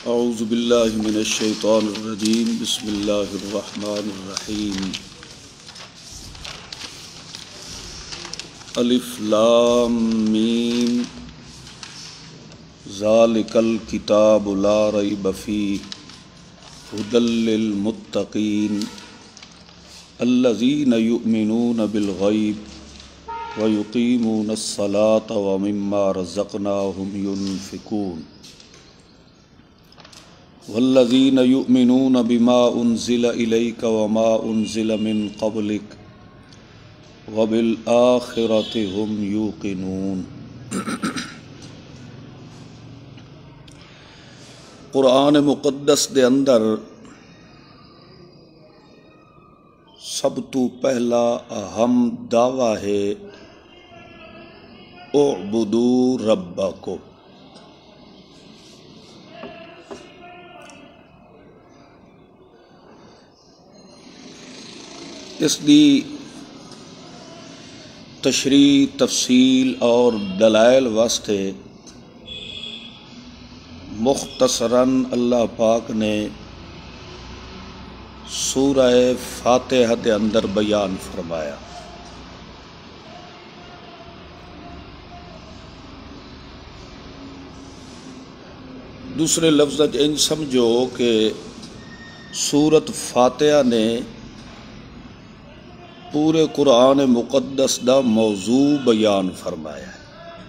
اعوذ باللہ من الشیطان الرجیم بسم اللہ الرحمن الرحیم الف لام میم ذالک الکتاب لا ریب فیہ ھدی للمتقین الذین یؤمنون بالغیب ویقیمون الصلاة ومما رزقناہم ینفقون والذین یؤمنون بما انزل الیک وما انزل من قبلک وبالآخرۃ ھم یوقنون۔ قرآن مقدس دے اندر سب تو پہلا اہم دعویٰ ہے اعبدوا ربکم۔ اس دی تشریح تفصیل اور دلائل واسطے مختصراً اللہ پاک نے سورہ فاتحہ دے اندر بیان فرمایا۔ دوسرے لفظ ان سمجھو کہ سورت فاتحہ نے پورے قرآن مقدس دا موضوع بیان فرمایا ہے۔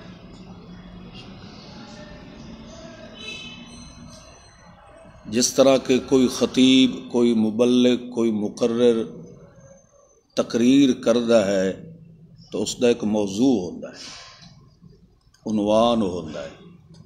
جس طرح کہ کوئی خطیب، کوئی مبلغ، کوئی مقرر تقریر کردا ہے تو اس دا ایک موضوع ہوتا ہے، عنوان ہوتا ہے۔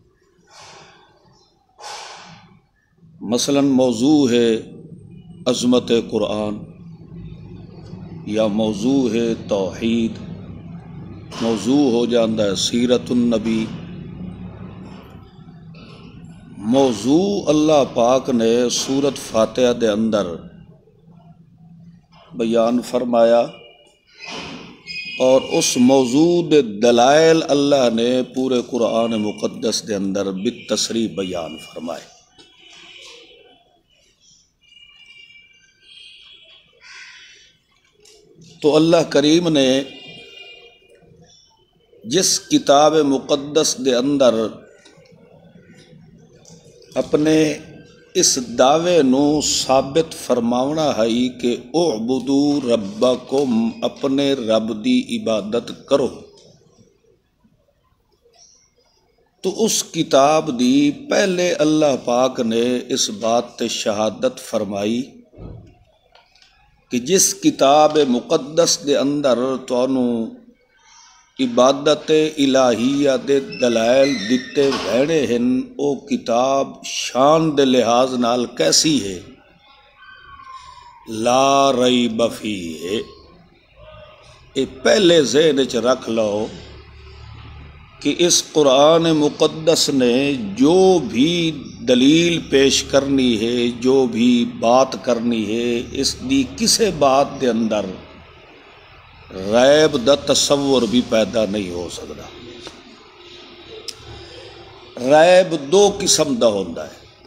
مثلا موضوع ہے عظمت قرآن، یا موضوع ہے توحید، موضوع ہو جاتا ہے سیرت النبی۔ موضوع اللہ پاک نے سورت فاتحہ دے اندر بیان فرمایا اور اس موضوع دے دلائل اللہ نے پورے قرآن مقدس دے اندر بالتصریح بیان فرمائے۔ تو اللہ کریم نے جس کتاب مقدس دے اندر اپنے اس دعوے نو ثابت فرماونا ہے کہ اعبدوا ربکم، اپنے رب دی عبادت کرو، تو اس کتاب دی پہلے اللہ پاک نے اس بات تے شہادت فرمائی کہ جس کتاب مقدس دے اندر تانوں عبادت الہیہ دے دلائل دتے ویڑے ہن، او کتاب شان دے لحاظ نال کیسی ہے؟ لا ریب فیہ۔ اے پہلے ذہن وچ رکھ لو کہ اس قرآن مقدس نے جو بھی دلیل پیش کرنی ہے، جو بھی بات کرنی ہے، اس دی کسے بات دے اندر ریب دا تصور بھی پیدا نہیں ہو سکتا۔ ریب دو قسم دا ہوندا ہے،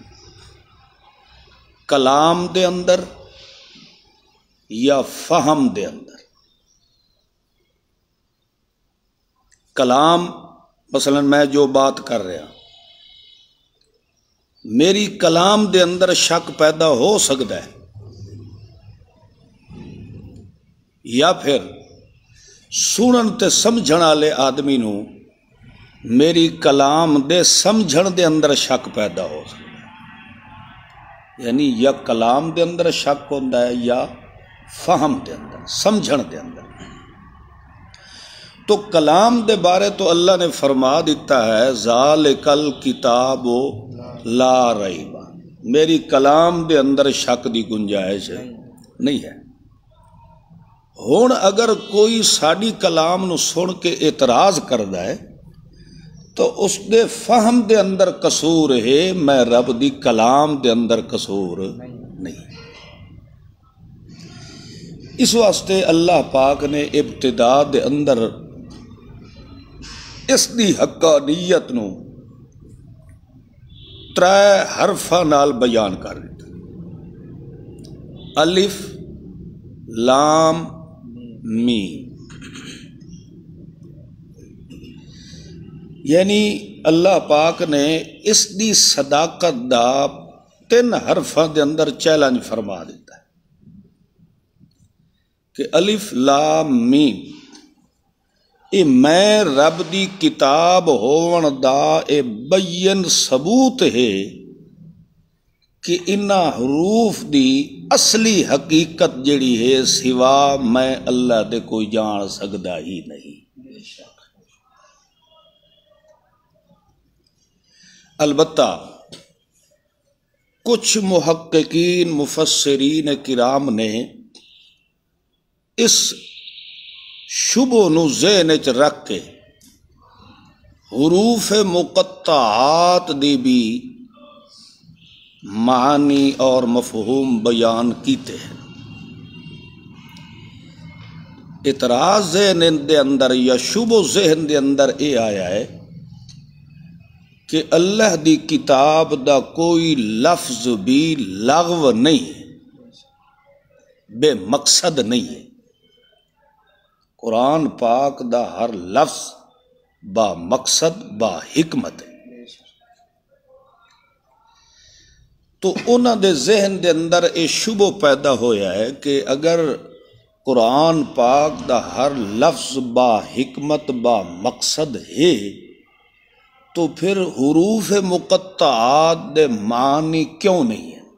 کلام دے اندر یا فہم دے اندر۔ کلام مثلا میں جو بات کر رہا، میری کلام دے اندر شک پیدا ہو سکتا ہے، یا پھر سنن تے سمجھن والے آدمی نو میری کلام دے سمجھن دے اندر شک پیدا ہو سکتا ہے۔ یعنی یا کلام دے اندر شک ہوتا ہے یا فہم دے اندر، سمجھن دے اندر۔ تو کلام دے بارے تو اللہ نے فرما دیتا ہے ذالک الکتاب لا ریب، میری کلام دے اندر شک دی گنجائش نہیں ہے۔ ہن اگر کوئی ساڈی کلام نو سن کے اعتراض کردا ہے تو اس دے فہم دے اندر قصور ہے، میں رب دی کلام دے اندر قصور نہیں۔ اس واسطے اللہ پاک نے ابتدا دے اندر اس دی حقانیت نو ترے حرفاں نال بیان کر دیتا، الف لام میم، یعنی اللہ پاک نے اس دی صداقت دا 3 حرفاں دے اندر چیلنج فرما دیتا ہے کہ الف لام میم اے میں رب دی کتاب ہون دا اے بین ثبوت ہے کہ انہاں حروف دی اصلی حقیقت جڑی ہے سوا میں اللہ دے کوئی جان سکدا ہی نہیں۔ البتہ کچھ محققین مفسرین کرام نے اس شبہ نو ذہن وچ رکھ کے حروف مقطعات دی بھی معنی اور مفہوم بیان کیتے ہیں۔ اعتراض ذہن دے اندر یا شبہ ذہن دے اندر اے آیا ہے کہ اللہ دی کتاب دا کوئی لفظ بھی لغو نہیں ہے، بے مقصد نہیں ہے۔ قرآن پاک دا ہر لفظ با مقصد با حکمت ہے۔ تو انہاں دے ذہن دے اندر یہ شبہ پیدا ہویا ہے کہ اگر قرآن پاک دا ہر لفظ با حکمت با مقصد ہے تو پھر حروف مقطعات دے معنی کیوں نہیں ہے؟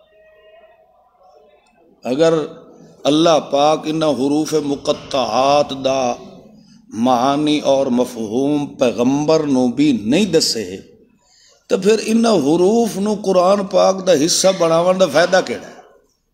اگر اللہ پاک انہاں حروف مقطعات دا معنی اور مفہوم پیغمبر نو بھی نہیں دسے تو پھر انہاں حروف نو قرآن پاک دا حصہ بناون دا فائدہ کیڑا ہے؟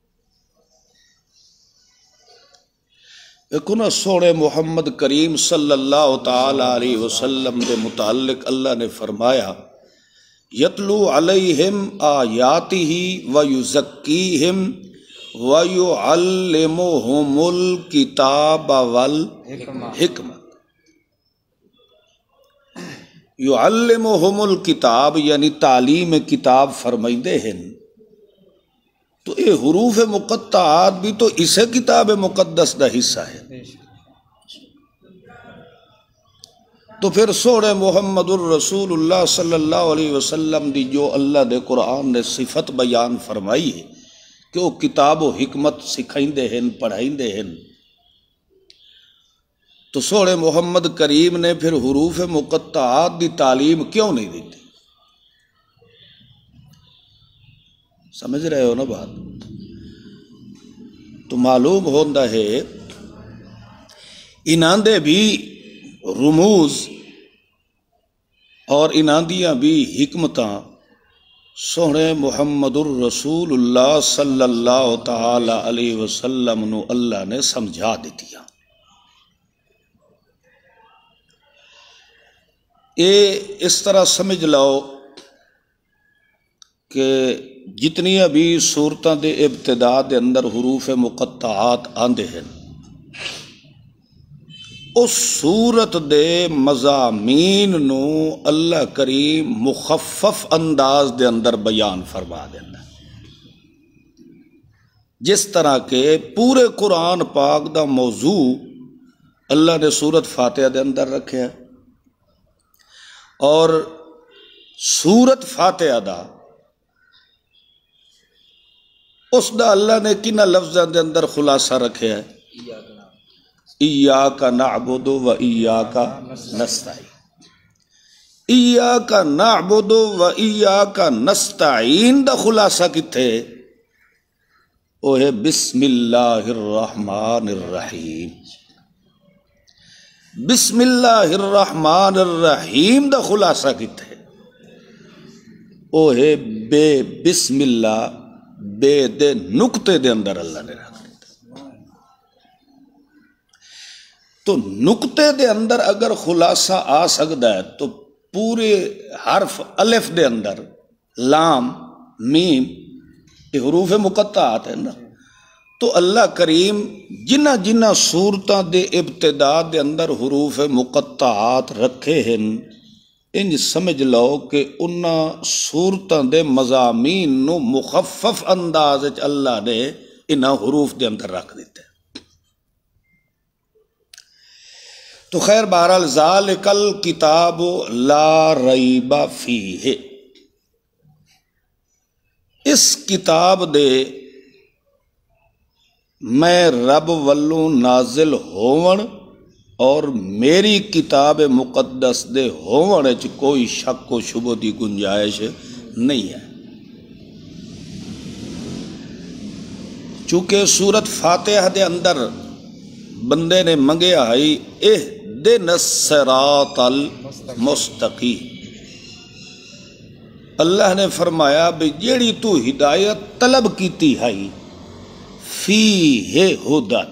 ایک نا سونے محمد کریم صلی اللہ تعالی علیہ وسلم دے متعلق اللہ نے فرمایا یتلو علیہم آیاتہ ویزکیہم وَيُعَلِّمُهُمُ الْكِتَابَ وَالْحِکْمَةَ۔ یعلمہم الکتاب یعنی تعلیم کتاب فرمائندے ہیں، تو یہ حروف مقطعات بھی تو اسے کتاب مقدس دا حصہ ہے۔ تو پھر سونے محمد الرسول اللہ صلی اللہ علیہ وسلم دی جو اللہ دے قرآن نے صفت بیان فرمائی ہے کہ وہ کتاب و حکمت سکھائندے ہیں، پڑھائندے ہیں، تو سونے محمد کریم نے پھر حروف مقطعات دی تعلیم کیوں نہیں دیتی؟ سمجھ رہے ہو نا بات؟ تو معلوم ہوتا ہے انہاں دے بھی رموز اور انہاں دیاں بھی حکمتاں سونے محمد الرسول اللہ صلی اللہ تعالی علیہ وسلم نو اللہ نے سمجھا دیتیا۔ اس طرح سمجھ لو کہ جتنی بھی صورتاں دے ابتداء دے اندر حروف مقطعات آندے ہیں اس صورت دے مضامین نو اللہ کریم مخفف انداز دے اندر بیان فرما دینا، جس طرح کہ پورے قرآن پاک دا موضوع اللہ نے سورت فاتحہ دے اندر رکھے ہے، اور سورت فاتحہ دا اس دا اللہ نے کنہ لفظاں دے اندر خلاصہ رکھے ہے، ایاک نعبد و ایاک نستعین۔ ایاک نعبد و ایاک نستعین دا خلاصہ کتھے؟ وہ ہے بسم اللہ الرحمن الرحیم۔ بسم اللہ الرحمن الرحیم دا خلاصہ کتھے؟ وہ ہے بے بسم اللہ، بے دے نقطے دے اندر اللہ نے رکھ دیتا۔ تو نقطے دے اندر اگر خلاصہ آ سکتا ہے تو پورے حرف الف دے اندر لام میم یہ حروف مقطعات ہے نا، تو اللہ کریم جنہ جنہ صورتاں دے ابتداء دے اندر حروف مقطعات رکھے ہیں انج سمجھ لو کہ انہاں صورتاں دے مضامین نو مخفف انداز وچ اللہ نے انہاں حروف دے اندر رکھ دیتے. تو خیر بہرحال ذالک الکتاب لا ریب فیہ، اس کتاب دے میں رب ولوں نازل ہون اور میری کتاب مقدس دے ہون وچ کوئی شک و شبہ دی گنجائش نہیں ہے. چونکہ سورت فاتحہ دے اندر بندے نے منگیا ہے اہدنا الصراط المستقیم، اللہ نے فرمایا بھی جیڑی تو ہدایت طلب کیتی ہے فیہ ہدی،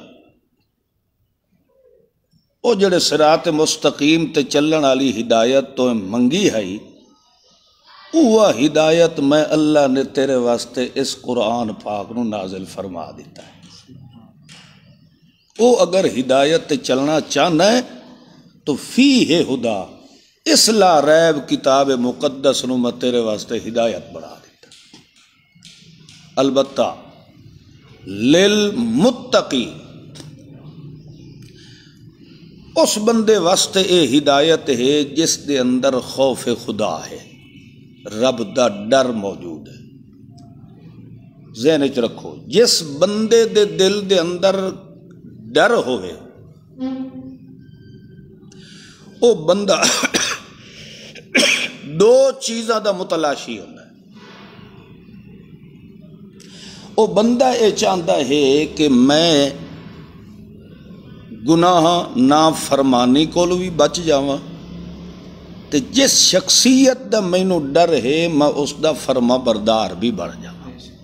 او جڑے صراط مستقیم تے چلن والی ہدایت تو منگی ہے، وہ ہدایت میں اللہ نے تیرے واسطے اس قرآن پاک نو نازل فرما دیتا ہے. او اگر ہدایت تے چلنا چاہنا ہے تو فیہ ہدا، اس لا ریب کتاب مقدس نو میں تیرے واسطے ہدایت بنا دیتا. البتہ للمتقی، اس بندے واسطے اے ہدایت ہے جس دے اندر خوف خدا ہے، رب دا ڈر موجود ہے. ذہن وچ رکھو، جس بندے دے دل دے اندر ڈر ہوئے او بندہ دو چیزاں دا متلاشی ہوتا ہے. او بندہ یہ چاہتا ہے کہ میں گناہ نافرمانی کو بھی بچ جاواں، تے جس شخصیت دا مینوں ڈر ہے میں اس دا فرما بردار بھی بن جاواں.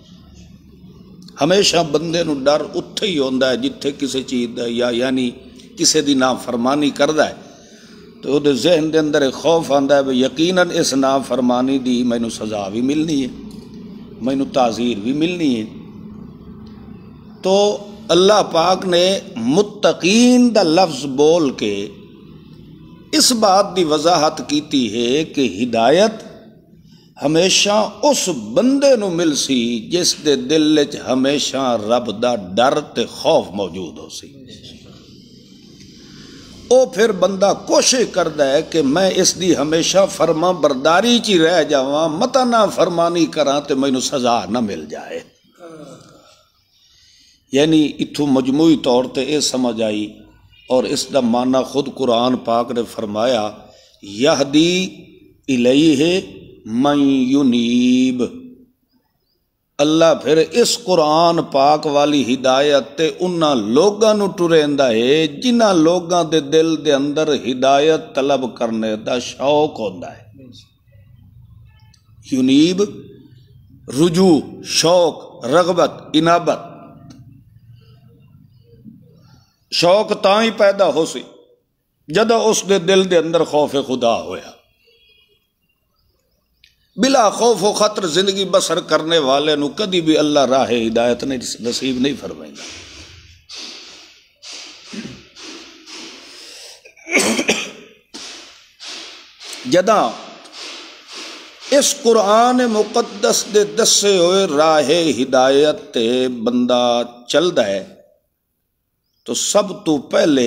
ہمیشہ بندے نو ڈر اتھے ہی ہوندا ہے جتھے کسی چیز دا یا یعنی کسی دی نافرمانی کردا ہے تو دے ذہن دے اندر ایک خوف آندا ہے یقیناً اس نافرمانی دی مینوں سزا بھی ملنی ہے، مینوں تعزیر بھی ملنی ہے. تو اللہ پاک نے متقین دا لفظ بول کے اس بات دی وضاحت کیتی ہے کہ ہدایت ہمیشہ اس بندے نو مل سی جس دے دل وچ ہمیشہ رب دا ڈر تے خوف موجود ہو سی. او پھر بندہ کوشش کردا ہے کہ میں اس دی ہمیشہ فرما برداری چی رہ جاواں، متا نہ فرمانی کراں تے مینوں سزا نہ مل جائے. یعنی اتھوں مجموعی طور تے اے سمجھ آئی، اور اس دا معنی خود قرآن پاک نے فرمایا یہدی الیہ من ینیب. اللہ پھر اس قرآن پاک والی ہدایت تے انہاں لوگاں نو ٹریندا ہے جنہاں لوگاں دے دل دے اندر ہدایت طلب کرنے دا شوق ہوندا ہے. ینیب رجوع، شوق، رغبت، انابت. شوق تاں ہی پیدا ہو سی جدو اس دے دل دے اندر خوف خدا ہویا. بلا خوف و خطر زندگی بسر کرنے والے نو کدی بھی اللہ راہ ہدایت نہیں نصیب نہیں فرمائے گا. جداں اس قرآن مقدس دے دسے ہوئے راہ ہدایت تے بندہ چلدا ہے تو سب تو پہلے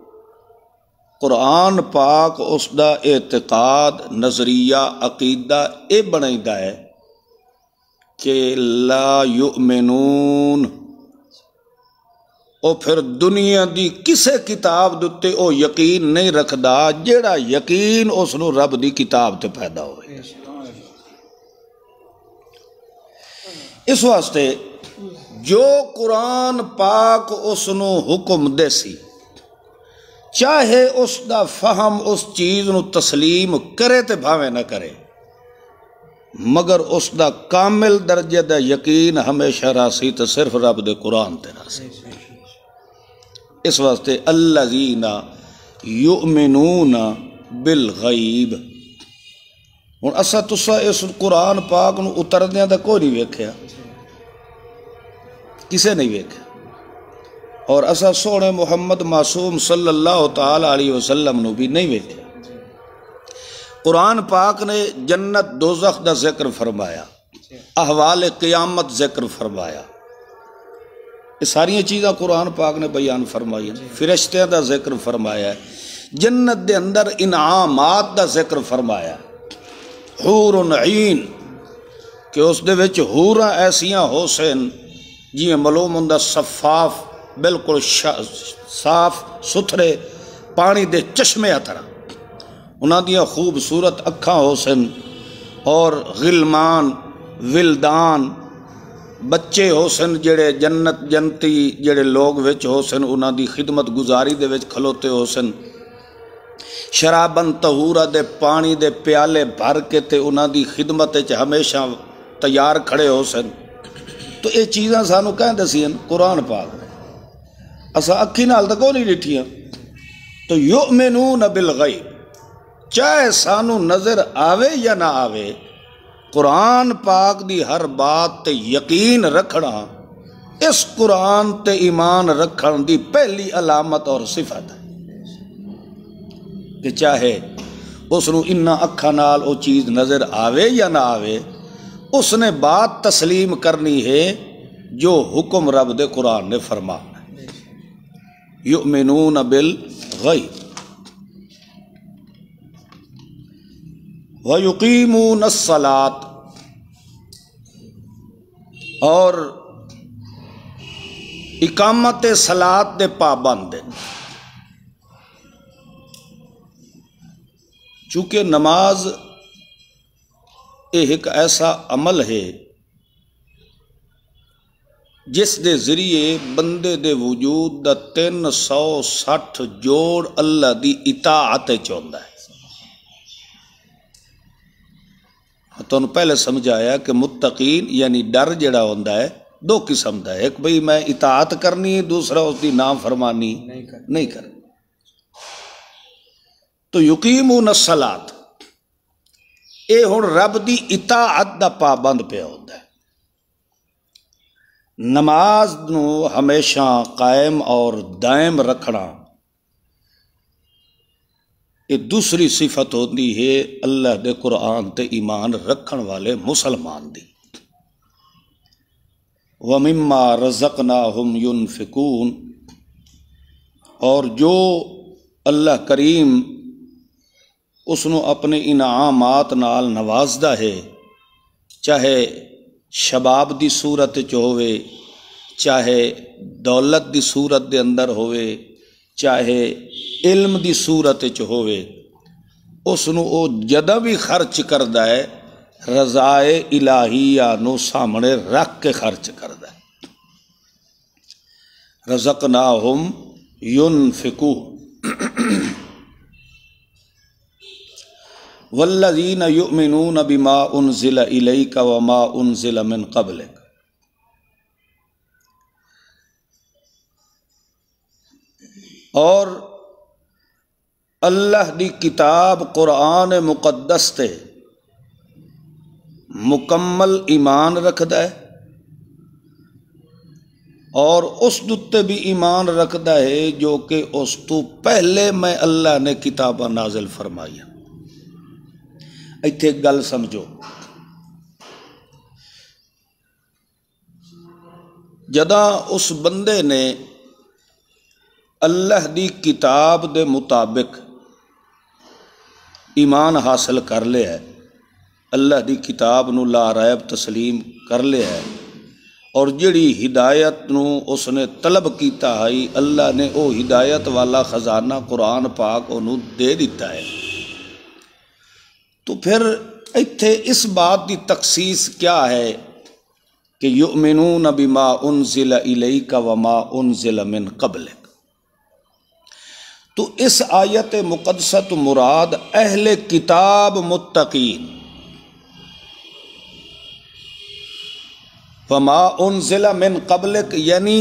قرآن پاک اس دا اعتقاد، نظریہ، عقیدہ اے بنائیدا ہے کہ لا یؤمنون، او پھر دنیا دی کسے کتاب دے او یقین نہیں رکھدا جیڑا یقین اس نو رب دی کتاب تے پیدا ہوئے. اس واسطے جو قرآن پاک اس نو حکم دے سی، چاہے اس دا فہم اس چیز نو تسلیم کرے تے بھاوے نہ کرے، مگر اس دا کامل درجے دا یقین ہمیشہ راسی تے صرف رب دے قرآن تے راسی. اس واسطے الذین یؤمنون بالغیب. ہن اسا تسا اس قرآن پاک نو اتردیاں دا کوئی نہیں ویکھیا، کسے نہیں ویکھیا، اور اسا سونے محمد معصوم صلی اللہ تعالی علیہ وسلم نو بھی نہیں ویکھیا. قرآن پاک نے جنت دوزخ دا ذکر فرمایا، احوال قیامت ذکر فرمایا، یہ ساری چیزاں قرآن پاک نے بیان فرمائی، فرشتیاں دا ذکر فرمایا ہے، جنت دے اندر انعامات دا ذکر فرمایا، حور عین کہ اس دے وچ حوراں ایسیاں ہو سن جی معلوم ہوندا صفاف بالکل صاف ستھرے پانی دے چشمے طرح، انہاں دیاں خوبصورت اکھاں ہو سن، اور غلمان ولدان بچے ہو سن جڑے جنتی جڑے لوگ وچ ہو سن انہاں دی خدمت گزاری دے وچ کھلوتے ہو سن، شرابن طہورا دے پانی دے پیالے بھر کے تے انہاں دی خدمت وچ ہمیشہ تیار کھڑے ہو سن۔ تو یہ چیزاں سانو کہیں دسیاں قرآن پاک نے، اساں اکھی نال تک نہیں ڈٹھیاں۔ تو یؤمنون بالغیب، چاہے سانو نظر آوے یا نہ آوے، قرآن پاک دی ہر بات تے یقین رکھنا اس قرآن تے ایمان رکھن دی پہلی علامت اور صفت ہے کہ چاہے اس نو انہاں اکھاں نال او چیز نظر آوے یا نہ آوے، اس نے بات تسلیم کرنی ہے جو حکم رب دے قرآن نے فرمایا۔ یؤمنون بالغیب وَيُقِيمُونَ الصَّلَاةَ، اور اقامت صلاۃ دے پابند، چونکہ نماز ایک ایسا عمل ہے جس دے ذریعے بندے دے وجود دا 360 جوڑ اللہ دی اطاعت چاہتا ہے۔ تو پہلے سمجھایا کہ متقین یعنی ڈر جڑا ہوتا ہے دو قسم دا ہے، ایک بھئی میں اطاعت کرنی، دوسرا اس دی نافرمانی نہیں کرنی۔ تو یقیمون الصلاۃ، اے ہن رب دی اطاعت دا پابند پیا ہوتا ہے، نماز نو ہمیشہ قائم اور دائم رکھنا، یہ دوسری صفت ہوتی ہے اللہ دے قرآن تے ایمان رکھن والے مسلمان دی۔ وَمِمَّا رَزَقْنَاهُمْ يُنْفِقُونَ، اور جو اللہ کریم اس نو اپنے انعامات نال نوازدا ہے، چاہے شباب دی صورت چ ہوئے، چاہے دولت دی صورت دے اندر ہوئے، چاہے علم دی صورت چ ہوئے، اس نو او جدہ بھی خرچ کردا ہے رضائے الہیہ نو سامنے رکھ کے خرچ کردا ہے۔ رزقناہم ينفقون والذین یؤمنون بما انزل الیک وما انزل من قبلک، اور اللہ دی کتاب قرآن مقدس تے مکمل ایمان رکھدا ہے، اور اس دتے بھی ایمان رکھدا ہے جو کہ اس تو پہلے میں اللہ نے کتاباں نازل فرمائی۔ ایتھے گل سمجھو، جداں اس بندے نے اللہ دی کتاب دے مطابق ایمان حاصل کر لیا ہے، اللہ دی کتاب نو لا ریب تسلیم کر لیا ہے، اور جڑی ہدایت نو اس نے طلب کیتا ہے اللہ نے او ہدایت والا خزانہ قرآن پاک انہوں دے دیتا ہے، تو پھر ایتھے اس بات دی تخصیص کیا ہے کہ یؤمنون بما انزل الیک وما انزل من قبلک۔ تو اس آیت مقدسۃ مراد اہل کتاب متقین، وما انزل من قبلک یعنی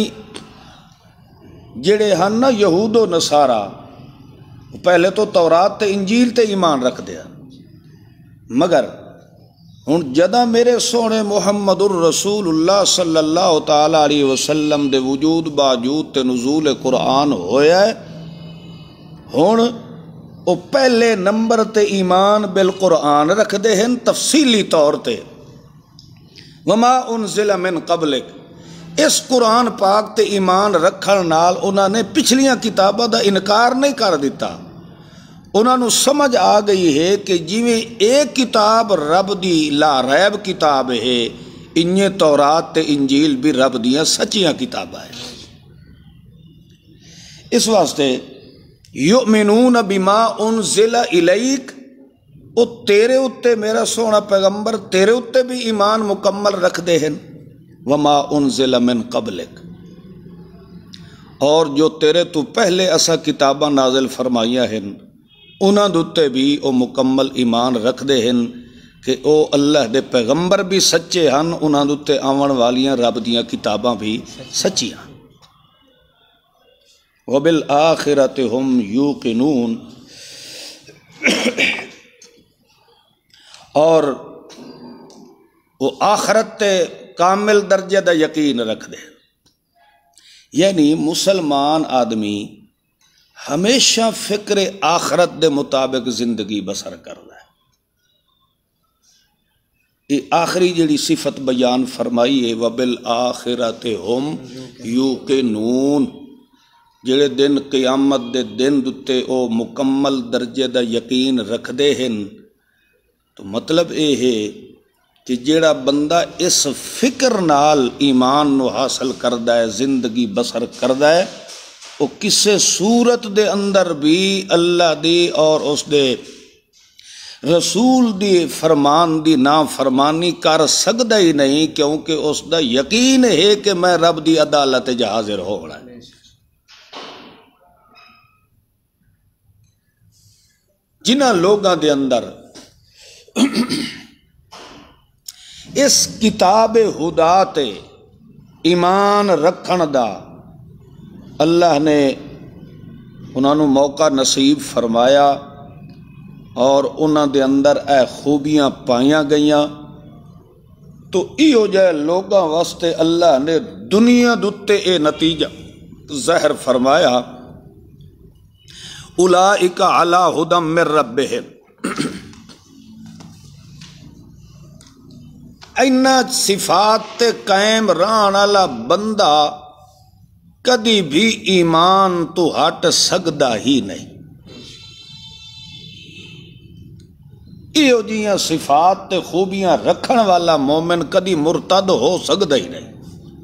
جڑے ہن نا یہود و نصارا، پہلے تو تورات تے انجیل تے ایمان رکھ دیا، مگر ہن جدہ میرے سونے محمد الرسول اللہ صلی اللہ تعالی علیہ وسلم دے وجود باوجود تے نزول قرآن ہویا ہے، ہن وہ پہلے نمبر تے ایمان بالقرآن رکھ دے ہیں تفصیلی طور تے، وما انزل من قبلک، اس قرآن پاک تے ایمان رکھن نال انہوں نے پچھلیاں کتاباں دا انکار نہیں کر دیتا، انہوں نے سمجھ آ گئی ہے کہ جویں ایک کتاب رب دی لا ریب کتاب ہے، انہیں تورات تے انجیل بھی رب دیاں سچیاں کتاباں ہیں۔ اس واسطے یؤمنون بما انزل الیک، او تیرے اتے میرا سونا پیغمبر تیرے اتے بھی ایمان مکمل رکھ دے ہیں، وما انزل من قبلک، اور جو تیرے تو پہلے اسا کتاباں نازل فرمائیاں ہیں انہاں دے بھی او مکمل ایمان رکھ دے ہیں کہ او اللہ دے پیغمبر بھی سچے ہن، انہاں دے آون والیاں رب دیاں کتاباں بھی سچیاں۔ وبالآخرۃ ہم یوقنون، اور وہ آخرت تے کامل درجے دا یقین رکھ دے، یعنی مسلمان آدمی ہمیشہ فکر آخرت دے مطابق زندگی بسر کردا ہے۔ یہ آخری جڑی صفت بیان فرمائی ہے وبالآخرۃ ہم یوقنون، جڑے دن قیامت دے دن دتے او مکمل درجے دا یقین رکھ دے ہیں، تو مطلب یہ ہے کہ جیڑا بندہ اس فکر نال ایمان نو حاصل کردا ہے، زندگی بسر کردا ہے، وہ کسے صورت دے اندر بھی اللہ دی اور اس دے رسول دی فرمان دی نافرمانی کر سکدا ہی نہیں، کیونکہ اس دا یقین ہے کہ میں رب دی عدالت وچ حاضر ہونا ہے۔ جنہاں لوگاں دے اندر اس کتاب خدا تے ایمان رکھن دا اللہ نے انہاں نوں موقع نصیب فرمایا اور انہاں دے اندر اے خوبیاں پائیاں گئیاں، تو ایہو جہے لوگاں واسطے اللہ نے دنیا دتے اے نتیجہ ظاہر فرمایا، اولئک علی ھدی من ربہم، اینا صفات تے قائم رہن والا بندہ کدی بھی ایمان تو ہٹ سکدا ہی نہیں۔ ایہو جیاں صفات تے خوبیاں رکھن والا مومن کدی مرتد ہو سکدا ہی نہیں۔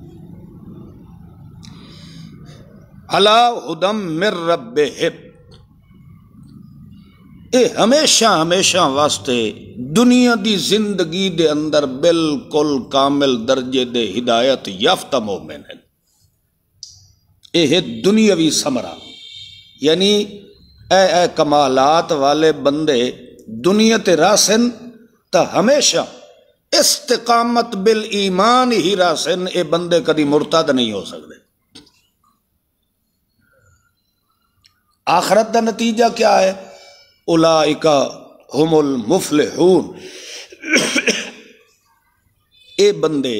علی ھدی من ربہم، اے ہمیشہ ہمیشہ واسطے دنیا دی زندگی دے اندر بالکل کامل درجے دے ہدایت یافتہ مومن ہیں۔ اے دنیاوی ثمرہ، یعنی اے کمالات والے بندے دنیا تے راسن تا ہمیشہ استقامت بالایمان ہی راسن، اے بندے کدی مرتد نہیں ہو سکتے۔ آخرت دا نتیجہ کیا ہے؟ اولئک ہم المفلحون، اے بندے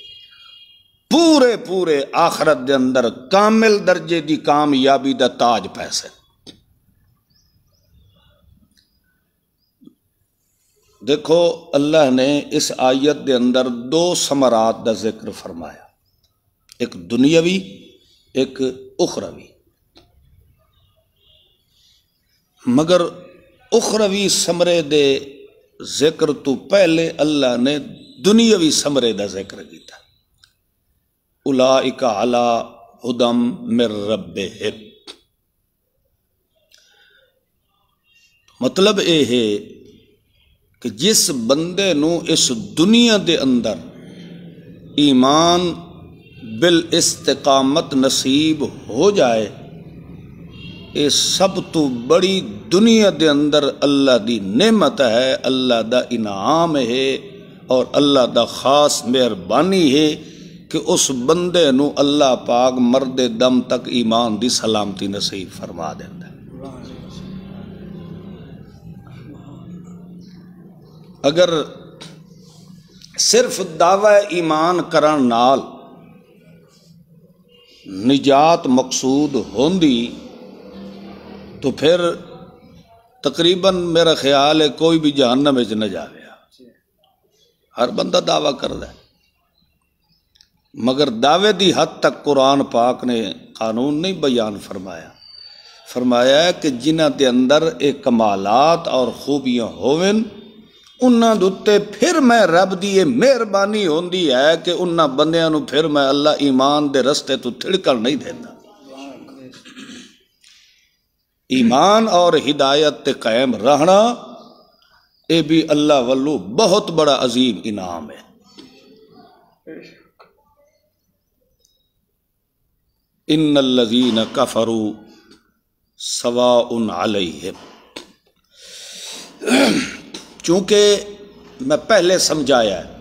پورے آخرت دے اندر کامل درجے دی کامیابی دا تاج پیسے۔ دیکھو اللہ نے اس آیت دے اندر دو ثمرات دا ذکر فرمایا، ایک دنیاوی ایک اخروی، مگر اخروی ثمرے دے ذکر تو پہلے اللہ نے دنیاوی ثمرے دا ذکر کیتا، اولئک علی ھدی من ربہم۔ مطلب یہ ہے کہ جس بندے نو اس دنیا دے اندر ایمان بالاستقامت نصیب ہو جائے، یہ سب تو بڑی دنیا دے اندر اللہ دی نعمت ہے، اللہ دا انعام ہے اور اللہ دا خاص مہربانی ہے کہ اس بندے نو اللہ پاک مرد دم تک ایمان دی سلامتی نصیب فرما دیتا ہے۔ اگر صرف دعوی ایمان کرن نال نجات مقصود ہوندی تو پھر تقریباً میرا خیال ہے کوئی بھی جہنم وچ نہ جاوے، ہر بندہ دعویٰ کردا ہے، مگر دعوے دی حد تک قرآن پاک نے قانون نہیں بیان فرمایا، فرمایا ہے کہ جنہاں دے اندر ایک کمالات اور خوبیاں ہوون انہاں دے اُتے پھر میں رب دی یہ مہربانی ہوندی ہے کہ انہاں بندیاں نو پھر میں اللہ ایمان دے رستے تو تھڑکن نہیں دیندا، ایمان اور ہدایت تے قائم رہنا اے بھی اللہ والو بہت بڑا عظیم انعام ہے۔ ان الذین کفروا سواء علیہم، چونکہ میں پہلے سمجھایا ہے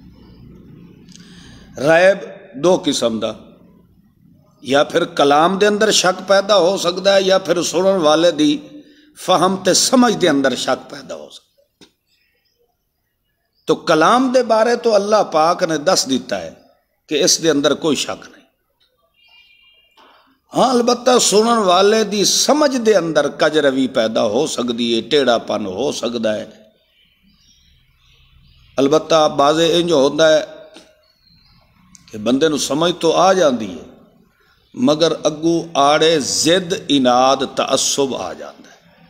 ریب دو قسم دا، یا پھر کلام دے اندر شک پیدا ہو سکتا ہے یا پھر سنن والے دی فہم تے سمجھ دے اندر شک پیدا ہو سکتا ہے۔ تو کلام دے بارے تو اللہ پاک نے دس دیتا ہے کہ اس دے اندر کوئی شک نہیں، ہاں البتہ سنن والے دی سمجھ دے اندر کج روی پیدا ہو سکتی ہے، ٹیڑھا پن ہو سکتا ہے، البتہ بعض انج ہوتا ہے کہ بندے نو سمجھ تو آ جاندی ہے مگر اگو آڑے ضد اناد تعصب آ جاتا ہے۔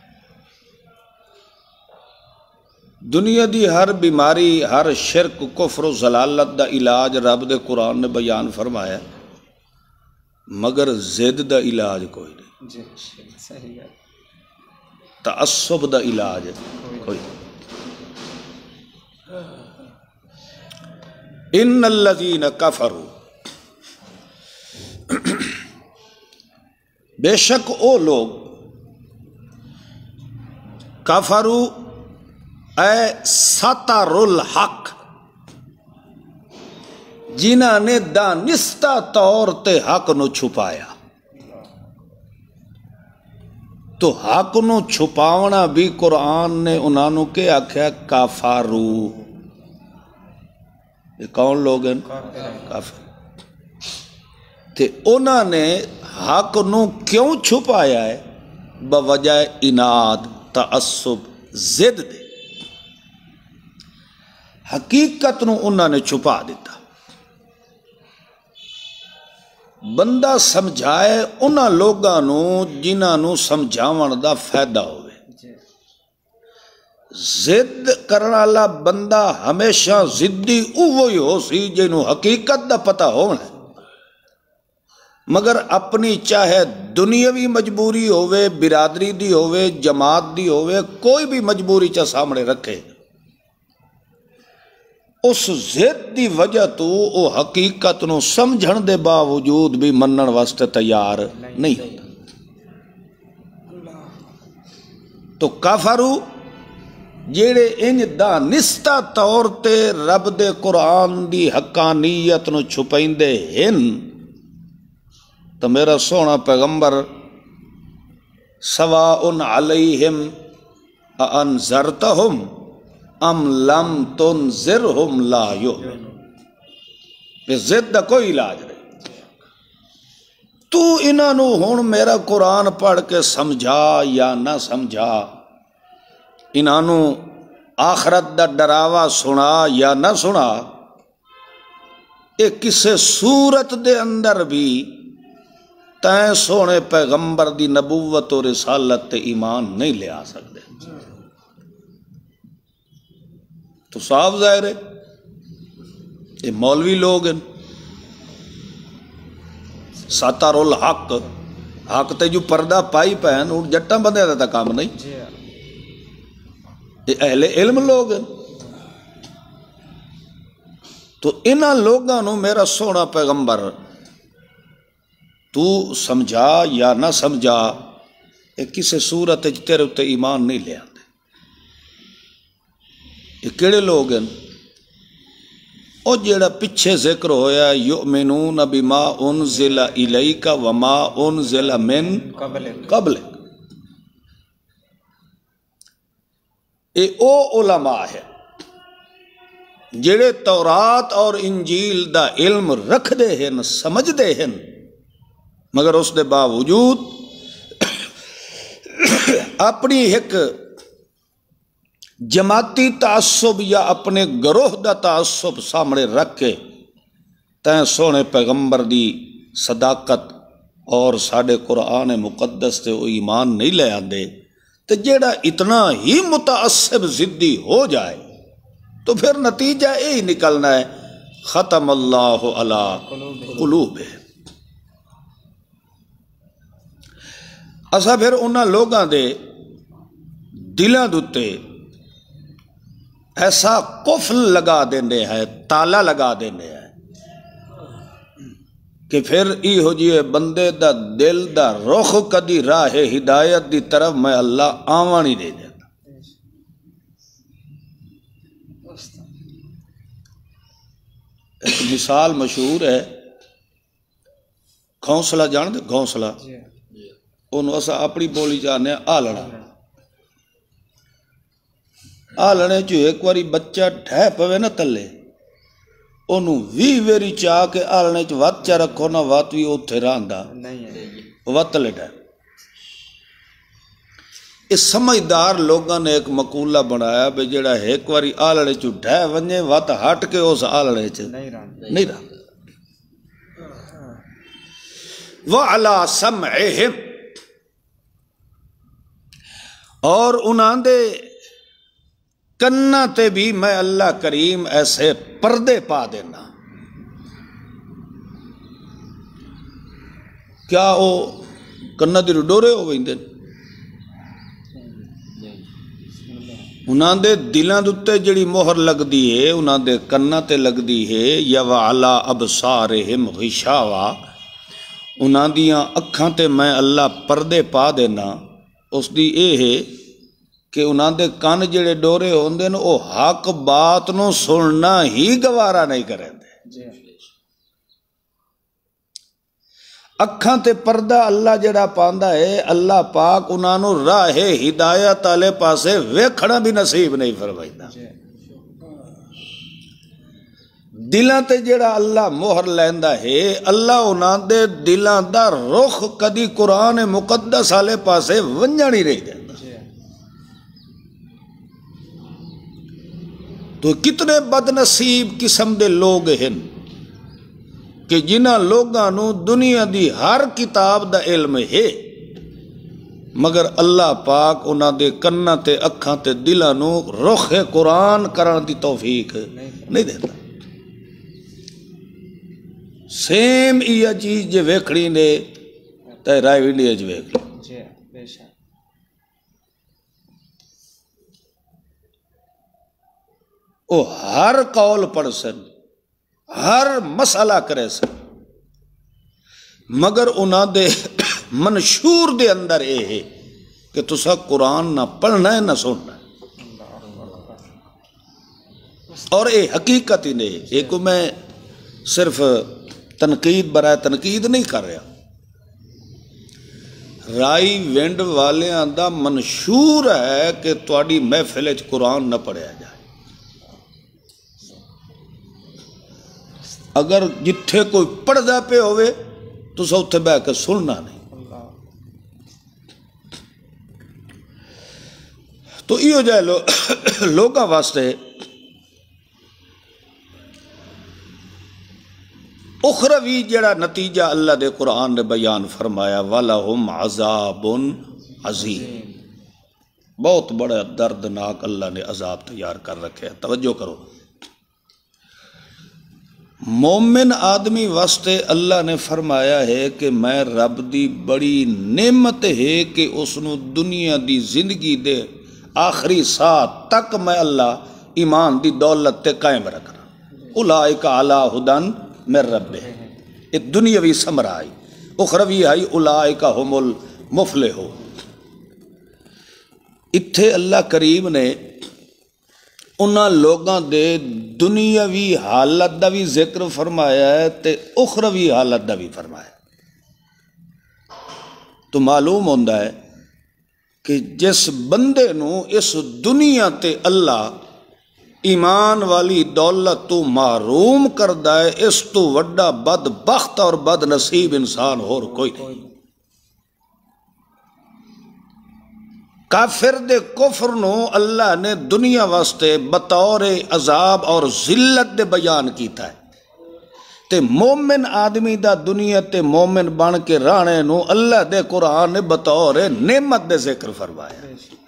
دنیا دی ہر بیماری، ہر شرک، کفر و ضلالت دا علاج رب دے قرآن نے بیان فرمایا، مگر ضد دا علاج کوئی نہیں، تعصب دا علاج کوئی نہیں۔ ان الذین کفروا، بے شک او لوگ، کفروا اے سطر الحق، جنہاں نے دانستہ طور تے حق نو چھپایا، تو حق نو چھپاونا بھی قرآن نے انہاں نو کہ آکھیا کافرو، یہ کون لوگ ہیں؟ کافر۔ تے انہاں نے حق نو کیوں چھپایا ہے؟ بوجہ اناد، تعصب، ضد دے، حقیقت نو انہاں نے چھپا دیتا۔ بندہ سمجھائے انہاں لوگاں نو جنہاں نو سمجھاون دا فائدہ ہوئے، ضد کرن والا بندہ ہمیشہ ضدی اوہی ہو سی جنوں حقیقت دا پتہ ہونا، مگر اپنی چاہے دنیاوی مجبوری ہوئے، برادری دی ہوئے، جماعت دی ہوئے، کوئی بھی مجبوری چا سامنے رکھے، اس ضد دی وجہ تو او حقیقت نو سمجھن دے باوجود بھی منن واسطے تیار نہیں ہوتا۔ تو کافرو جیڑے انج دانستہ طور تے رب دے قرآن دی حقانیت نو چھپائندے ہن، تو میرا سونا پیغمبر سواء علیہم اانذرتہم ام لم تنذرہم لا یؤمنون، ضد دا کوئی علاج نہیں۔ تو انہاں نو ہن میرا قرآن پڑھ کے سمجھا یا نہ سمجھا، انہاں نو آخرت دا ڈراوا سنا یا نہ سنا، ایک کسے صورت دے اندر بھی تائیں سونے پیغمبر دی نبوت و رسالت تے ایمان نہیں لے آ سکتے۔ تو صاف ظاہر ہے یہ مولوی لوگ ہیں، ساتر الحق، حق تے جو پردہ پائی پہن اور جٹاں بندے دا کام نہیں، یہ اہل علم لوگ ہیں۔ تو انہاں لوگاں نو میرا سونا پیغمبر تو سمجھا یا نہ سمجھا، ایک کسی صورت تیرے تے ایمان نہیں لے آتے۔ یہ کیڑے لوگ ہیں؟ او جیڑا پیچھے ذکر ہویا یؤمنون بما انزل الیک وما انزل من قبلک، اے او علماء ہے جیڑے تورات اور انجیل دا علم رکھ دے ہیں، سمجھ دے ہیں، مگر اس دے باوجود اپنی ایک جماعتی تعصب یا اپنے گروہ دا تعصب سامنے رکھ کے تیں سونے پیغمبر دی صداقت اور ساڈے قرآن مقدس تے وہ ایمان نہیں لے آندے، تو جیڑا اتنا ہی متعصب ضدی ہو جائے تو پھر نتیجہ یہی نکلنا ہے ختم اللہ علی قلوبہم۔ اسا پھر انہاں لوگاں دے دلاں دوتے ایسا قفل لگا دینے ہیں، تالا لگا دینے ہیں کہ پھر ایہو جیے بندے دا دل دا رخ کدی راہ ہدایت دی طرف میں اللہ آواں نہیں دے دیتا۔ ایک مثال مشہور ہے، گھونسلہ جان دے گھونسلہ، انہوں اسا اپنی بولی جانے آلڑا، آلڑے جو ایک واری بچہ ڈھے پوے نا تلے انہوں وی ویری چاہ کے آلنے چ وات چا رکھو نا وات بھی اتھے راندا وات لے ڈھے۔ اس سمجھدار لوگاں نے ایک مقولہ بنایا بے جڑا ایک واری آلڑے چ ڈھے ونجے وات ہٹ کے اس آلڑے چ نہیں رہا۔ وَعَلَى سَمْعِهِمْ، اور انہاں دے کنہ تے بھی میں اللہ کریم ایسے پردے پا دینا۔ کیا وہ کنہ دی ڈورے ہو گئی دن؟ انہاں دے دلاں دے جڑی مہر لگ دی ہے انہاں دے کنہ تے لگ دی ہے، یا وعلا ابصارہم غشاوہ، انہاں دیاں اکھاں تے میں اللہ پردے پا دینا۔ اس دی اے ہے کہ انہاں دے کان جڑے ڈورے ہوندے نا وہ حق بات نو سننا ہی گوارا نہیں کریں دے۔ اکھاں تے پردہ اللہ جڑا پاندا ہے، اللہ پاک انہاں نو راہ ہدایت والے پاسے ویکھنا بھی نصیب نہیں فرمائندا۔ دلاں تے جڑا اللہ مہر لیندا ہے، اللہ انہاں دے دلاں دا رخ کدی قرآن مقدس والے پاسے ونجا نہیں رہی دیندا۔ تو کتنے بد نصیب قسم دے لوگ ہیں کہ جنہاں لوگاں نو دنیا دی ہر کتاب دا علم ہے، مگر اللہ پاک انہاں دے کناں تے اکھاں تے دلاں نو رخ قرآن کرن دی توفیق نہیں دیتا۔ سیم یہ چیز جے ویکھڑی نے تے رائے انڈیا چ ویکھ لو۔ وہ ہر قول پڑھ سن، ہر مسئلہ کرے سن، مگر انہاں دے منشور دے اندر اے ہے کہ تسا قرآن نہ پڑھنا ہے نہ سننا ہے۔ اور اے حقیقت ہی نہیں، ایک میں صرف تنقید برائے تنقید نہیں کر رہا، رائی ونڈ والیاں دا منشور ہے کہ تواڈی محفل وچ قرآن نہ پڑھیا جائے۔ اگر جتھے کوئی پڑھدا پہ ہوئے تو سا اتھے بہ کے سننا نہیں۔ تو یہ جائے لوگاں واسطے اخروی جڑا نتیجہ اللہ دے قرآن نے بیان فرمایا وَلَهُمْ عَذَابٌ عَظِيمٌ، بہت بڑا دردناک اللہ نے عذاب تیار کر رکھے۔ توجہ کرو، مومن آدمی واسطے اللہ نے فرمایا ہے کہ میں رب دی بڑی نعمت ہے کہ اس نو دنیا دی زندگی دے آخری ساتھ تک میں اللہ ایمان دی دولت تے قائم رکھنا۔ اولئک علی ھدی من ربہم، ایک دنیاوی ثمرہ آئی، اخروی آئی اولئک ھم المفلحون۔ اتھے اللہ کریم نے انہاں لوگاں دے دنیاوی حالت دا بھی ذکر فرمایا ہے تے اخروی حالت دا بھی فرمایا۔ تو معلوم ہوندا ہے کہ جس بندے نو اس دنیا تے اللہ ایمان والی دولت تو محروم کردا ہے، اس تو وڈا بدبخت اور بد نصیب انسان اور کوئی نہیں۔ کافر دے کفر نو اللہ نے دنیا واسطے بطور عذاب اور ذلت دے بیان کیتا ہے، تے مومن آدمی دا دنیا تے مومن بن کے رانے نو اللہ دے قرآن نے بطور نعمت دے ذکر فرمایا۔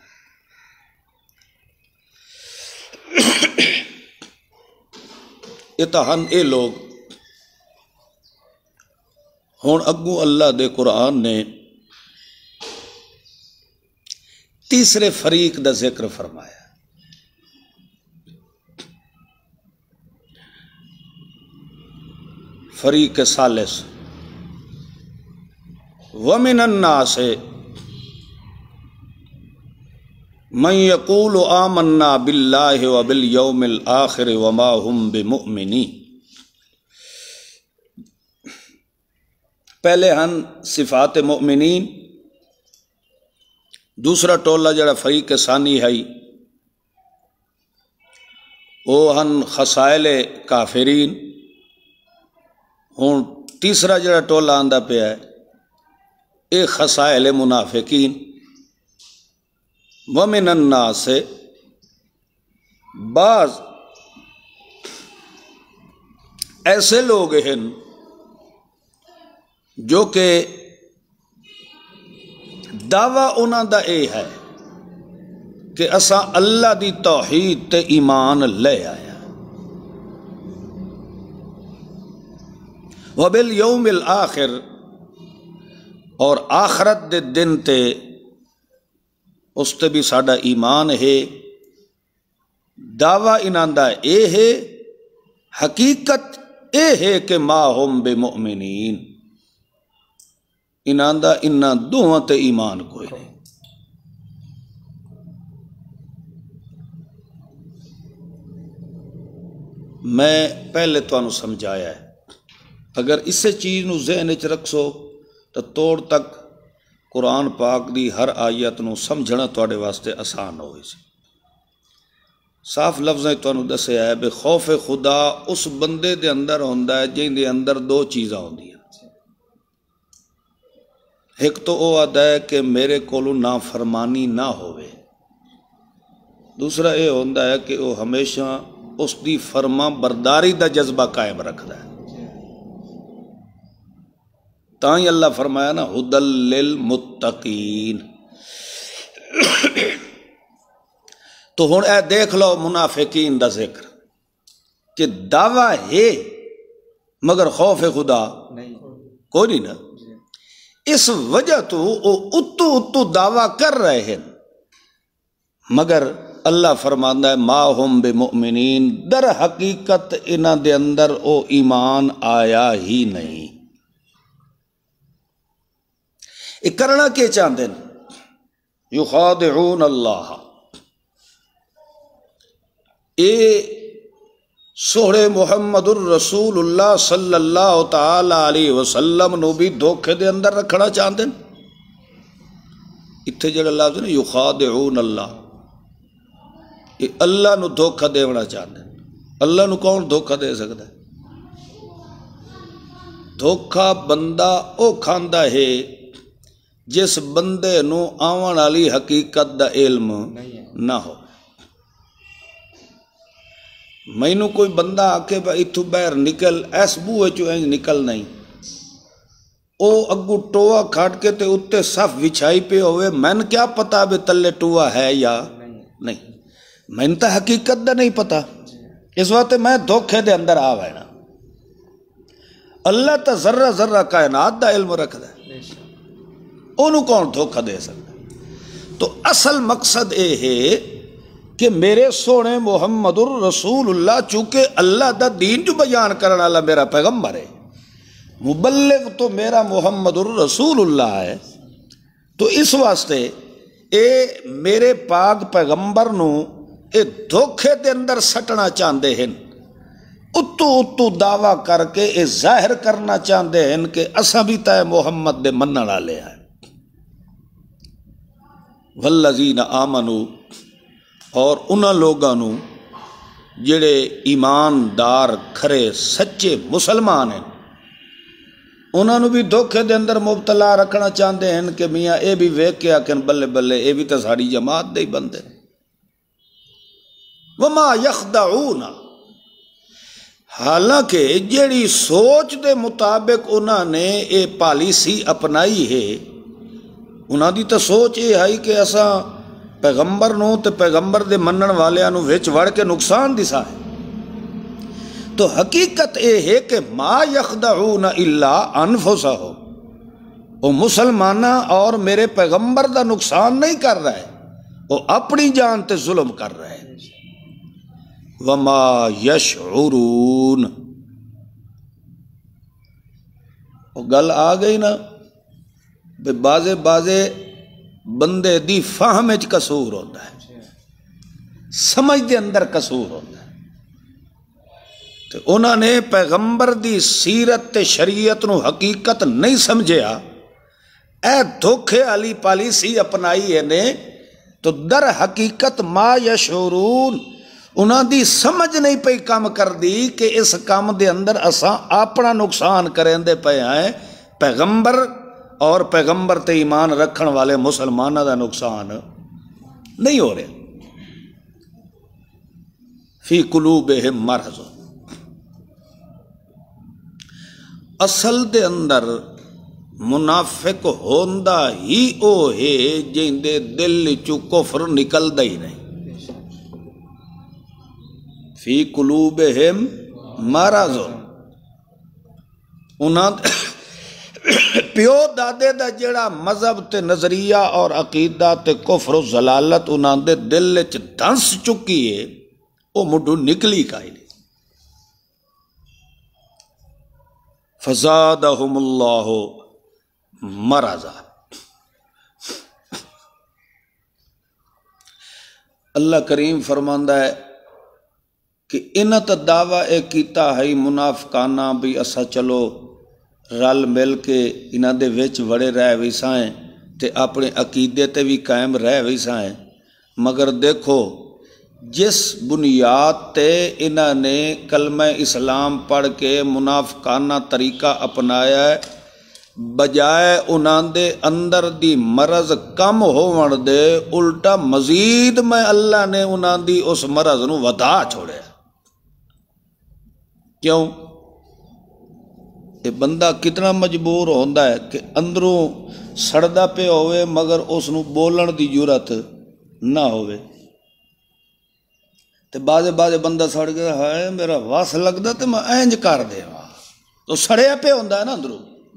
اتہن اے لوگ ہون اگوں اللہ دے قرآن نے تیسرے فریق دا ذکر فرمایا۔ فریق ثالث، وَمِنَ النَّاسِ مَن يَقُولُ آمَنَّا بِاللَّهِ وَبِالْيَوْمِ الْآخِرِ وَمَا هُمْ بِمُؤْمِنِينَ۔ پہلے ہن صفات مؤمنین، دوسرا ٹولہ جڑا فریق ثانی ہے وہ ہن خصائل کافرین، ہوں تیسرا جڑا ٹولہ آندا پیا ہے اے خصائل منافقین۔ ومن الناس، بعض ایسے لوگ ہیں جو کہ دعویٰ انہاں دا اے ہے کہ اساں اللہ دی توحید تے ایمان لے آیا، وبالیوم الآخر، اور آخرت دے دن تے اس تے بھی ساڈا ایمان ہے۔ دعویٰ انہاں دا اے ہے، حقیقت اے ہے کہ ما ہم بمؤمنین، انہاں دا انہاں دوہاں تے ایمان کوئی نہیں۔ میں پہلے تانوں سمجھایا ہے، اگر اسے چیز نو ذہن وچ رکھو تو توڑ تک قرآن پاک دی ہر آیت نو سمجھنا تواڈے واسطے آسان ہوئے سی۔ صاف لفظیں تانوں دسیا ہے بے خوف خدا اس بندے دے اندر ہوندا ہے جن دے اندر دو چیزاں ہوندیاں، ایک تو وہ آتا ہے کہ میرے کولوں نافرمانی نہ ہوئے، دوسرا یہ ہوتا ہے کہ وہ ہمیشہ اس دی فرما برداری دا جذبہ قائم رکھتا ہے۔ تاں اللہ فرمایا نا ہدی للمتقین۔ تو ہن اے دیکھ لو منافقین دا ذکر کہ دعویٰ ہے مگر خوف خدا کوئی نہیں نا، اس وجہ تو وہ اتو دعویٰ کر رہے ہیں، مگر اللہ فرماندا ہے ما ہم بمؤمنین، در حقیقت انہاں دے اندر او ایمان آیا ہی نہیں۔ یہ کرنا کیا چاہتے ہیں؟ یخادعون اللہ، اے سوڑے محمد الرسول اللہ صلی اللہ تعالی علیہ وسلم نو بھی دھوکے دے اندر رکھنا چاہتے ہیں۔ اتھے جڑا لفظ ہے یخادعون اللہ، یہ اللہ نو دھوکہ دیونا چاہتے ہیں۔ اللہ نو کون دھوکہ دے سکتا ہے؟ دھوکہ بندہ او کھاندا ہے جس بندے نو آون والی حقیقت دا علم نہ ہو۔ مینوں کوئی بندہ آکے اتھوں باہر نکل، ایس بوئے چو اینج نکل نہیں، او اگو ٹوہ کھاٹ کے تے اتے صف وچھائی پہ ہوئے، میں کیا پتا بے تلے ٹوہ ہے یا نہیں، میں تا حقیقت دا نہیں پتا، اس وقت میں دھوکھے دے اندر آ وینا۔ اللہ تا ذرہ ذرہ کائنات دا علم رکھ دے، انہوں کون دھوکہ دے سکتا؟ تو اصل مقصد اے ہے کہ میرے سونے محمد الرسول اللہ، چونکہ اللہ دا دین جو بیان کرنا اللہ میرا پیغمبر ہے، مبلغ تو میرا محمد الرسول اللہ ہے، تو اس واسطے اے میرے پاک پیغمبر نو اے دھوکھے دے اندر سٹنا چاہتے ہیں، اتو دعویٰ کر کے اے ظاہر کرنا چاہتے ہیں کہ اساں بھی تے محمد دے منن والے ہیں۔ والذین آمنوا، اور انہاں لوگاں نو جڑے ایماندار کھرے سچے مسلمان ہیں، انہوں بھی دھوکھے دے اندر مبتلا رکھنا چاہتے ہیں کہ میاں اے بھی ویک کے آکن بلے بلے اے بھی تو ساری جماعت دے ہی بندے. وما یخدعون، حالانکہ جیڑی سوچ دے مطابق انہوں نے اے پالیسی اپنائی ہے، انہوں دی تو سوچ یہ ہے کہ اساں پیغمبر نو تے پیغمبر دے منن والیاں نو وچ وڑ کے نقصان دسا ہے. تو حقیقت یہ ہے کہ ما یخدعون الا انفسہم، وہ مسلمانہ اور میرے پیغمبر دا نقصان نہیں کر رہا ہے، وہ اپنی جان تے ظلم کر رہے ہیں. وما یشعرون، وہ گل آ گئی نا بے بازے بندے دی فہم وچ قصور ہوتا ہے، سمجھ دے اندر قصور ہوتا ہے. تو انہوں نے پیغمبر دی سیرت تے شریعت نو حقیقت نہیں سمجھیا، اے دھوکھے والی پالیسی اپنائی ہے نے. تو در حقیقت ما یشعرون، انہوں دی سمجھ نہیں پئی کام کر دی کہ اس کام دے اندر اساں اپنا نقصان کریں دے پے ہیں، پیغمبر اور پیغمبر تے ایمان رکھن والے مسلمانوں دا نقصان نہیں ہو رہا. فی قلوبہم مرض، اصل دے اندر منافق ہوندا ہی او ہے جن دے دل چو کفر نکلدا ہی نہیں. فی قلوبہم مرض، انہاں پیو دادے دا جڑا مذہب تے نظریہ اور عقیدہ تے کفر و ضلالت انہاں دے دل وچ دھنس چکی ہے، او مڈو نکلی کائیں نہیں. فزادہم اللہ مرضا، اللہ کریم فرماندا ہے کہ انہاں تا دعویٰ اے کیتا ہے منافقانہ بھی اسا چلو رل مل کے انہاں دے وچ وڑے رہ ویسائیں تے اپنے عقیدے تے بھی قائم رہ ویسائیں، مگر دیکھو جس بنیاد تے انہاں نے کلمہ اسلام پڑھ کے منافقانہ طریقہ اپنایا ہے، بجائے انہاں دے اندر دی مرض کم ہون دے الٹا مزید میں اللہ نے انہاں دی اس مرض نو ودا چھوڑیا. کیوں؟ یہ بندہ کتنا مجبور ہوندا ہے کہ اندروں سڑدا پہ ہوئے مگر اس نو بولن دی جرات نہ ہوئے. تے بازے بندہ سڑ گیا ہے میرا وس لگدا تے میں اینج کر دیواں، تو سڑیا پہ ہوندا ہے نا اندروں.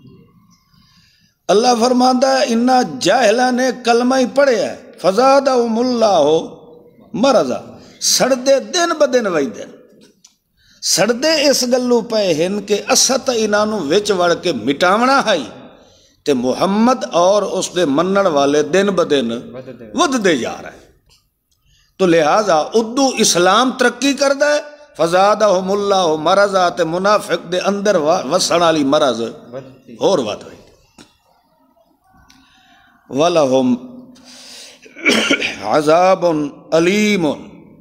اللہ فرماندا ہے انہاں جاہلاں نے کلمہ ہی پڑھیا ہے، فزادہم اللہ مرضا، سڑدے دن بدن ویندے، سڑدے اس گلوں پے ہن کہ اسا تا انہاں نو وچ وڑ کے مٹاونا ہے تے محمد اور اس دے منن والے دن بدن وددے جا رہے. تو لہذا ادو اسلام ترقی کردا ہے، فزادہم اللہ مرضا، تے منافق دے اندر وسن والی مرض اور ود ہوئی. وَلَهُمْ عَذَابٌ عَلِيمٌ،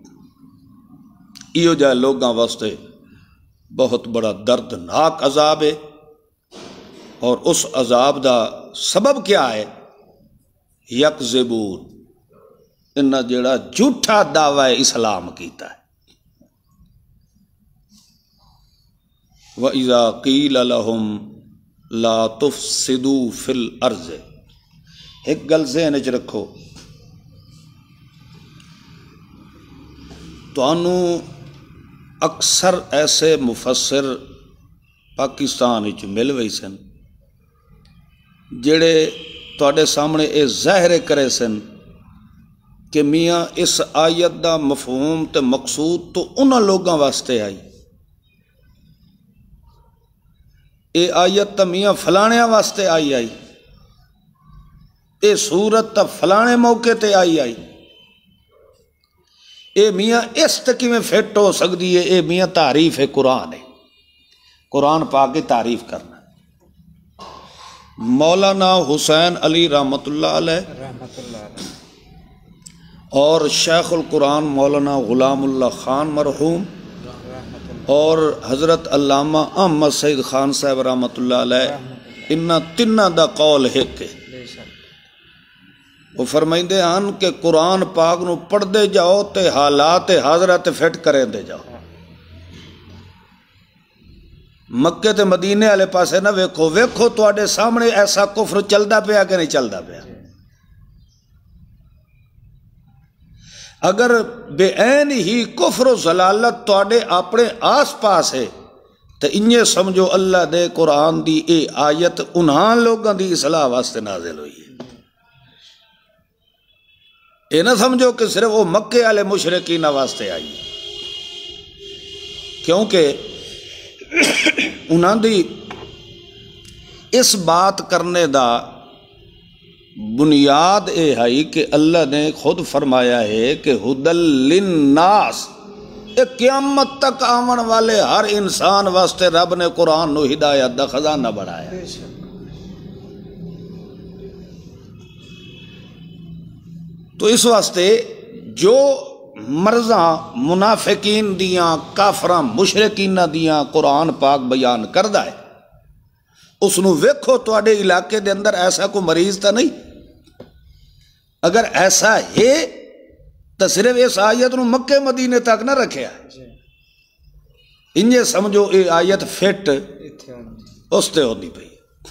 ایو جائے لوگاں واسطے بہت بڑا دردناک عذاب ہے. اور اس عذاب دا سبب کیا ہے؟ یکذبون، انہاں جڑا جھوٹا دعوی اسلام کیتا ہے. وَإِذَا قِيلَ لَهُمْ لَا تُفْسِدُوا فِي الْأَرْضِ، ایک گل ذہن وچ رکھو، تانوں اکثر ایسے مفسر پاکستان وچ مل وئی سن جڑے تواڈے سامنے اے ظاہر کرے سن کہ میاں اس آیت دا مفہوم تے مقصود تو انہاں لوگاں واسطے آئی، اے آیت تا میاں فلانیاں واسطے آئی، اے سورت تا فلانے موقع تے آئی، اے میاں اس تک میں فٹ ہو سکتی ہے. اے میاں تعریف ہے قرآن، ہے قرآن پاک کی تعریف کرنا. مولانا حسین علی رحمۃ اللہ علیہ اور شیخ القرآن مولانا غلام اللہ خان مرحوم اور حضرت علامہ احمد سعید خان صاحب رحمۃ اللہ علیہ انہاں تنہ دا قول ایک ہے۔ وہ فرمائندے ہیں کہ قرآن پاک نو پڑھ دے جاؤ تے حالات حاضرہ تے فٹ کریں دے جاؤ۔ مکے تے مدینے والے پاسے نہ ویکھو، ویکھو تواڈے سامنے ایسا کفر چلدا پیا کہ نہیں چلدا پیا۔ اگر بے عین ہی کفر و ضلالت تواڈے اپنے آس پاس ہے تو انجے سمجھو اللہ دے قرآن دی اے آیت انہاں لوگاں دی اصلاح واسطے نازل ہوئی ہے۔ اے نہ سمجھو کہ صرف وہ مکے والے مشرکین واسطے آئی ہے، کیونکہ انہاں دی اس بات کرنے دا بنیاد اے ہے کہ اللہ نے خود فرمایا ہے کہ ہدل للناس، قیامت تک آون والے ہر انسان واسطے رب نے قرآن نو ہدایت دا خزانہ بڑھایا۔ تو اس واسطے جو مرضاں منافقین دیاں کافراں مشرکین دیاں قرآن پاک بیان کردہ ہے، اس نو ویکھو تواڈے علاقے دے اندر ایسا کوئی مریض تا نہیں؟ اگر ایسا ہے تو صرف اس آیت نو مکے مدینے تک نہ رکھیا، انجے سمجھو اے آیت فٹ اس تے ہوندی پئی۔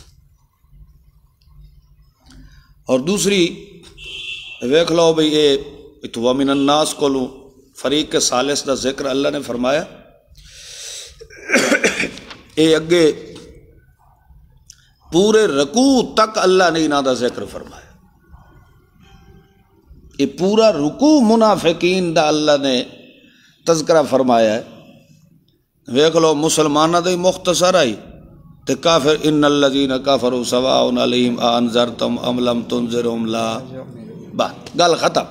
اور دوسری ویکھ لو بھئی اے وَمِنَ النَّاسِ کولوں فریق ثالث دا ذکر اللہ نے فرمایا، اے اگے پورے رکوع تک اللہ نے انہاں دا ذکر فرمایا۔ یہ پورا رکوع منافقین دا اللہ نے تذکرہ فرمایا ہے۔ ویکھ لو مسلمانہ دا مختصر آئی تے کافر ان الذین کفروا سواء علیہم انذرتم ام لم تنذرہم لا، بات گل ختم۔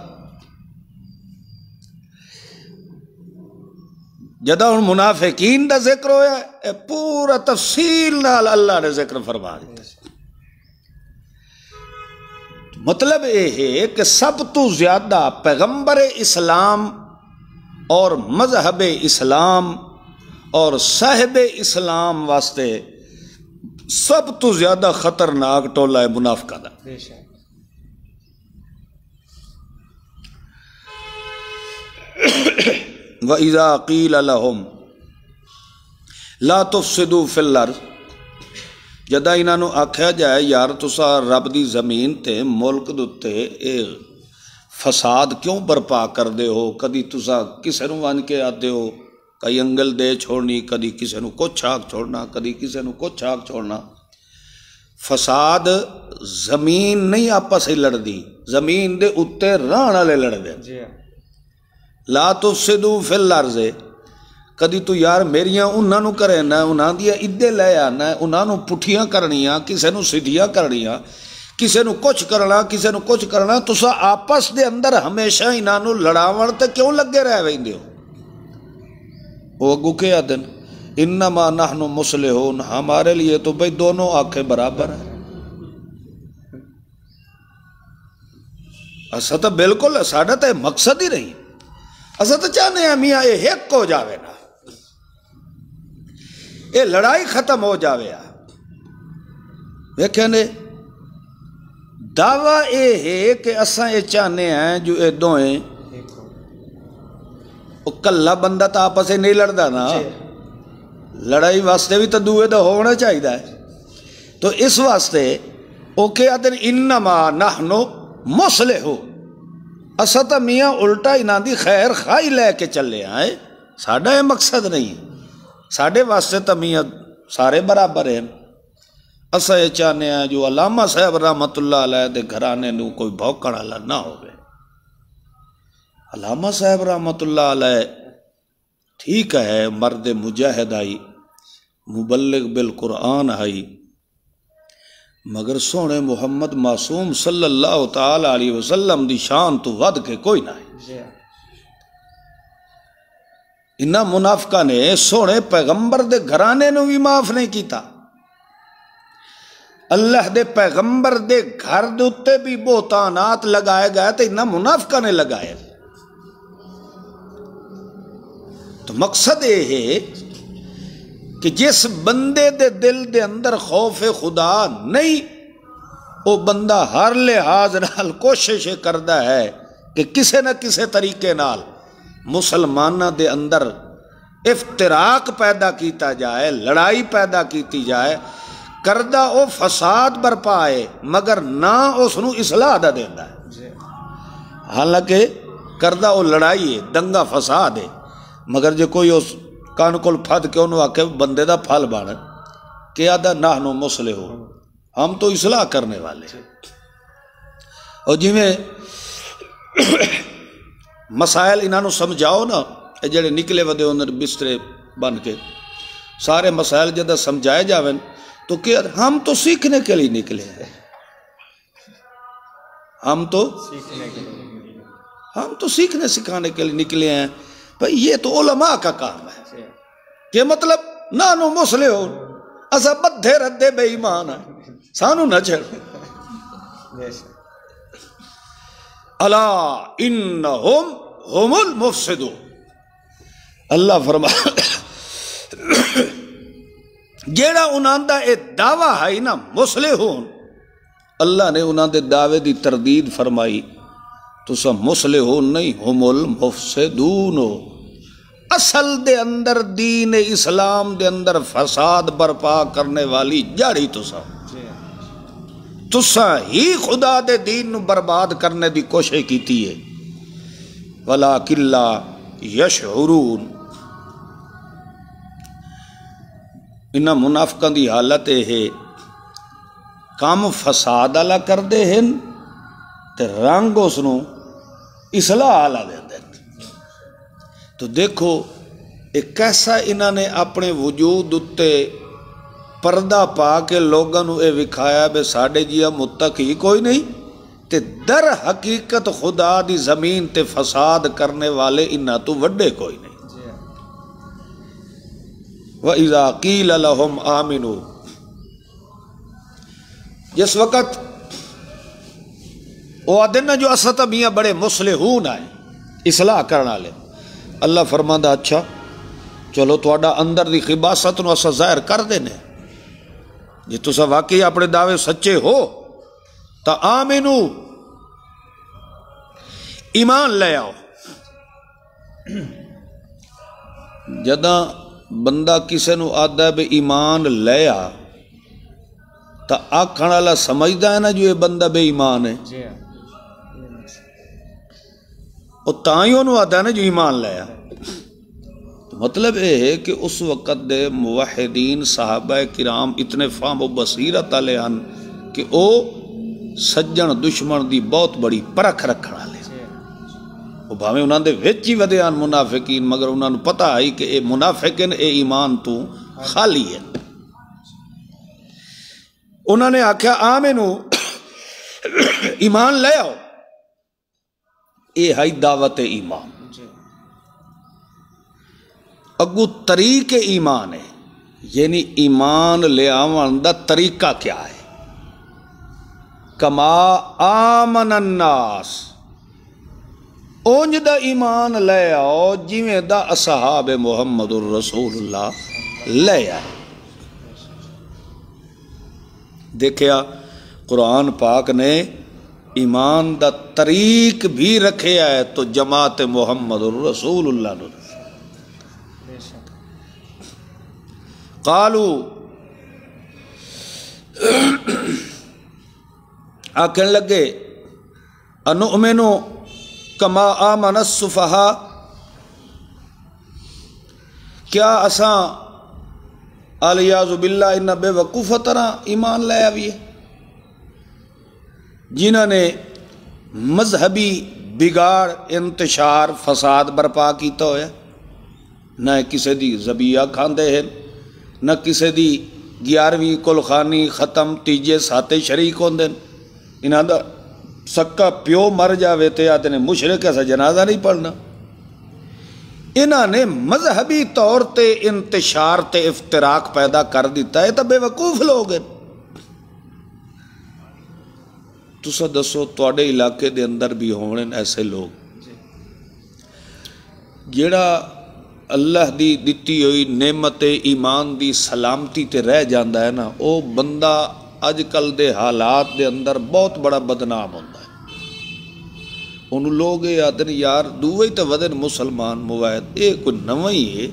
جدہ ہن منافقین دا ذکر ہویا ہے پورا تفصیل نال اللہ نے ذکر فرما دیا۔ مطلب یہ ہے کہ سب تو زیادہ پیغمبر اسلام اور مذہب اسلام اور صاحب اسلام واسطے سب تو زیادہ خطرناک ٹولہ ہے منافقہ دا۔ وَإِذَا قِيلَ لَهُمْ لَا تُفْسِدُوا فِي الْأَرْضِ، جدہ انہاں نو آکھیا جائے یار تسا رب دی زمین تے ملک دے اے فساد کیوں برپا کر دے ہو، کدی تسا کسے نو ون کے آتے ہو، کئی انگل دے چھوڑنی، کدی کسے نو کچھ آگ چھوڑنا، کدی کسے نو کچھ آگ چھوڑنا۔ فساد زمین نہیں آپس ہی لڑ دی، زمین دے اتے رہن والے لڑ دے۔ لا تفسدوا فی الارض، کدی تو یار میریاں انہاں نو کرے نہ، انہاں دیا ادے لے آنا، انہاں نو پٹھیاں کرنیاں، کسے نو سیدھیاں کرنیاں، کسے نو کچھ کرنا، کسے نو کچھ کرنا، تسا آپس دے اندر ہمیشہ انہاں نو لڑاون تے کیوں لگے رہ ویندے ہو؟ وہ اگو کے آدن انما نحن مصلحون، ہمارے لیے تو بھئی دونوں آنکھیں برابر ہیں۔ اسا تو بالکل ساڈا تے مقصد ہی نہیں، اسا تو چاہنے ہیں میاں یہ ایک ہو جاوے نا، یہ لڑائی ختم ہو جاوے۔ دیکھیں نے دعویٰ یہ ہے کہ اسا یہ چاہنے ہیں جو یہ دوئیں کلا بندہ تو آپس سے نہیں لڑدا نا، لڑائی واسطے بھی تو دوئے دا ہونا چاہیے ہے۔ تو اس واسطے وہ کہتے ہیں انما نحن مصلحون، اسا تا میاں الٹا انہاں دی خیر خائی لے کے چلے آئے، ساڈا یہ مقصد نہیں، ساڈے واسطے تا میاں سارے برابر ہیں۔ اسا یہ چاہنے ہیں جو علامہ صاحب رحمت اللہ علیہ دے گھرانے نو کوئی بھوکڑ والا نہ ہوئے۔ علامہ صاحب رحمت اللہ علیہ ٹھیک ہے مرد مجاہد آئی، مبلغ بالقرآن آئی، مگر سونے محمد معصوم صلی اللہ تعالی علیہ وسلم دی شان تو ود کے کوئی نہ ہے۔ انہاں منافقہ نے سونے پیغمبر دے گھرانے نو بھی معاف نہیں کیتا، اللہ دے پیغمبر دے گھر دے اتے بھی بہتانات لگائے گئے تو انہاں منافقہ نے لگائے۔ تو مقصد یہ ہے کہ جس بندے دے دل دے اندر خوف خدا نہیں، وہ بندہ ہر لحاظ نال کوشش کردا ہے کہ کسے نہ کسے طریقے نال مسلماناں دے اندر افتراق پیدا کیتا جائے، لڑائی پیدا کیتی جائے، کردہ او فساد برپا ہے مگر نہ اس نو اصلاح دا دیندا ہے۔ حالانکہ کردہ او لڑائی ہے، دنگا فساد ہے، مگر جو کوئی اس کان کول پھد کے انہوں آکے بندے دا پھل بن کہ آدھا نحنو مصلحون، ہم تو اصلاح کرنے والے ہیں۔ اور جی میں مسائل انہوں نے سمجھاؤ نا، جڑے نکلے ودے انہوں بسترے بن کے سارے مسائل جدہ سمجھائے جاویں تو کہ ہم تو سیکھنے کے لیے نکلے ہیں، ہم تو سیکھنے سکھانے کے لیے نکلے ہیں۔ بھئی یہ تو علماء کا کام ہے کہ مطلب نانو مصلحون، اسا بدھے ردے بے ایمان ہیں، سانو نہ چھڑ۔ الا انہم ہم المفسدون، اللہ فرمایا جیڑا انہاں دا اے دعویٰ ہے نا مصلحون، اللہ نے انہاں دے دعوے دی تردید فرمائی، تو سب مصلحون نہیں، ہم المفسدون، اصل دے اندر دین اسلام دے اندر فساد برپا کرنے والی جاڑی تسا ہی خدا دے دین نو برباد کرنے دی کوشش کیتی ہے، ولیکن لا یشعرون۔ انہاں منافقاں دی حالت ہے کام فساد والا کردے ہیں تے رنگ اس نو اصلاح والا دے دے۔ تو دیکھو ایک کیسا انہاں نے اپنے وجود اتے پردہ پا کے لوگاں نو اے وکھایا بے ساڈے جیا متقی کوئی نہیں، تے در حقیقت خدا دی زمین تے فساد کرنے والے انہاں تو وڈے کوئی نہیں۔ وَإِذَا قِيلَ لَهُمْ آمِنُوا، جس وقت وہ آدھنا جو اسطا میاں بڑے مصلحون آئے، اصلاح کرنا لے، اللہ فرماندہ اچھا چلو تواڈا اندر دی خباثت نو اسا ظاہر کر دینے، جی تسا واقعی اپنے دعوے سچے ہو تا آمنو، ایمان لے آؤ۔ جدہ بندہ کسے نو آدھا ہے بے ایمان لے آ تا آکھن والا سمجھدا ہے نا جو یہ بندہ بے ایمان ہے، اور تائیوں نو آدھا ہے نا جو ایمان لے آ۔ مطلب یہ ہے کہ اس وقت دے موحدین صحابہ کرام اتنے فہم و بصیرت والے ہیں کہ او سجن دشمن دی بہت بڑی پرکھ رکھن والے، وہ بھاویں انہاں دے وچ ہی ودے ہیں منافقین، مگر انہاں نو پتہ ہے کہ اے منافقین اے ایمان تو خالی ہے۔ انہاں نے آکھیا آمنو، ایمان لے آؤ، اے ہے دعوت ایمان۔ اگو طریق ایمان ہے، یعنی ایمان لے آون دا طریقہ کیا ہے؟ کما آمن الناس، اونج دا ایمان لے آؤ جویں دا اصحاب محمد الرسول اللہ لے آئے۔ دیکھیا قرآن پاک نے ایمان دا طریق بھی رکھے ہے تو جماعت محمد الرسول اللہ نے قالو آکھن لگے انؤمنو کما آمن السفہاء، کیا اساں الیاذ باللہ انہاں بے وقوف طرح ایمان لے آئیے جنہاں نے مذہبی بگاڑ انتشار فساد برپا کیتا ہویا، نہ کسے دی ذبیحہ کھاندے ہیں، نہ کسے دی 11ویں کلخانی ختم تیجے ساتے شریک ہوندے، انہاں دا سکا پیو مر جاوے تے آتے نے مشرک ایسا جنازہ نہیں پڑھنا۔ انہاں نے مذہبی طور تے انتشار تے افتراق پیدا کر دیتا ہے، تو بے وقوف لوگ ہیں۔ تسا دسو تواڈے علاقے دے اندر بھی ہونے ایسے لوگ جیڑا اللہ دی دتی ہوئی نعمت ایمان دی سلامتی تے رہ جاندا ہے نا، او بندہ اج کل دے حالات دے اندر بہت بڑا بدنام ہوندا ہے۔ انہوں لوگ یہ آتے ہیں یار دووے ہی تو ودن مسلمان موائد، یہ کوئی نواں ہی ہے۔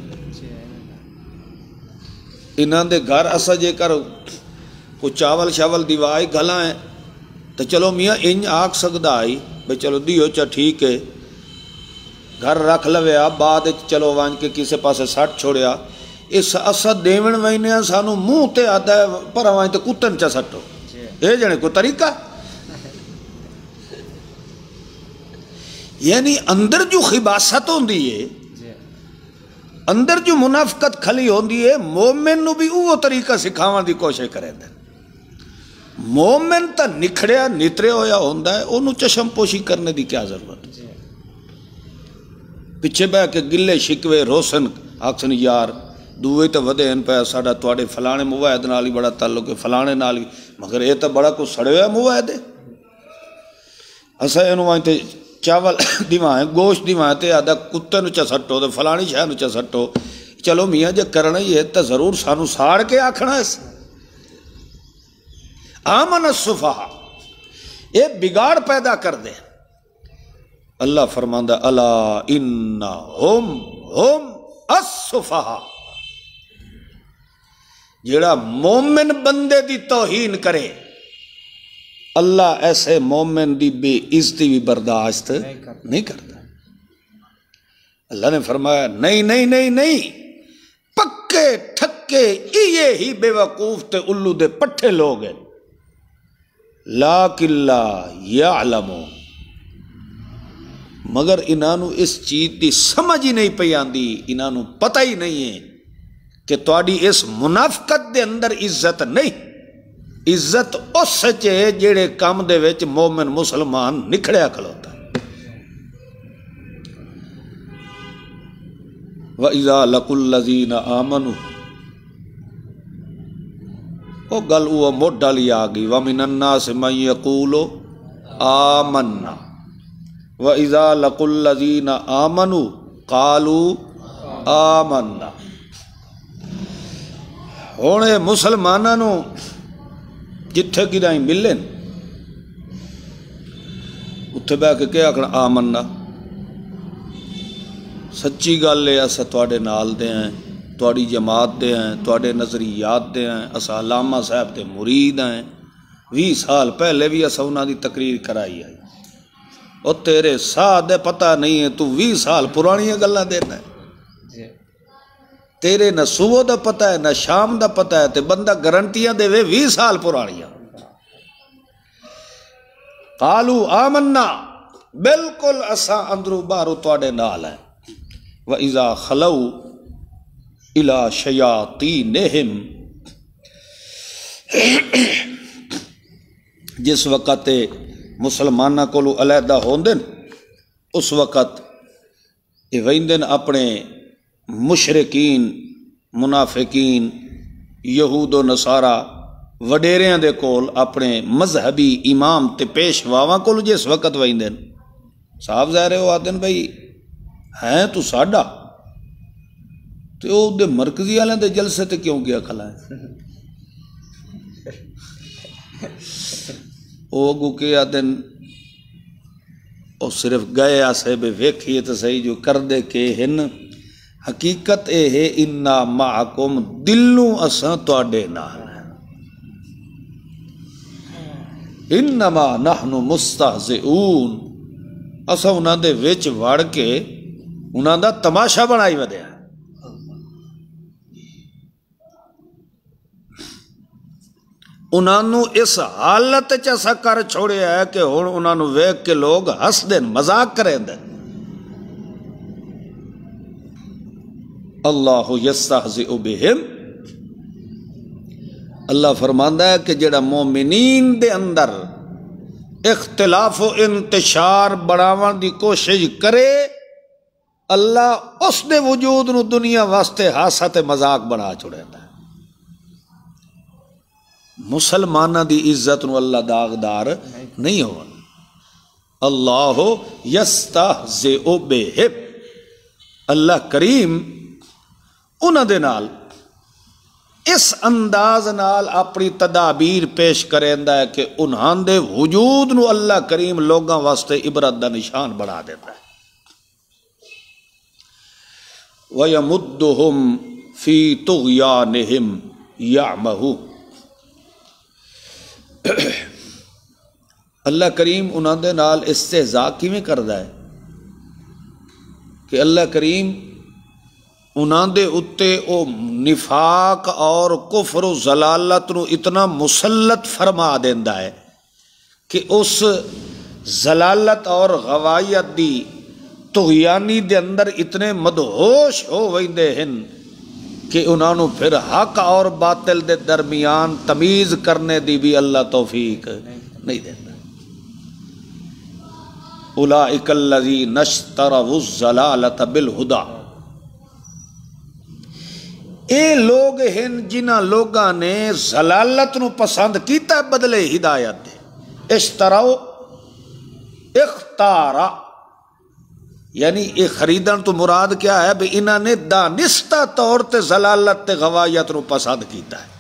انہاں دے گھر اسا جے کر کوئی چاول شاول دیوائی گھلا ہے تو چلو میاں انج آکھ سکدا آئی بھئی چلو دیو چا ٹھیک ہے، گھر رکھ لویا بعد چلو وان کے کسے پاسے سٹ چھوڑیا۔ اس اسا دیون وینے سانو منہ تے آتا ہے پر وان تے کتن چا سٹو، یہ جنے کوئی طریقہ؟ یعنی اندر جو خباست ہوندی ہے، اندر جو منافقت کھلی ہوندی ہے، مومن نو بھی وہ طریقہ سکھاواں دی کوشش کرے دے۔ مومن تا نکھڑیا نترے ہویا ہوندا ہے، انہوں چشم پوشی کرنے دی کیا ضرورت؟ پیچھے بہ کے گلے شکوے روسن آکسن یار دووے تو ودے ان پہ ساڑا تواڈے فلانے موائد نال ہی بڑا تعلق ہے، فلانے نال ہی، مگر یہ تو بڑا کوئی سڑے ہویا موائد ہے۔ اسا اینو وہاں تے چاول دیوائیں گوشت دیوائیں تے آدھا کتے نو چا سٹو تے فلانی شاہ نو چا سٹو۔ چلو میاں جے کرنا ہی ہے تو ضرور سانو ساڑ کے آکھنا اس آمن الصفحاء، یہ بگاڑ پیدا کر دے۔ اللہ فرماندہ الا انہم الصفحاء، جیڑا مومن بندے دی توہین کرے اللہ ایسے مومن دی بے عزتی بھی برداشت نہیں کرتا۔ اللہ نے فرمایا نہیں نہیں نہیں نہیں، پکے ٹھکے یہ ہی بے وقوف تے الو دے پٹھے لوگ ہیں، لیکن لا یعلمون، مگر انہوں اس چیز دی سمجھ ہی نہیں پئی آندی، انہوں پتہ ہی نہیں ہے کہ تواڈی اس منافقت دے اندر عزت نہیں، عزت اس سچے جیڑے کام دے وچ مومن مسلمان نکھڑیا کھلوتا ہے۔ وَإِذَا لَقُوا الَّذِينَ آمَنُوا، وہ گل وہ موڈا لی آگئی، وَمِنَ النَّاسِ مَن يَقُولُ آمَنَّا وَإِذَا لَقُوا الَّذِينَ آمَنُوا قَالُوا آمَنَّا۔ ہونے مسلمانوں جتھے گرائیں ملن اتھے بہ کے کیا آکھنا آمنا، سچی گل ہے اسا تواڈے نال دے ہیں، تواڈی جماعت دے ہیں، تواڈے نظریات دے ہیں، اسا علامہ صاحب دے مرید ہیں، 20 سال پہلے بھی اسا انہاں دی تقریر کرائی ہے، او تیرے ساہ دے پتہ نہیں ہے، تو 20 سال پرانی گلاں دینا ہے، تیرے نہ صبح دا پتہ ہے نہ شام دا پتہ ہے، تے بندہ گارنٹیاں دے وے 20 سال پرانیاں۔ قالو آمنا، بالکل اسا اندرو باہرو تواڈے نال ہیں۔ وَإِذَا خَلَوْا إِلَى شَيَاطِينِهِمْ، جس وقت مسلمانہ کولو علیحدہ ہوندن اس وقت یہ ویندن اپنے مشرکین منافقین یہود و نصارہ وڈیریاں دے کول، اپنے مذہبی امام تے پیشواواں کول جس وقت ویندن صاحب ظاہر ہے وہ آدن بھئی ہیں تو ساڈا، تو وہ دے مرکزی والے دے جلسے تے کیوں گیا کھلا ہے؟ وہ گو کہ آدن وہ صرف گئے آسے بے ویکھیے تو صحیح جو کر دے کے ہن، حقیقت اے ہے انا معکم، دلوں اساں تواڈے نال ہیں، انما نحن مستہزئون، اساں انہاں دے وچ وڑ کے انہاں دا تماشا بنائی ودیا۔ انہوں اس حالت چسا کر چھوڑیا ہے کہ ہن انہوں ویکھ کے لوگ ہس دین، مذاق کریں دین۔ اللہ یستہزئ بہم، اللہ فرماندا ہے کہ جڑا مومنین دے اندر اختلاف و انتشار بڑھاون دی کوشش کرے، اللہ اس دے وجود نو دنیا واسطے ہاسا تے مذاق بنا چھوڑیندا ہے۔ مسلمانہ دی عزت نو اللہ داغدار نہیں ہون۔ اللہ یستہزئ بہم، اللہ کریم انہاں دے نال اس انداز نال اپنی تدابیر پیش کریندا ہے کہ انہاں دے وجود نو اللہ کریم لوگاں واسطے عبرت دا نشان بنا دیتا ہے. وَيَمُدُّهُمْ فِي طُغْيَانِهِمْ يَعْمَهُونَ. اللہ کریم انہاں دے نال استہزاء کیویں کردا ہے کہ اللہ کریم انہاں دے اتے او نفاق اور کفر و ضلالت نو اتنا مسلط فرما دیندا ہے کہ اس ضلالت اور غوایت دی طغیانی دے اندر اتنے مدہوش ہو ویندے ہیں کہ انہاں نو پھر حق اور باطل دے درمیان تمیز کرنے دی بھی اللہ توفیق نہیں دیتا. اولئک الذین اشتروا الضلالۃ بالہدی. اے لوگ ہیں جنہاں لوگاں نے ضلالت نو پسند کیتا بدلے ہدایت دے. اشتراؤ اختارا یعنی یہ خریدن تو مراد کیا ہے بھی انہاں نے دانستہ طور تے ضلالت تے غوایت نو پسند کیتا ہے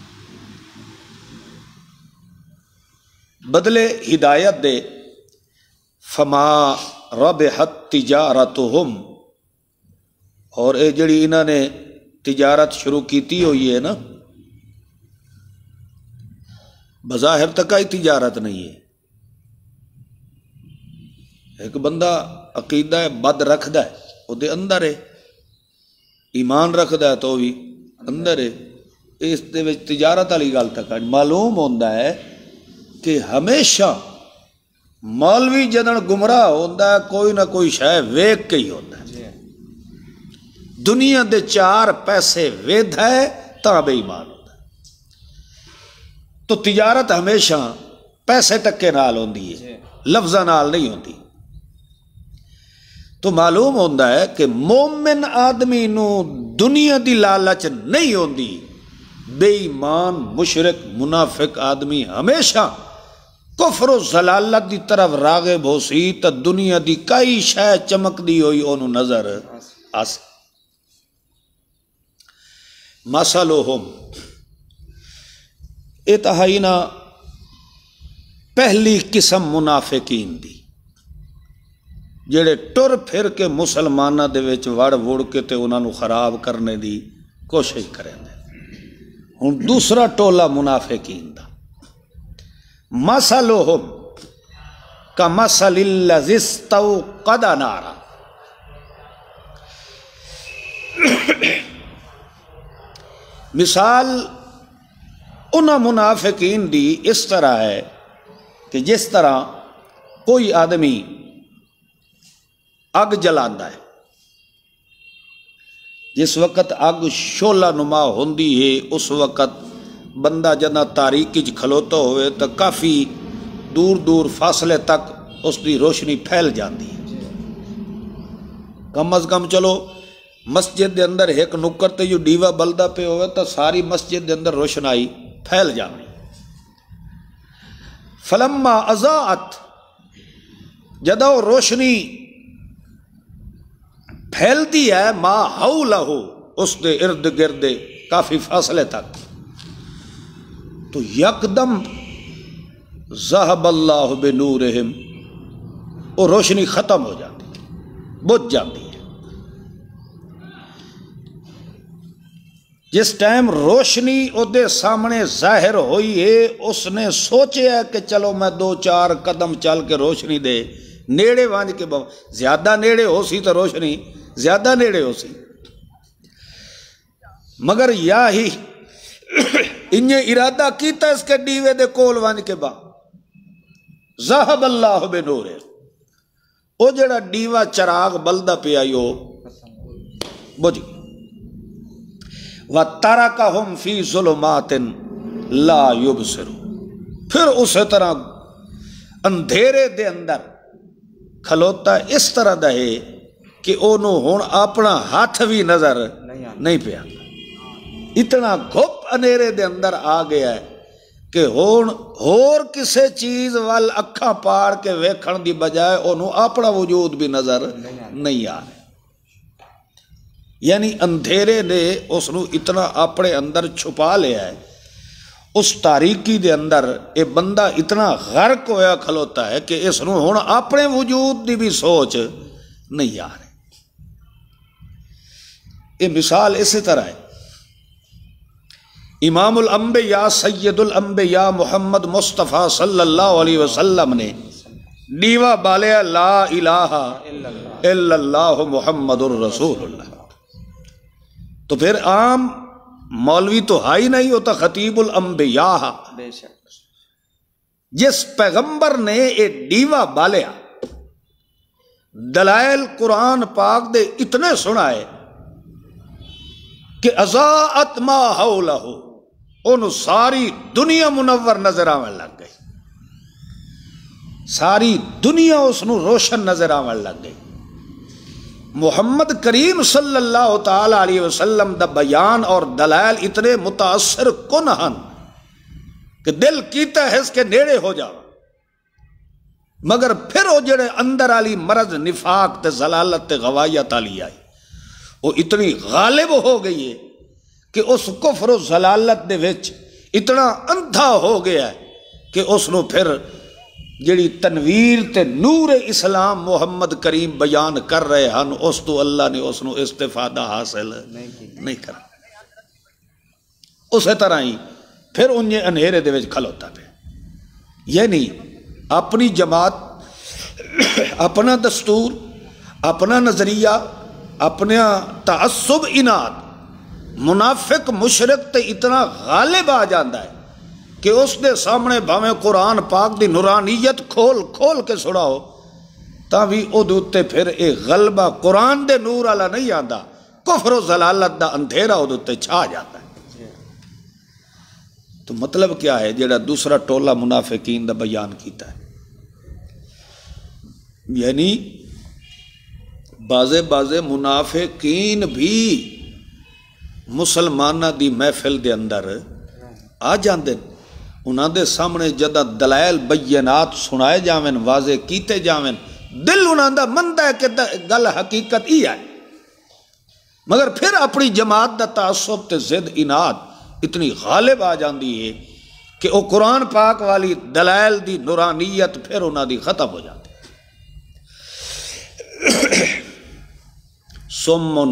بدلے ہدایت دے. فما ربحت تجارتہم. اور اے جڑی انہاں نے تجارت شروع کیتی ہوئی ہے نا بظاہر تکائی تجارت نہیں ہے. ایک بندہ عقیدہ بد رکھدا ہے وہ دے اندر ہے, ایمان رکھدا ہے تو بھی اندر ہے. اس دے وچ تجارت والی گل تک معلوم ہوندا ہے کہ ہمیشہ مولوی جدن گمراہ ہوندا ہے کوئی نہ کوئی شے ویکھ کے ہی ہوندا ہے. دنیا دے چار پیسے وید ہے تاں بے ایمان ہوتا ہے. تو تجارت ہمیشہ پیسے ٹکے نال ہوندی ہے لفظاں نال نہیں ہوندی. تو معلوم ہوتا ہے کہ مومن آدمی نو دنیا دی لالچ نہیں ہوندی. بے ایمان مشرک منافق آدمی ہمیشہ کفر و ضلالت دی طرف راغب ہو سی تو دنیا دی کئی شے چمک دی ہوئی انہوں نظر آس. مثلہم اتہائینا پہلی قسم منافقین دی جڑے ٹر پھر کے مسلمانہ دے وچ وڑ وڑ کے تے انہاں نو خراب کرنے دی کوشش کریں دے. ہن دوسرا ٹولا منافقین دا. مثلہم کمثل الذی استوقد نارا. مثال انہاں منافقین دی اس طرح ہے کہ جس طرح کوئی آدمی اگ جلاندا ہے. جس وقت اگ شعلہ نما ہوندی ہے اس وقت بندہ جنا تاریکی چ کھلوتا ہوئے تو کافی دور دور فاصلے تک اس دی روشنی پھیل جاتی ہے. کم از کم چلو مسجد دے اندر ایک نکر تے جو ڈیوا بلدا پہ ہوئے تو ساری مسجد دے اندر روشنائی پھیل جانی. فلما اضاءت جدو روشنی پھیلتی ہے ما حولہ اس دے ارد گرد کافی فاصلے تک تو یکدم ذہب اللہ بنورہم وہ روشنی ختم ہو جاتی بجھ جاتی ہے. جس ٹائم روشنی اودے سامنے ظاہر ہوئی ہے اس نے سوچے ہے کہ چلو میں دو چار قدم چل کے روشنی دے نیڑے وانج کے زیادہ نیڑے ہو سی تو روشنی زیادہ نیڑے ہو سی مگر یا ہی انہیں ارادہ کیتا اس کے ڈیوے دے کول وانج کے با ذہب اللہ بنورہ او جڑا ڈیوا چراغ بلدا پہ آئیو بجھ وَتَرَكَهُمْ فِي ظُلُمَاتٍ لَا يُبْصِرُونَ. پھر اسی طرح اندھیرے دے اندر کھلوتا اس طرح دا ہے کہ انہوں ہون اپنا ہاتھ بھی نظر نہیں پہ آتا. اتنا گھپ اندھیرے دے اندر آ گیا ہے کہ ہون اور کسے چیز وال اکھاں پاڑ کے ویکھن دی بجائے انہوں اپنا وجود بھی نظر نہیں آ رہے. یعنی اندھیرے نے اس نو اتنا اپنے اندر چھپا لیا ہے، اس تاریکی دے اندر یہ بندہ اتنا غرق ہویا کھلوتا ہے کہ اس نو ہن اپنے وجود دی بھی سوچ نہیں آ رہی۔ یہ مثال اسی طرح ہے، امام الانبیاء سید الانبیاء محمد مصطفیٰ صلی اللہ علیہ وسلم نے ڈیوا بالیا لا الہ الا اللہ محمد الرسول اللہ، تو پھر عام مولوی تو ہائی نہیں ہوتا، خطیب الانبیاء جس پیغمبر نے یہ ڈیوا بالیا دلائل قرآن پاک دے اتنے سنائے کہ اضاءت ما حولہ، ان ساری دنیا منور نظر آون لگ گئی، ساری دنیا اس نو روشن نظر آون لگ گئی۔ محمد کریم صلی اللہ تعالی علیہ وسلم دا بیان اور دلائل اتنے متاثر کن ہن کہ دل کیتا ہے اس کے نیڑے ہو جاؤ، مگر پھر وہ جڑے اندر والی مرض نفاق تے ضلالت تے غوایت والی آئی وہ اتنی غالب ہو گئی ہے کہ اس کفر و ضلالت دے وچ اتنا اندھا ہو گیا ہے کہ اس نو پھر جڑی تنویر تے نور اسلام محمد کریم بیان کر رہے ہن اس تو اللہ نے اس نو استفادہ حاصل نہیں کرا۔ اسی طرح ہی پھر انہیں انہیرے دے وچ کھلوتا پہ، یعنی اپنی جماعت، اپنا دستور، اپنا نظریہ، اپنا تعصب اناد منافق مشرک تے اتنا غالب آ جاندہ ہے کہ اس دے سامنے بھاویں قرآن پاک دی نورانیت کھول کھول کے سڑاؤ تا بھی او دوتے پھر ایک غلبہ قرآن دے نور والا نہیں آندا، کفر و ضلالت دا اندھیرا او دوتے چھا جاتا ہے۔ تو مطلب کیا ہے جڑا دوسرا ٹولہ منافقین دا بیان کیتا ہے، یعنی بازے منافقین بھی مسلمانہ دی محفل دے اندر آ جاندے، انہاں دے سامنے جدہ دلائل بینات سنائے جاویں، واضح کیتے جاویں، دل انہاں دا مندہ ہے کہ گل حقیقت ہی ہے، مگر پھر اپنی جماعت دا تعصب تے ضد اناد اتنی غالب آ جاندی ہے کہ وہ قرآن پاک والی دلائل دی نورانیت پھر انہاں دی ختم ہو جاتی۔ سمن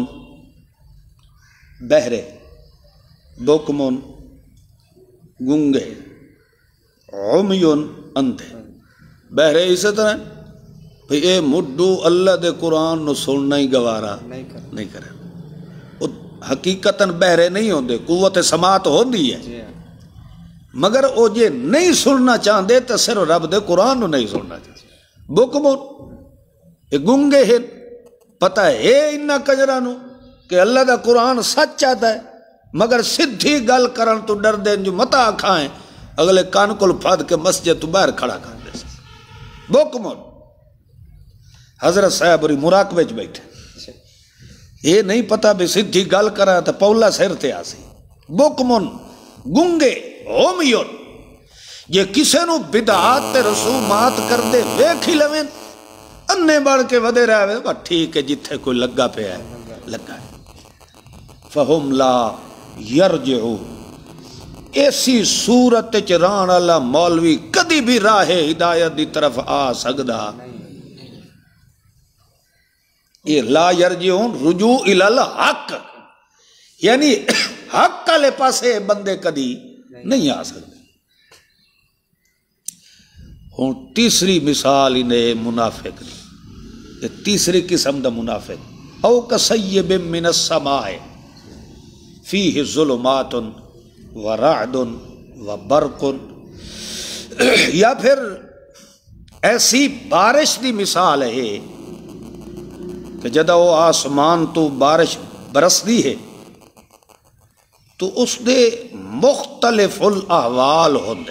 بہرے، بکمن گنگے، عمیون اندھے۔ بہرے اسی طرح بھئی اے مڈو اللہ دے قرآن نو سننا ہی گوارا نہیں کرے، وہ حقیقتاً بہرے نہیں ہوندے، قوت سماعت ہوندی ہے، مگر وہ جے نہیں سننا چاہندے تو صرف رب دے قرآن نو نہیں سننا چاہندے۔ بکمن یہ گنگے ہیں، پتہ ہے انہا کجرہ نو کہ اللہ دا قرآن سچ چاہتا ہے، مگر سدھی گل کرن تو ڈر دیں جو متا کھائیں اگلے کان کل پھاد کے مسجد تو باہر کھڑا کر دے۔ بکمن حضرت صاحب اور مراقبے چ بیٹھے، یہ نہیں پتا بھی سدھی گل کرا تو پولا سر تے آسی۔ بکمن گنگے عمیون، یہ کسے نو بدعات تے رسومات کر دے ویکھ ہی لویں انے بڑھ کے ودے رہے، بس ٹھیک ہے جتھے کوئی لگا پہ ہے لگا ہے۔ فہم لا یرجعو، ایسی صورت چران اللہ مولوی کدی بھی راہ ہدایت دی طرف آ سکدا، یہ لا یرجعون رجوع الی الحق، یعنی حق والے پاسے بندے کدی نہیں آ سکتے۔ ہوں تیسری مثال انہیں منافق دی، یہ تیسری قسم دا منافق، او کسیب من السماء فیہ ظلمات ورعد وبرق، یا پھر ایسی بارش دی مثال ہے کہ جدہ وہ آسمان تو بارش برسدی ہے تو اس دے مختلف الاحوال ہوندے،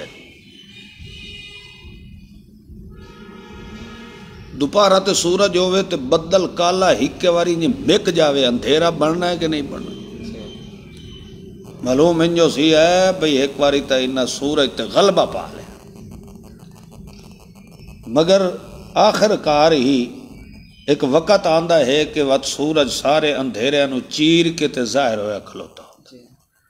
دوپہرہ تے سورج ہوئے تے بدل کالا ہکے واری نہیں مک جاوے، اندھیرا بننا ہے کہ نہیں بننا، معلوم انجو سی ہے بھئی ایک واری تا انہا سورج تے غلبہ پا لے، مگر آخر کار ہی ایک وقت آندا ہے کہ وقت سورج سارے اندھیرے نو چیر کے تے ظاہر ہویا کھلوتا ہوتا.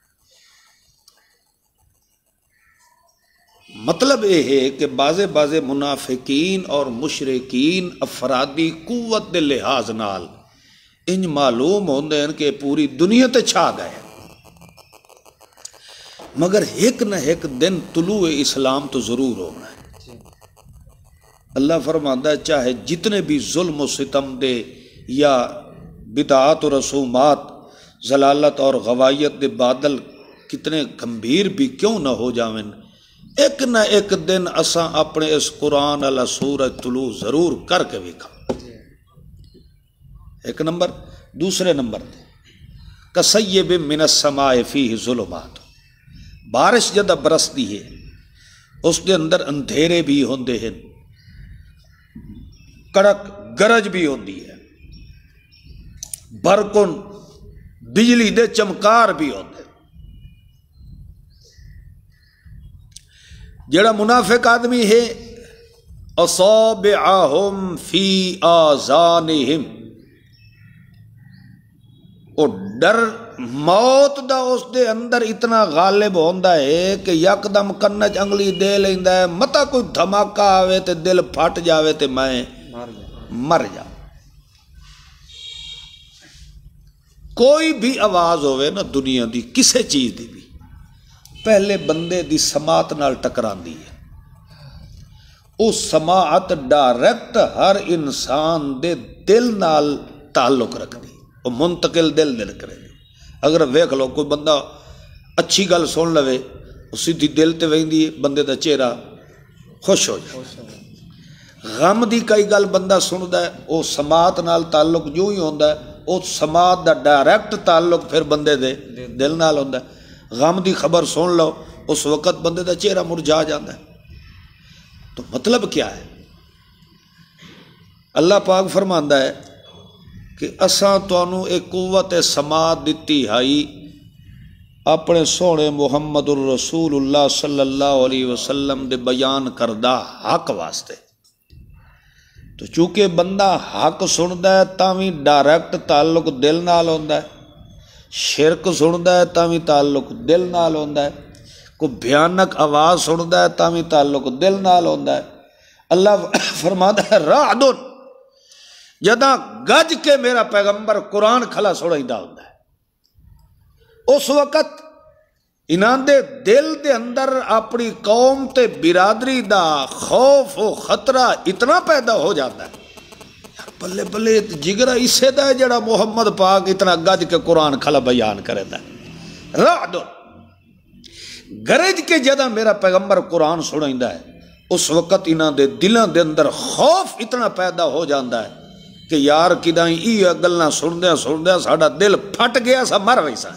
مطلب یہ ہے کہ بعض منافقین اور مشرکین افرادی قوت دے لحاظ نال انج معلوم ہوندے ہیں کہ پوری دنیا تے چھا گئے، مگر ایک نہ ایک دن طلوع اسلام تو ضرور ہونا ہے. اللہ فرماتا ہے چاہے جتنے بھی ظلم و ستم دے یا بدعات و رسومات، ضلالت اور غوائیت دے بادل کتنے گمبھیر بھی کیوں نہ ہو جاویں، ایک نہ ایک دن اساں اپنے اس قرآن والا سورج طلوع ضرور کر کے ویکھاں. ایک نمبر. دوسرے نمبر کسیب من السماء فیہ ظلمات، بارش جدہ برستی ہے اس دے اندر اندھیرے بھی ہوندے ہیں، کڑک گرج بھی ہوندی ہے، برقن بجلی دے چمکار بھی ہوندے. جڑا منافق آدمی ہے اصابعہم فی آذانہم، وہ ڈر موت دا اس دے اندر اتنا غالب ہوندا ہے کہ یکدم کنچ انگلی دے لیندا ہے، متا کوئی دھماکہ آوے تے دل پھٹ جاوے تے میں مر جا. کوئی بھی آواز ہوئے نا دنیا دی کسے چیز دی بھی پہلے بندے دی سماعت نال ٹکراندی ہے. او سماعت ڈائریکٹ ہر انسان دے دل نال تعلق رکھدی، وہ منتقل دل کرے. اگر ویکھ لو کوئی بندہ اچھی گل سن لوے سیدھی دل تے ویندی ہے، بندے دا چہرہ خوش ہو جائے. غم دی کئی گل بندہ سندا ہے، وہ سماعت نال تعلق جو ہی ہوندا ہے، وہ سماعت دا ڈائریکٹ تعلق پھر بندے دے دل نال ہوندا ہے. غم دی خبر سن لو اس وقت بندے دا چہرہ مرجھا جاتا ہے. تو مطلب کیا ہے؟ اللہ پاک فرماندا ہے کہ اساں تانوں ایک قوت سماعت دتی ہائی اپنے سونے محمد الرسول اللہ صلی اللہ علیہ وسلم دے بیان کردہ حق واسطے. تو چونکہ بندہ حق سندا ہے تاویں ڈائریکٹ تعلق دل نال ہوندا ہے، شرک سندا ہے تاویں تعلق دل نال ہوندا ہے، کوئی بھیانک آواز سندا ہے تاویں تعلق دل نال ہوندا ہے. اللہ فرماتا ہے رعد، جداں گج کے میرا پیغمبر قرآن کھلا سنائیدا ہوندا ہے اس وقت انہاں دے دل دے اندر اپنی قوم تے برادری دا خوف و خطرہ اتنا پیدا ہو جاتا ہے، یار بلے بلے جگرا اسے دا ہے جڑا محمد پاک اتنا گج کے قرآن کھلا بیان کرے دا. رعد گرج کے جدہ میرا پیغمبر قرآن سنائیدا ہے اس وقت انہاں دے دلاں دے اندر خوف اتنا پیدا ہو جاتا ہے کہ یار کدائیں یہ گلاں سندیاں ساڈا دل پھٹ گیا سا مر ویسا.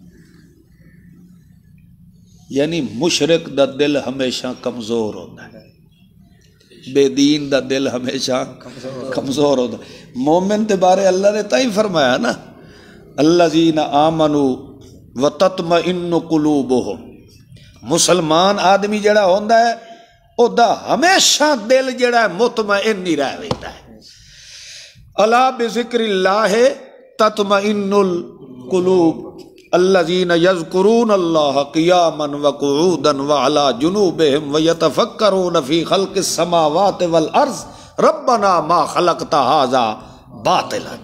یعنی مشرک دا دل ہمیشہ کمزور ہوتا ہے، بے دین دا دل ہمیشہ کمزور ہوتا ہے. مومن تے بارے اللہ نے تائیں فرمایا نا الذین آمنوا وتطمئن قلوبہم، مسلمان آدمی جڑا ہوندا ہے او دا ہمیشہ دل جڑا ہے مطمئن ہی رہ ویندا ہے. الا بذکر اللہ تطمئن القلوب الذین یذکرون اللہ قیاما وقعودا وعلی جنوبہم ویتفکرون فی خلق السماوات والارض ربنا ما خلقت ھذا باطلا.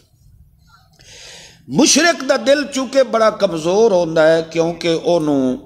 مشرک دا دل چونکہ بڑا کمزور ہوندا ہے کیونکہ انہوں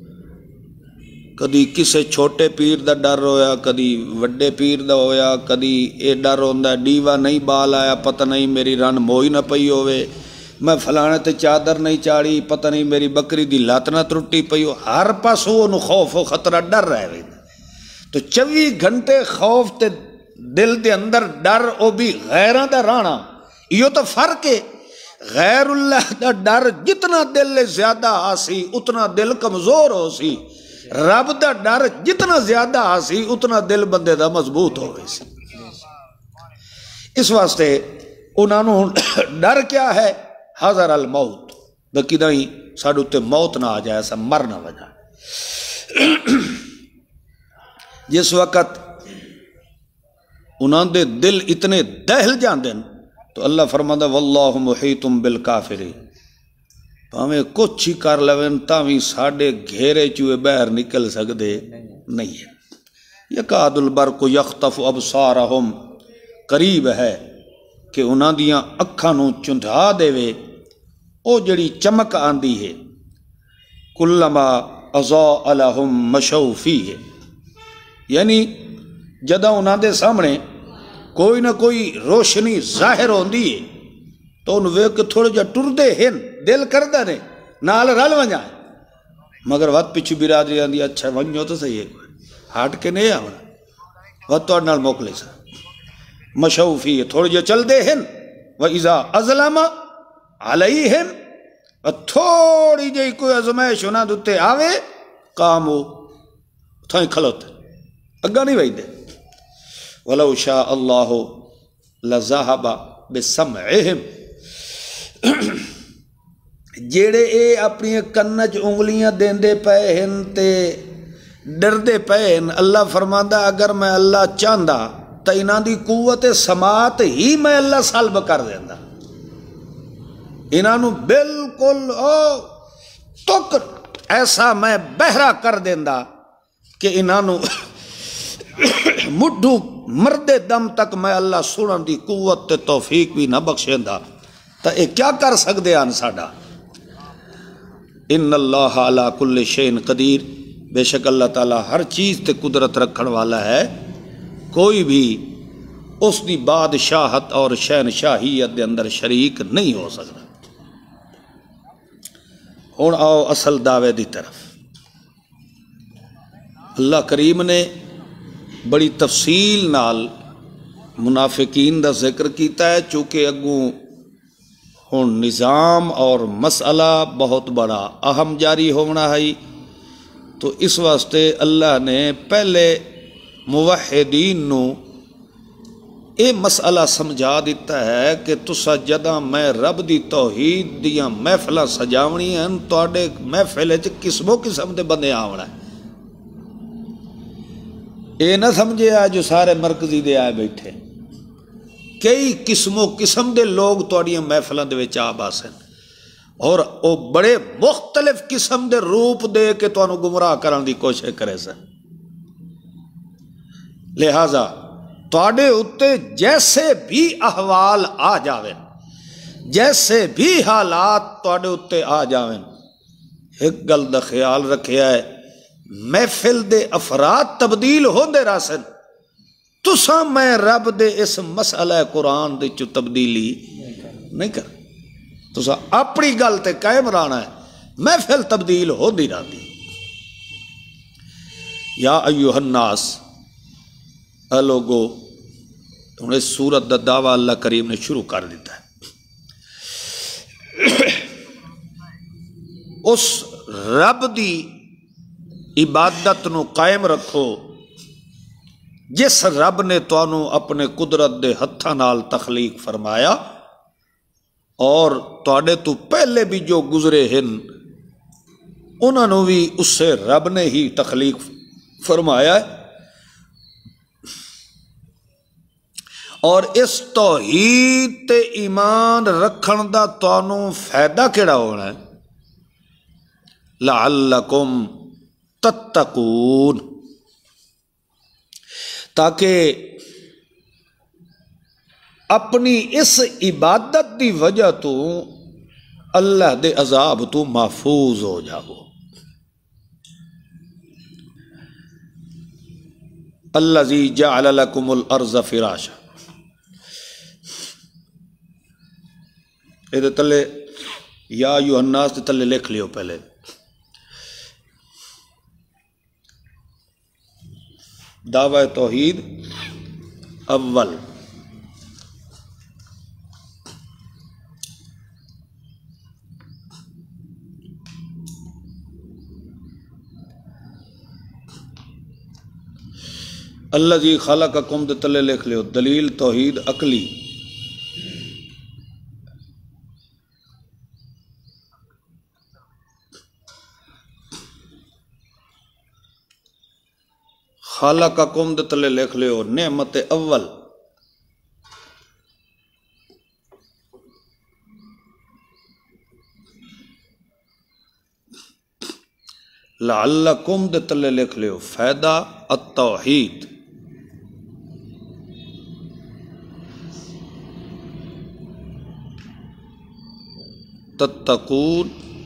کدی کسے چھوٹے پیر دا ڈر ہویا، کدی وڈے پیر دا ہویا، کدی اے ڈر ہوندا ڈیوا نہیں بال آیا پتہ نہیں میری رن موئی نہ پئی ہوئے، میں فلانے تے چادر نہیں چاڑی پتہ نہیں میری بکری دی لات نہ ٹرٹی پئی ہو. ہر پاسوں انہوں خوف و خطرہ ڈر رہے ہوئے. تو 24 گھنٹے خوف تے دل دے اندر ڈر، او بھی غیراں دا رانا. یہ تو فرق ہے، غیر اللہ دا ڈر جتنا دل زیادہ آسی اتنا دل کمزور ہو سی، رب دا ڈر جتنا زیادہ آسی اتنا دل بندے دا مضبوط ہو گئی سی. اس واسطے انہوں ڈر کیا ہے؟ حذر الموت، بکیدائی ساڑھو تے موت نہ آ جائے، ایسا مر نہ وجہ. جس وقت انہاں دے دل اتنے دہل جاندے تو اللہ فرماتا واللہ محیط بالکافرین، پاویں کچھ ہی کر لویں تاویں ساڈے گھیرے چوئے باہر نکل سکدے نہیں ہے۔ یکاد البرق یخطف ابصارہم، قریب ہے کہ انہاں دیاں اکھاں نوں چندھا دے او جڑی چمک آندی ہے، کلما اضاء لہم مشوا فیہ، یعنی جدوں انہاں دے سامنے کوئی نہ کوئی روشنی ظاہر ہوندی ہے تو انہوں ویکھ کے تھوڑا جا ٹردے ہن، دل کردہ نے نال رل ونجا، مگر وقت پیچھے برادری آندی اچھا ونجو تو صحیح ہے، ہٹ کے نہیں آونا، وقت تو نال موکلے سا مشوا فیہ، تھوڑا جا چل دے ہن، وَإِذَا أَظْلَمَ عَلَيْهِمْ، تھوڑی جی کوئی ازمائش انہاں دوتے آوے قامو تھائیں کھلوتے اگا نہیں ویدے، وَلَوْ شَاءَ اللَّهُ لَذَهَبَ بِسَمْعِهِمْ، جیڑے اے اپنی کنج انگلیاں دیندے پئے ہن تے ڈردے پئے ہن، اللہ فرماندا اگر میں اللہ چاہندا تو انہاں دی قوت سماعت ہی میں اللہ سلب کر دیندا، انہاں نو بالکل تک ایسا میں بہرا کر دیندا کہ انہاں نو مڈھو مردے دم تک میں اللہ سنن دی قوت تے توفیق بھی نہ بخشیندا، تا اے کیا کر سکدے آن ساڈا؟ ان اللہ علی کل شیء قدیر، بے شک اللہ تعالیٰ ہر چیز تے قدرت رکھن والا ہے، کوئی بھی اس دی بادشاہت اور شہنشاہیت دے اندر شریک نہیں ہو سکتا۔ ہن آؤ اصل دعوے دی طرف۔ اللہ کریم نے بڑی تفصیل نال منافقین دا ذکر کیتا ہے، چونکہ اگوں ہن نظام اور مسئلہ بہت بڑا اہم جاری ہونا ہے، تو اس واسطے اللہ نے پہلے موحدین نو اے مسئلہ سمجھا دیتا ہے کہ تسا جداں میں رب دی توحید دیاں محفلاں سجاونی ہیں تواڈے محفل وچ قسموں قسم دے بندے آونا ہے، اے نہ سمجھے آ جو سارے مرکزی دے آئے بیٹھے، کئی قسموں قسم دے لوگ تواڈیاں محفلاں دے وچ آ باسن، اور او بڑے مختلف قسم دے روپ دے کے تانوں گمراہ کرن دی کوشش کرے سن، لہذا تواڈے اتے جیسے بھی احوال آ جاویں، جیسے بھی حالات تواڈے اتے آ جاویں، ایک گل دا خیال رکھیا ہے، محفل دے افراد تبدیل ہوندے راسن، تساں میں رب دے اس مسئلہ قرآن دے چو تبدیلی نہیں کر، تساں اپنی گل تے قائم رہنا ہے، محفل تبدیل ہوندی رہندی۔ یا ایھا الناس، اے لوگو، ہن اس سورت دا دعویٰ اللہ کریم نے شروع کر دیتا ہے، اس رب دی عبادت نو قائم رکھو جس رب نے تانوں اپنے قدرت دے ہتھاں نال تخلیق فرمایا، اور تواڈے تو پہلے بھی جو گزرے ہن انہاں نو بھی اس سے رب نے ہی تخلیق فرمایا ہے، اور اس توحید تے ایمان رکھن دا تانوں فائدہ کیڑا ہونا ہے؟ لعلکم تتقون، تاکہ اپنی اس عبادت دی وجہ تو اللہ دے عذاب تو محفوظ ہو جاؤ۔ الذی جعل لکم الارض فراشا، یہ تلے یا ایھا الناس تلے لکھ لیو پہلے، دعوی توحید اول، الذی خلقکم دے تلے لکھ لیو دلیل توحید عقلی، خالقکم دے تلے لکھ لیو نعمت اول، لعلکم دے تلے لکھ لیو فائدہ التوحید، تتقون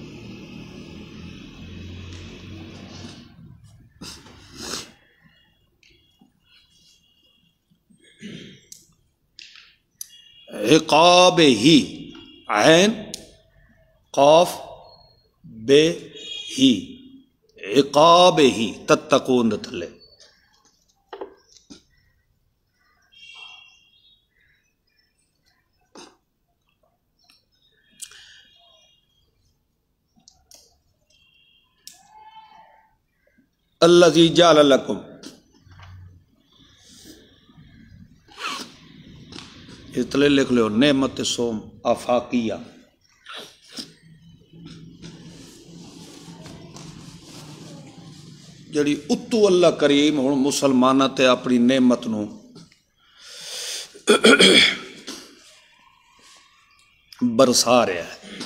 عقاب ہی، عین قاف بے ہی، عقاب ہی تتقون دے تھلے الذی جعل لکم، اس تلے لکھ لو نعمت سوم آفاقیہ، جڑی اتو اللہ کریم ہن مسلماناں تے اپنی نعمت نو برسا رہا ہے۔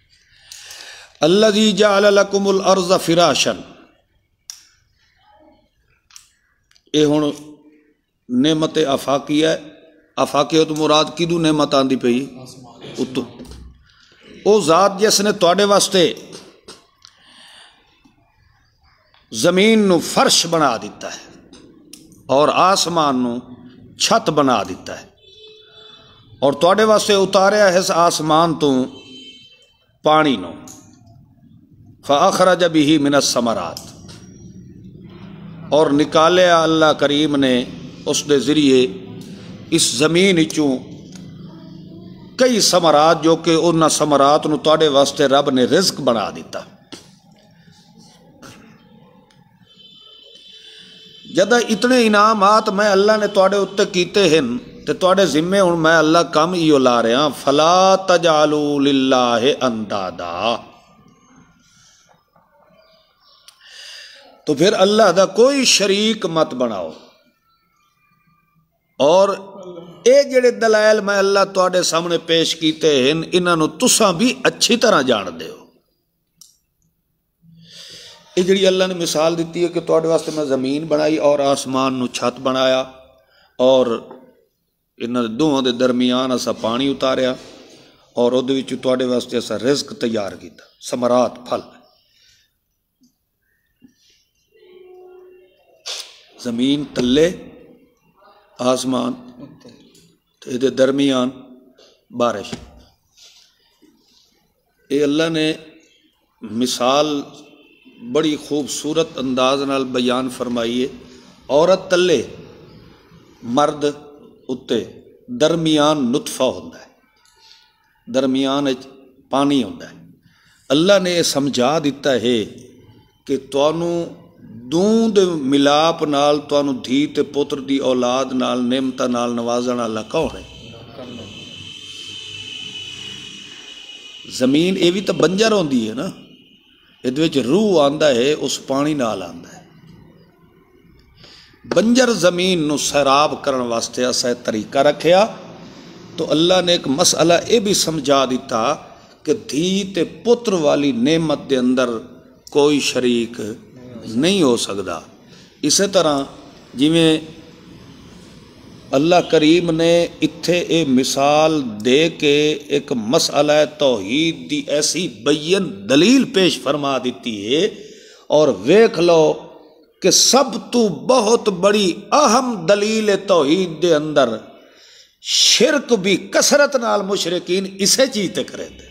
الذی جعل لکم الارض فراشا، اے ہن نعمت آفاقیہ ہے۔ آفاقیہ تو مراد کدوں نعمت آندی پئی؟ اتو او ذات جس نے تواڈے واسطے زمین نو فرش بنا دیتا ہے اور آسمان نو چھت بنا دیتا ہے، اور تواڈے واسطے اتاریا ہے اس آسمان تو پانی نو، فأخرج به من الثمرات، اور نکالیا اللہ کریم نے اس دے ذریعے اس زمین چوں کئی ثمرات، جو کہ انہاں ثمرات نو تواڈے واسطے رب نے رزق بنا دیتا۔ جدہ اتنے انعامات میں اللہ نے تواڈے اتے کیتے ہیں تے تواڈے ذمے ہن میں اللہ کم ایو لا رہا، فلا تجعلوا للہ اندادا، تو پھر اللہ دا کوئی شریک مت بناؤ۔ اور اے جڑے دلائل میں اللہ تواڈے سامنے پیش کیتے ہیں انہاں نو تساں بھی اچھی طرح جان دے ہو۔ یہ جڑی اللہ نے مثال دیتی ہے کہ تواڈے واسطے میں زمین بنائی اور آسمان نو چھت بنایا، اور انہاں دوہاں دے درمیان اسا پانی اتاریا، اور اودے وچ تواڈے واسطے اسا رزق تیار کیتا، ثمرات پھل، زمین تلے آسمان تے دے درمیان بارش۔ اے اللہ نے مثال بڑی خوبصورت انداز نال بیان فرمائی ہے۔ عورت تلے، مرد اتے، درمیان نطفہ ہوتا ہے، درمیان پانی ہوتا ہے۔ اللہ نے یہ سمجھا دیتا ہے کہ تانوں دوں دے ملاپ نال تانوں دھی تے پتر دی اولاد نال نعمتاں نال نوازن والا کون ہے؟ زمین یہ بھی تو بنجر ہوندی ہے نا، یہ وچ روح آندا ہے اس پانی نال آندا ہے۔ بنجر زمین نو سیراب کرن واسطے اسا طریقہ رکھیا، تو اللہ نے ایک مسئلہ یہ بھی سمجھا دیتا کہ دھی تے پتر والی نعمت دے اندر کوئی شریک نہیں ہو سکتا۔ اسی طرح جویں اللہ کریم نے اتھے اے مثال دے کے ایک مسئلہ توحید دی ایسی بین دلیل پیش فرما دیتی ہے، اور ویکھ لو کہ سب تو بہت بڑی اہم دلیل توحید دے اندر شرک بھی کثرت نال مشرکین اسے چیز تے کرے تھے۔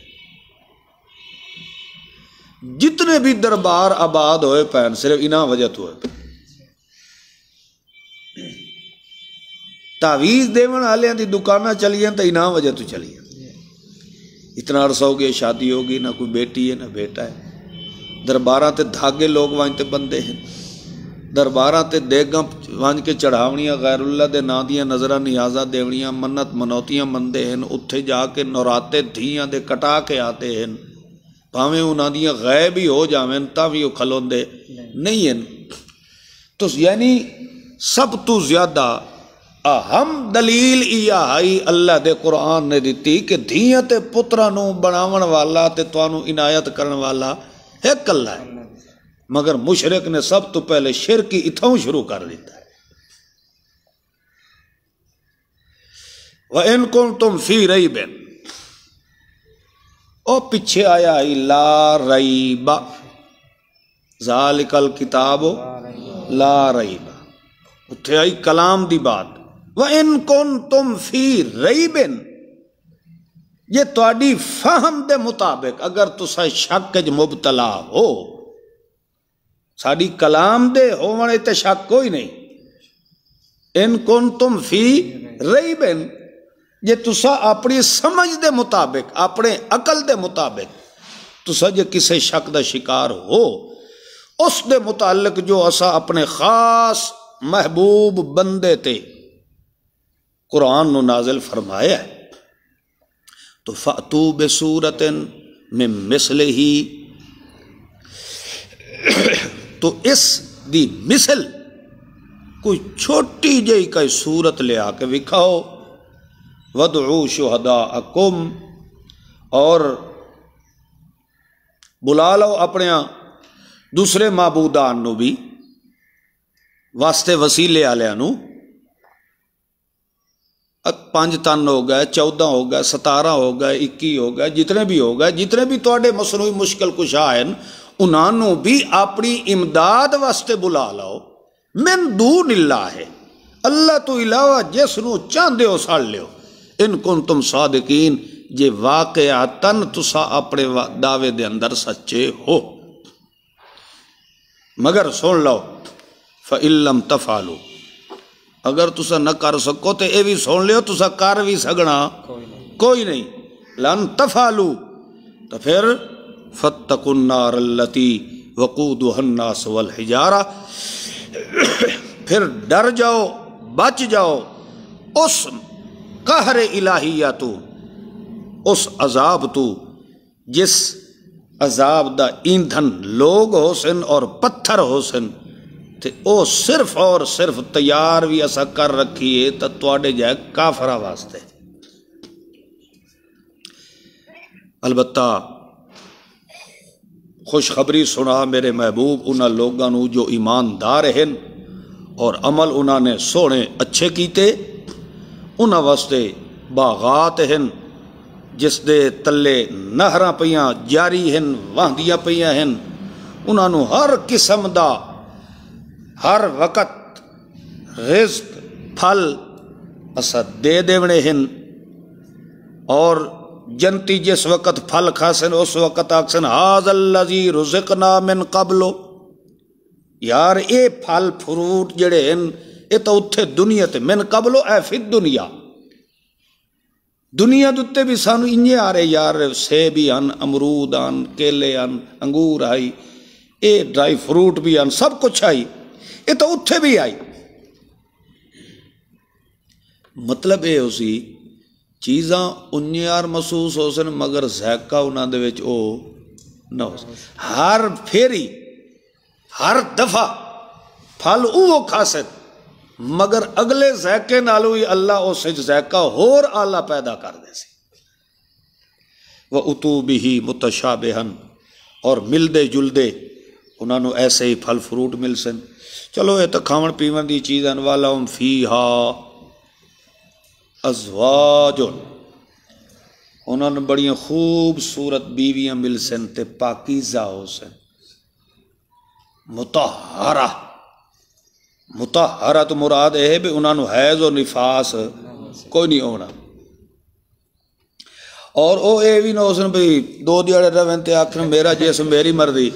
جتنے بھی دربار آباد ہوئے پین صرف انہاں وجہ تو ہوئے، تعویذ دیون والے دی دکاناں چلیاں تو انہاں وجہ تو چلیاں۔ اتنا عرصہ ہو گیا شادی ہوگی، نہ کوئی بیٹی ہے نہ بیٹا ہے، درباراں تے دھاگے لوگ وانج تے بندے ہیں، درباراں تے دیگاں وانج کے چڑھاونیاں غیر اللہ دے ناں دیاں نظراں نیازاں دیونیاں، منت منوتیاں مندے ہیں، اتھے جا کے نوراتے دھیاں دے کٹا کے آتے ہیں، بھاویں انہاں دیاں غائب ہی ہو جاویں تاں وی او کھلوندے نہیں ہیں۔ تو یعنی سب تو زیادہ اہم دلیل آئی اللہ دے قرآن نے دیتی کہ دھیاں تے پتراں نو بناون والا تے تانوں عنایت کرن والا ایک اللہ ہے۔ مگر مشرک نے سب تو پہلے شرک ہی اتھوں شروع کر دیتا ہے۔ وَإِن كُنتُمْ فِي رَيْبٍ، او پیچھے آیا ہی لا ریب، ذالک الکتاب لا ریب، اتھے آئی کلام دی بات۔ وَإِن كُنتُمْ فِي رَيْبٍ، یہ تواڈی فہم دے مطابق اگر تسا شک وچ مبتلا ہو، ساڈی کلام دے ہونے تے شک کوئی نہیں۔ ان کنتم فی ریبن، یہ تسا اپنی سمجھ دے مطابق، اپنے عقل دے مطابق تسا جے کسے شک دا شکار ہو، اس دے متعلق جو اسا اپنے خاص محبوب بندے تے قرآن نو نازل فرمایا ہے، تو فَأْتُوا بِسُورَةٍ مِّن مِثْلِهِ، تو اس دی مثل کوئی چھوٹی جئی کوئی صورت لے آ کے وکھاؤ، وَادْعُوا شُهَدَاءَكُمْ، اور بلا لو اپنے دوسرے معبودان نو بھی، واسطے وسیلے آلیاں نو، 5 تن ہو گئے، 14 ہو گئے، 17 ہو گئے، 21 ہو گئے، جتنے بھی ہو گئے، جتنے بھی تواڈے مصنوعی مشکل کشا ہیں، انہاں نو بھی اپنی امداد واسطے بلا لو، من دون اللہ، اللہ تو علاوہ جس نو چاہندے ہو سڑ لیو، ان کنتم صادقین، جے واقعاتن تسا اپنے دعوے دے اندر سچے ہو۔ مگر سن لو، فَإِن لَّمْ تَفْعَلُوا، اگر تسا نہ کر سکو تے اے بھی سن لیو تسا کر بھی سگنا کوئی نہیں، لن تفعلوا، تو پھر فاتقوا النار التي وقودها الناس والحجارہ، پھر ڈر جاؤ، بچ جاؤ اس قہر الہیہ تو، اس عذاب تو جس عذاب دا ایندھن لوگ ہو سن اور پتھر ہو سن، تے او صرف اور صرف تیار بھی اسا کر رکھیے تا تواڈے جائے کافرہ واسطے۔ البتہ خوشخبری سنا میرے محبوب انہاں لوگاں نو جو ایماندار ہیں اور عمل انہاں نے سونے اچھے کیتے، انہاں واسطے باغات ہیں جس دے تلے نہراں پیاں جاری ہیں، واہندیاں پیاں ہیں، انہاں نو ہر قسم دا ہر وقت رزق پھل اسا دے دیونے ہیں، اور جنتی جس وقت پھل کھاسن اس وقت آکسن ھذا الذی رزقنا من قبل، یار اے پھل فروٹ جڑے ہیں اے تو اتھے دنیا تے، من قبل اے فی الدنیا، دنیا دتے بھی سانو انجے آ رہے یار، سیبی ان، امرود ان، کیلے ان، انگور آئی، اے ڈرائی فروٹ بھی ان، سب کچھ آئی، یہ تو اتھے بھی آئی۔ مطلب یہ ہو سی چیزاں انیار محسوس ہو سن مگر ذائقہ انہاں دے وچ او نہ ہو سن، ہر پھیری ہر دفعہ پھل او کھا سن مگر اگلے ذائقے نالو ہی اللہ اس ذائقہ ہور اعلیٰ پیدا کر دے سی۔ وَأُتُوا بِهِ مُتَشَابِهًا، اور ملدے جلدے انہاں نو ایسے ہی پھل فروٹ مل سن۔ چلو یہ تو کھاون پیون دی چیز ان، وَلَهُمْ فِيهَا ازواج، انہوں نے بڑی خوبصورت بیویاں مل سن تے پاکیزہ ہو سن، مطہرہ، مطہرہ تو مراد ہے بھی انہوں نے حیض و نفاس کوئی نہیں ہونا، اور او اے بھی نہ ہو سن بھی 2 دیڑے روین تے آکھن میرا جسم میری مرضی،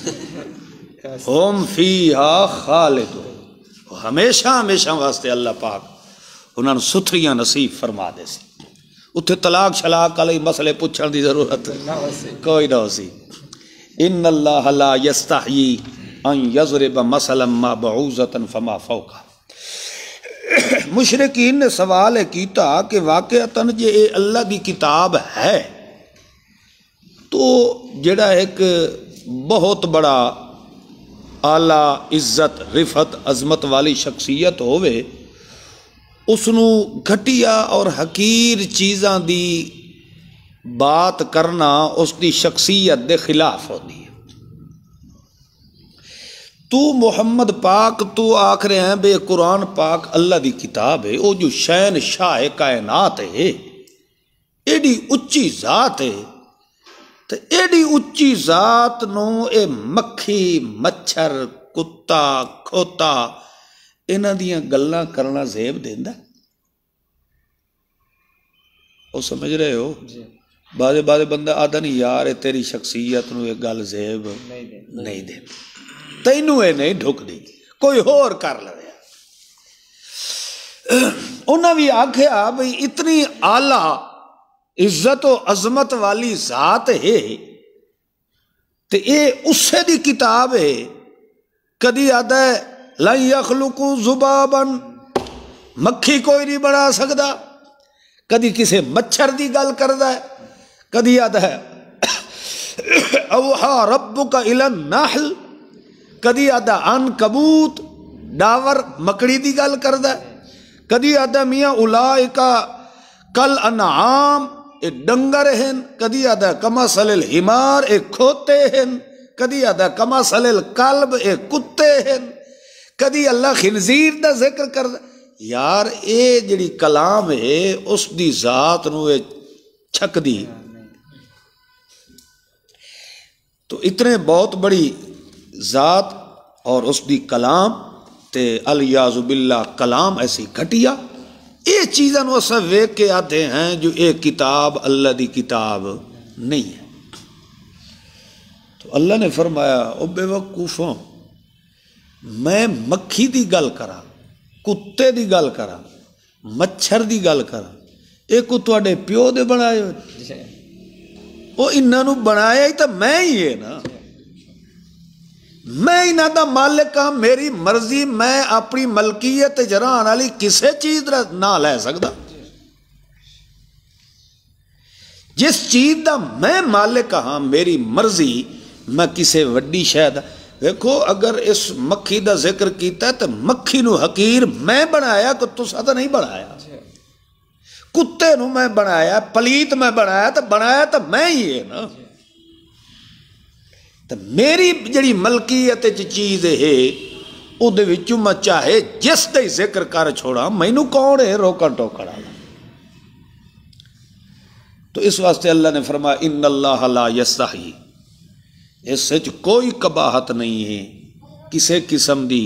ہم فیہا خالدون، ہمیشہ ہمیشہ واسطے اللہ پاک انہوں نے ستھریاں نصیب فرما دے سی، اتھے طلاق شلاق علی مسئلے پوچھن دی ضرورت کوئی نہ ہو سی۔ ان اللہ لا یستحیی ان یضرب مثلا ما بعوضۃ فما فوقہ، مشرکین نے سوال کیتا کہ واقعتاً جے اے اللہ دی کتاب ہے تو جڑا ایک بہت بڑا اعلیٰ عزت رفعت عظمت والی شخصیت ہوئے، اس نو گھٹیا اور حقیر چیزاں دی بات کرنا اس دی شخصیت دے خلاف ہوتی ہے، تو محمد پاک تو آکھ رہے ہیں بے قرآن پاک اللہ دی کتاب ہے، وہ جو شین شاہ کائنات ہے، ایڈی اچھی ذات ہے، تو ایڈی اچھی ذات نو اے مکھی مچھر کتا کھوتا انہاں دیاں گلاں کرنا زیب دیندا؟ وہ سمجھ رہے ہو؟ بعضے بندہ آدھا نہیں یار اے تیری شخصیت نو یہ گل زیب نہیں دے، تینوں اے نہیں ڈھک دی، کوئی ہور کر لے۔ انہاں بھی آکھیا بھئی اتنی اعلیٰ عزت و عظمت والی ذات ہے تے اے اسے دی کتاب ہے، کدی آدھا ہے لن یخلقوا ذبابا، مکھی کوئی نہیں بنا سکدا، کدی کسے مچھر دی گل کردا ہے، کدی آدھا ہے اوحا ربک الی النحل، کدی آدھا عنکبوت ڈاور مکڑی دی گل کردا ہے، کدی آدھا میاں اولائکا کل انعام اے ڈنگر ہیں، کدی آدھا کمثل الحمار اے کھوتے ہیں، کدی آدھا کمثل الکلب اے کتے ہیں، کدی اللہ خنزیر دا ذکر کردا۔ یار اے جڑی کلام ہے اس دی ذات نو اے چھک دی، تو اتنے بہت بڑی ذات اور اس دی کلام تے الیاذ باللہ کلام ایسی گھٹیا، یہ چیزاں نو اساں ویکھ کے آتے ہیں جو ایک کتاب اللہ دی کتاب نہیں ہے۔ تو اللہ نے فرمایا او بے وقوفوں، میں مکھی دی گل کرا، کتے دی گل کرا، مچھر دی گل کرا، اے کو تواڈے پیو دے بنائے ہوئے، وہ انہاں نو بنایا ہی تو میں ہی ہے نا، میں انہاں دا مالک ہاں، میری مرضی میں اپنی ملکیت جران والی کسے چیز نہ لے سکدا، جس چیز دا میں مالک ہاں میری مرضی میں کسے وڈی شاید۔ دیکھو اگر اس مکھی دا ذکر کیتا ہے تو مکھی نو حقیر میں بنایا کہ تساں تو نہیں بنایا، کتے نو میں بنایا، پلیت میں بنایا تو میں ہی ہے نا، تو میری جڑی ملکیت چیز ہے او دے وچوں میں چاہے جس دا ذکر کر چھوڑا، مینوں کون ہے روکن ٹوکن والا؟ تو اس واسطے اللہ نے فرمایا ان اللہ لا یستحی، اس سچ کوئی قباحت نہیں ہے کسے قسم دی،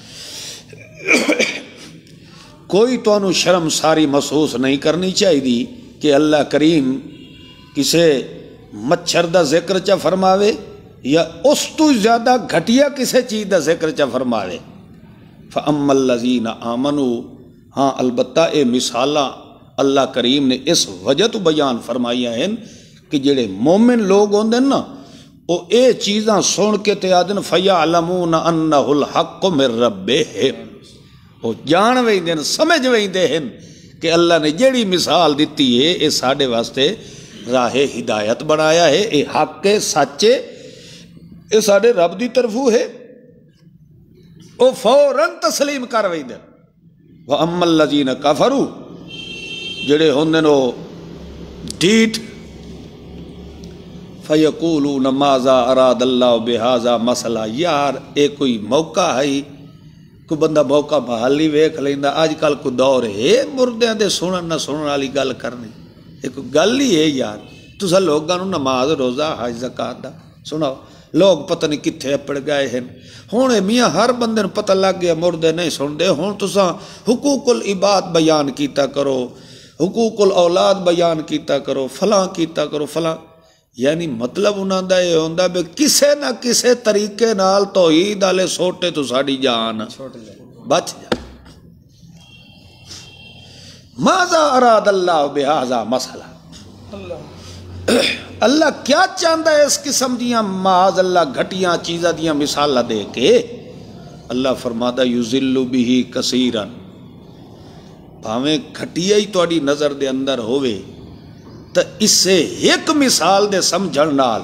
کوئی تو انو شرم ساری محسوس نہیں کرنی چاہیے کہ اللہ کریم کسے مچھر دا ذکر چا فرماوے یا اس تو زیادہ گھٹیا کسے چیز دا ذکر چا فرماوے۔ فَأَمَّا الَّذِينَ آمَنُوا، ہاں البتہ اے مثالاں اللہ کریم نے اس وجہ تو بیان فرمائیاں ہیں کہ جڑے مومن لوگ ہوندے نا وہ اے چیزاں سن کے تے آدن فَيَعْلَمُونَ أَنَّهُ الْحَقُّ مِن رَبِّهِمْ، وہ جان ویندے ہیں، سمجھ ویندے ہیں کہ اللہ نے جیڑی مثال دیتی ہے اے ساڈے واسطے راہ ہدایت بنایا ہے، اے حق کے سچے، اے ساڈے رب دی طرفوں ہے، وہ فوراً تسلیم کر ویندے۔ وَأَمَّا الَّذِينَ كَفَرُوا، جڑے ہوندے نو ڈیٹ، فَيَقُولُونَ مَاذَا أَرَادَ اللَّهُ بِهَذَا مسئلہ، یار اے کوئی موقع ہے، کوئی بندہ موقع محلی ویکھ لیندا، اج کل کو دور ہے مردیاں دے سنن نہ سنن والی گل کرنی، اے کوئی گل ہی ہے یار، تساں لوگاں نو نماز روزہ حج زکات دا سناؤ، لوگ پتہ نہیں کتھے اپڑ گئے ہیں، ہن میاں ہر بندے نو پتہ لگ گیا مردے نہیں سندے، ہن تساں حقوق العباد بیان کیتا کرو، حقوق الاولاد بیان کیتا کرو، فلاں کیتا کرو فلاں، یعنی مطلب انہاں دا یہ ہوندا بھی کسے نہ کسے طریقے نال توحید والے سوٹے تو ساڈی جان بچ جائے۔ ماذا اراد اللہ بہذا مسئلہ، اللہ کیا چاہتا ہے اس قسم دیاں معاذ اللہ گھٹیاں چیزاں دیاں مثالاں دے کے؟ اللہ فرماتا یذل بہ کثیرا، بھاویں گھٹیا ہی تہاڈی نظر دے اندر ہوئے تو اس سے ایک مثال دے سمجھن نال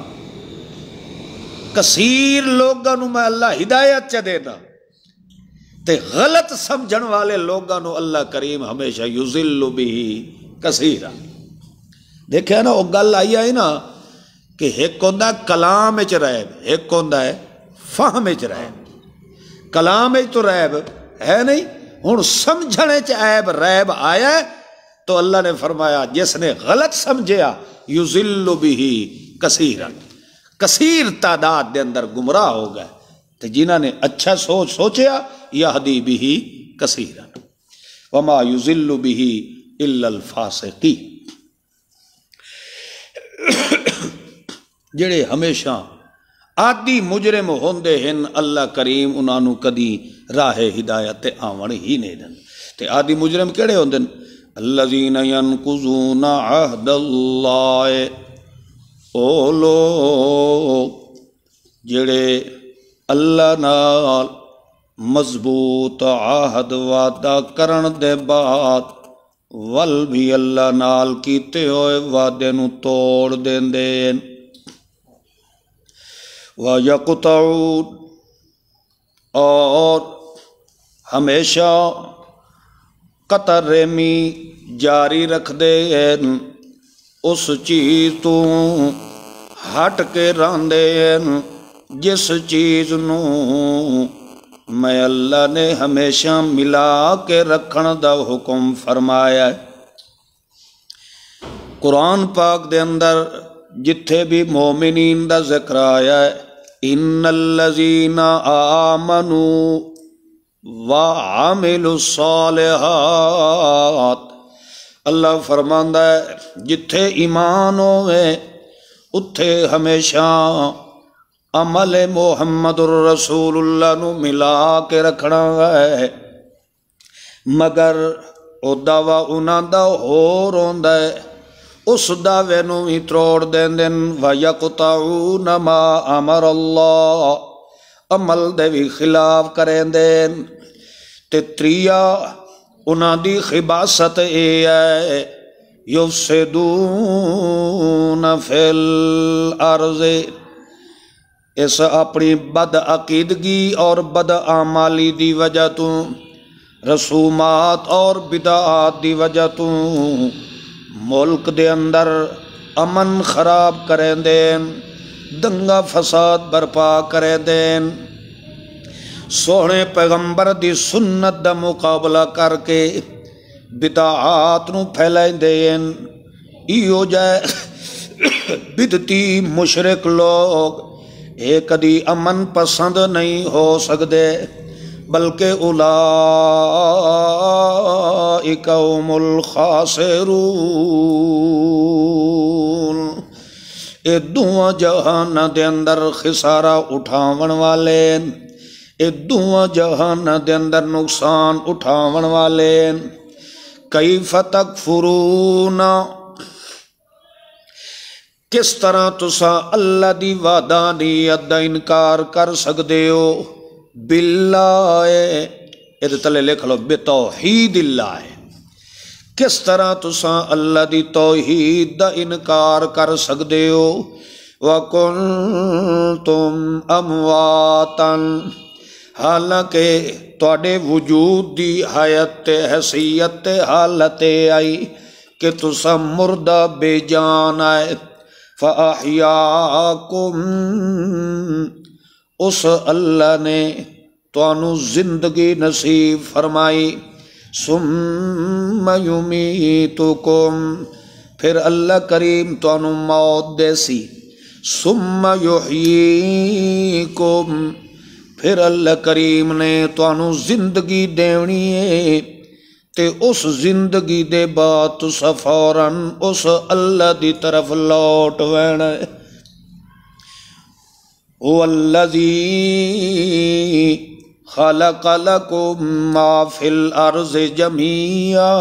کثیر لوگاں نو میں اللہ ہدایت چ دینا، تے غلط سمجھن والے لوگاں نو اللہ کریم ہمیشہ یذل بہ کثیرا۔ دیکھیا نا وہ گل آئی ہے نا کہ ایک ہوندا کلام وچ رہے، ایک ہوندا ہے فہم وچ رہے، کلام تو ریب ہے نہیں، ہوں سمجھنے چ عیب ریب آیا ہے تو اللہ نے فرمایا جس نے غلط سمجھیا یضل بہ کثیرا، کثیر تعداد دے اندر گمراہ ہو گئے، تو جنہوں نے اچھا سوچیا یہدی بہ کثیرا وما یضل بہ الا الفاسقین۔ جڑے ہمیشہ آدی مجرم ہوندے ہن اللہ کریم انہاں نوں کدی راہ ہدایت تے آون ہی نہیں دین۔ تے آدی مجرم کیڑے ہوندے نے؟ الذین ینقضون عہد اللہ، او لوگ جڑے اللہ نال مضبوط عہد وعدہ کرن دے بعد ول بھی اللہ نال کیتے ہوئے وعدے نوں توڑ دیندے نے۔ وَيَقْطَعُونَ، اور ہمیشہ قطع رحمی جاری رکھ دے ہیں، اس چیز تو ہٹ کے راندے ہیں جس چیز نو میں اللہ نے ہمیشہ ملا کے رکھن دا حکم فرمایا ہے۔ قرآن پاک دے اندر جتھے بھی مومنین دا ذکر آیا ہے، ان الذین آمنوا وعملوا الصالحات، اللہ فرماندا ہے جتھے ایمان ہوئے اتھے ہمیشہ عمل محمد الرسول اللہ نو ملا کے رکھنا ہے، مگر او دعویٰ انہاں دا ہور ہوندا ہے، اس دعوے نو ہی تروڑ دین دن۔ وَيَقْطَعُونَ مَا أَمَرَ اللَّهُ، عمل دے بھی خلاف کریں دین۔ تے تریا انہاں دی خباثت اے ہے یفسدون فی الارض، اس اپنی بد عقیدگی اور بد اعمالی دی وجہ تو، رسومات اور بدعات دی وجہ تو ملک دے اندر امن خراب کریں دین، دنگا فساد برپا کریں دین، سونے پیغمبر دی سنت دا مقابلہ کر کے بدعات نو پھیلائیں دین۔ ایو جائے بدتی مشرک لوگ اے کدی امن پسند نہیں ہو سکدے، بلکہ اولئک هم الخاسرون، اے دونوں جہان دے اندر خسارہ اٹھاون والے، اے دونوں جہان دے اندر نقصان اٹھاون والے۔ کیف تکفرون، کس طرح تسا اللہ دی وعدانیت دا انکار کر سکدے ہو؟ باللہ، یہ تلے لکھ لو بتوحید اللہ، کس طرح تسا اللہ دی توحید دا انکار کر سکدے ہو؟ وَكُنْتُمْ أَمْوَاتًا، حالانکہ تواڈے وجود دی حیات حیثیت حالت آئی کہ تسا مردہ بے جان آئے، فَأَحْيَاكُمْ، اس اللہ نے توانو زندگی نصیب فرمائی، ثم یمیتکم، پھر اللہ کریم توانو موت دے سی، ثم یحییکم، پھر اللہ کریم نے توانو زندگی دینی ہے، تے اس زندگی دے بعد تسا فوراً اس اللہ دی طرف لوٹ وینا ہے۔ وَالَّذِي خَلَقَ لَكُم مَّا فِي الْأَرْضِ جَمِيعًا،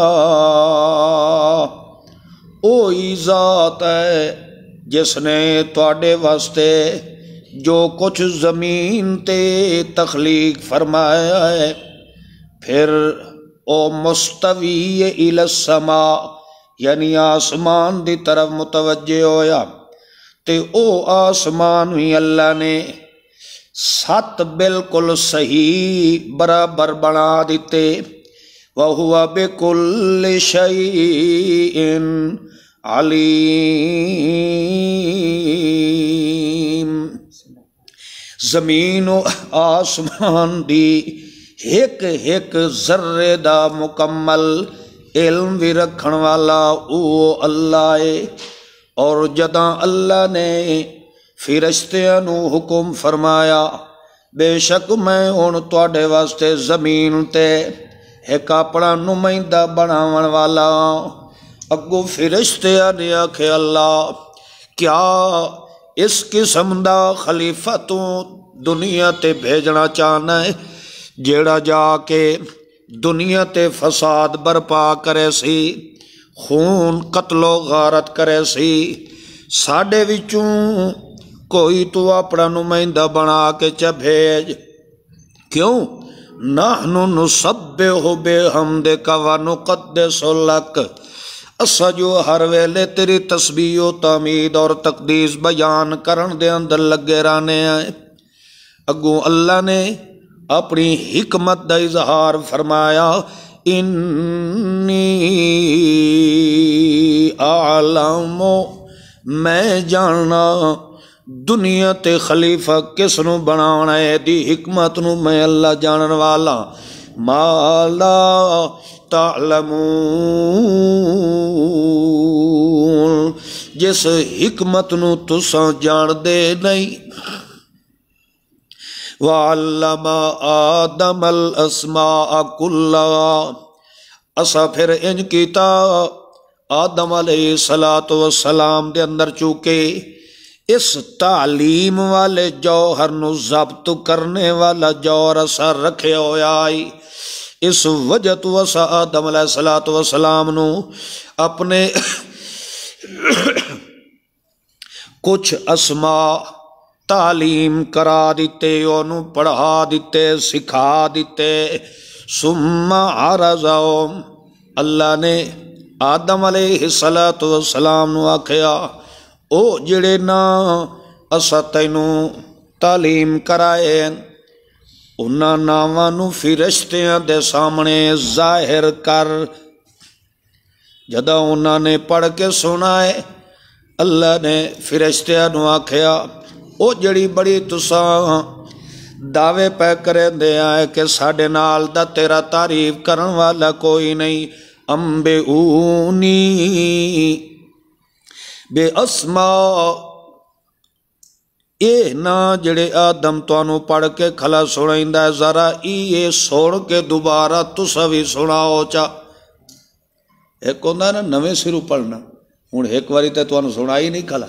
اوہی ذات ہے جس نے تواڈے واسطے جو کچھ زمین تے تخلیق فرمایا ہے، پھر او مستوی الی السماء، یعنی آسمان دی طرف متوجہ ہویا، تے او آسمان بھی اللہ نے 7 بالکل صحیح برابر بنا دیتے۔ وَهُوَ بِكُلِّ شَيْءٍ عَلِيمٌ، زمین و آسمان دی ایک ایک ذرے دا مکمل علم بھی رکھن والا او اللہ ہے۔ اور جداں اللہ نے فرشتیاں نو حکم فرمایا بے شک میں ہن تواڈے واسطے زمین تے ایک اپنا نمائندہ بناون والا، اگوں فرشتیاں نے آکھیا اللہ کیا اس قسم دا خلیفہ تو دنیا تے بھیجنا چاہنا ہے جیڑا جا کے دنیا تے فساد برپا کرے سی، خون قتل و غارت کرے سی؟ ساڈے وچوں کوئی تو اپنا نمائندہ بنا کے چا بھیج۔ کیوں؟ نحن نسبح بحمدک ونقدس لک، اسا جو ہر ویلے تیری تسبیح و تحمید اور تقدیس بیان کرن دے اندر لگے رہنے ہیں۔ اگوں اللہ نے اپنی حکمت دا اظہار فرمایا انی اعلم، میں جاننا دنیا تے خلیفہ کس نو بناونا ہے، دی حکمت نو میں اللہ جانن والا، ما لا تعلمون، جس حکمت نو تساں جان دے نہیں۔ وَعَلَّمَ آدَمَ الْأَسْمَاءَ كُلَّهَا، اسا پھر ان کیتا آدم علیہ السلام دے اندر چونکہ اس تعلیم والے جوہر نو ضبط کرنے والا جوہر اسا رکھے ہویا آئی، اس وجہ تو اسا آدم علیہ السلام نو اپنے کچھ اسماء تعلیم کرا دیتے، انہوں پڑھا دیتے، سکھا دیتے۔ ثم عرضہم، اللہ نے آدم علیہ السلام نو آکھیا او جڑے نا اسا تینوں تعلیم کرائے انہاں ناواں نو فرشتیاں دے سامنے ظاہر کر۔ جدوں انہاں نے پڑھ کے سنائے، اللہ نے فرشتیاں نو آکھیا او جڑی بڑی تساں دعوے پہ کریں دے آئے کہ ساڈے نال دا تیرا تعریف کرن والا کوئی نہیں، انبئونی بے اسماء، اے نا جڑے آدم تانوں پڑھ کے کھلا سنائندا ہے ذرا یہ سن کے دوبارہ تسا بھی سناؤ چا۔ ایک ہوندا نا نویں سروں پڑھنا، ہن ایک واری تے تانوں سنائی نہیں کھلا،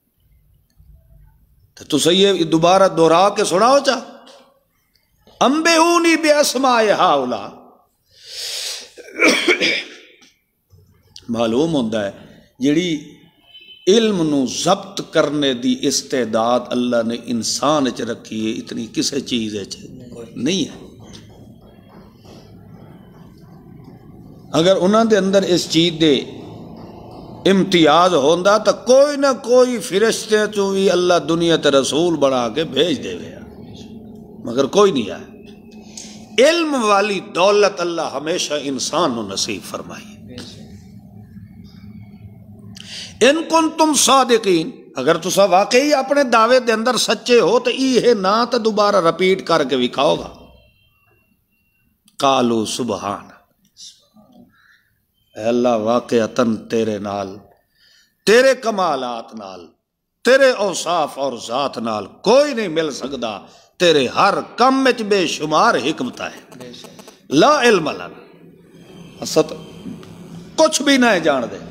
تسا یہ دوبارہ دہرا کے سناؤ چا۔ انبئونی بے اسماء ہؤلاء، معلوم ہوتا ہے جڑی علم نو ضبط کرنے دی استعداد اللہ نے انسان چ رکھی ہے اتنی کسے چیز نہیں ہے۔ اگر انہاں دے اندر اس چیز دے امتیاز ہوندا تو کوئی نہ کوئی فرشتے چوں بھی اللہ دنیا تے رسول بنا کے بھیج دے گیا، مگر کوئی نہیں آیا۔ علم والی دولت اللہ ہمیشہ انسان نو نصیب فرمائی۔ ان کنتم صادقین، اگر تسا واقعی اپنے دعوے دے اندر سچے ہو تو یہ نہ تو دوبارہ رپیٹ کر کے وکھاؤ گا۔ قالوا سبحان، اے اللہ واقعتاً تیرے نال، تیرے کمالات نال، تیرے اوصاف اور ذات نال کوئی نہیں مل سکتا، تیرے ہر کم وچ بے شمار حکمت ہے۔ لا علم لنا، اسد کچھ بھی نہ جان دے،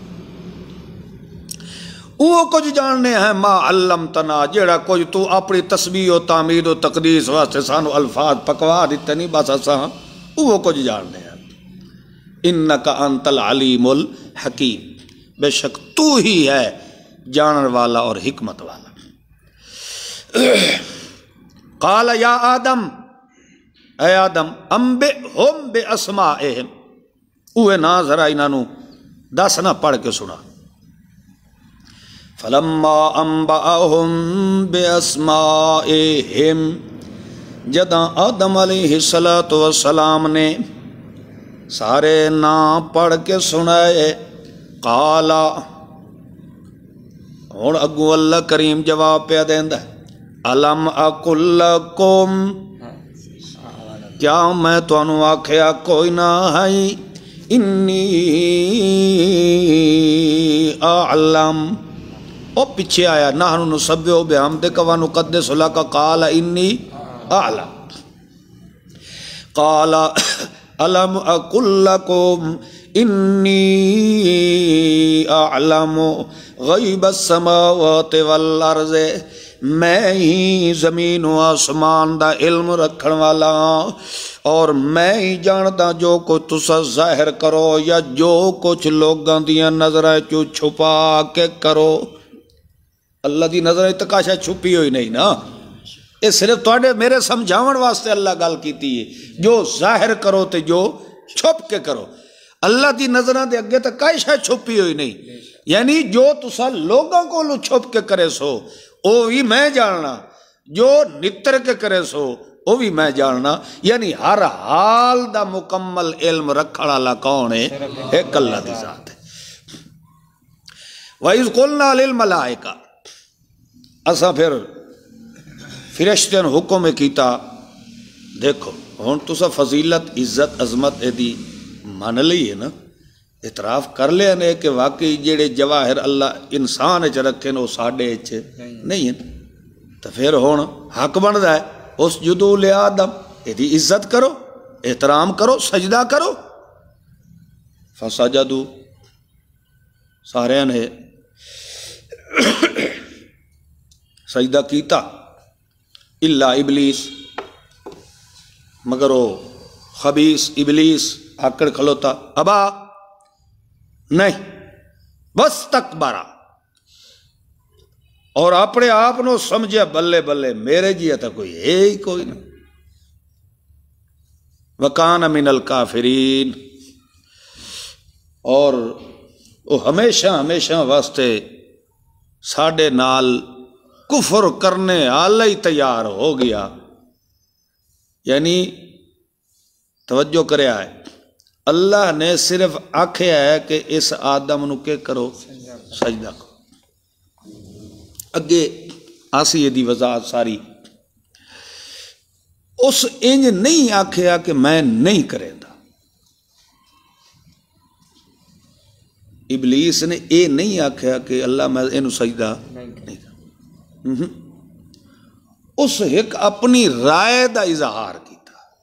وہ کچھ جاننے ہیں ما علمتنا، جیڑا کچھ تو اپنی تسبیح و تعمید و تقدیس واسطے سانو الفاظ پکوا دیتے نہیں، بس اساں وہ کچھ جاننے ہیں۔ انک انت العلیم الحکیم، بے شک تو ہی ہے جانن والا اور حکمت والا۔ قال یا آدم، اے آدم، انبئہم باسمائہم، اوے نا ذرا انہاں نو دس نہ پڑھ کے سنا۔ فلما انبأہم باسمائہم، جداں آدم علیہ السلام نے سارے نام پڑھ کے سنائے، قالا، ہن اگوں اللہ کریم جواب پہ دیندا ہے، الم اقل لکم کیا میں تانوں آکھیا کوئی نہ ہے انی اعلم او پیچھے آیا نحن نسبح بحمدک ونقدس لک قال انی اعلم قال الم اقل لکم انی اعلم غیب السماوات والارض میں ہی زمین و آسمان دا علم رکھن والا اور میں ہی جانتا جو کچھ تسا ظاہر کرو یا جو کچھ لوگاں دیاں نظریں چو چھپا کے کرو. اللہ دی نظریں تکاشا چھپی ہوئی نہیں نا، یہ صرف تواڈے میرے سمجھاون واسطے اللہ گل کیتی ہے، جو ظاہر کرو تے جو چھپ کے کرو. اللہ دی نظراں دے اگے تک کائیں شے چھپی ہوئی نہیں، یعنی جو تسا لوگاں کو چھپ کے کرے سو وہ بھی میں جاننا، جو نتر کے کرے سو وہ بھی میں جاننا. یعنی ہر حال دا مکمل علم رکھن والا کون ہے؟ ایک اللہ دی ذات ہے. وَإِذْ قُلْنَا لِلْمَلَائِكَةِ اسا پھر فرشتیاں حکم کیتا دیکھو ہن تسا فضیلت عزت عظمت دی مان لئی ہے نا، اعتراف کر لیا نے کہ واقعی جڑے جواہر اللہ انسان چ رکھے نے وہ ساڈے چ نہیں ہیں، تو پھر ہن حق بندا ہے اس جدو لے آدم یہ عزت کرو احترام کرو سجدہ کرو. فسجدوا سارے نے سجدہ کیتا الا ابلیس مگر وہ خبیث ابلیس آکڑ کھلوتا ابا نہیں بس تکبارا اور اپنے آپ نو سمجھے بلے بلے میرے جی تا کوئی ہے ہی کوئی نہیں. وکان من الکافرین اور وہ ہمیشہ ہمیشہ واسطے ساڈے نال کفر کرنے آلہ ہی تیار ہو گیا. یعنی توجہ کریا ہے اللہ نے صرف آکھیا ہے کہ اس آدم نو کے کرو سجدہ کرو. اگے آسی یہ دی وضاحت ساری اس انج نہیں آکھیا کہ میں نہیں کرے دا. ابلیس نے اے نہیں آکھیا کہ اللہ میں اینو سجدہ نہیں کر. اس ایک اپنی رائے دا اظہار کیتا.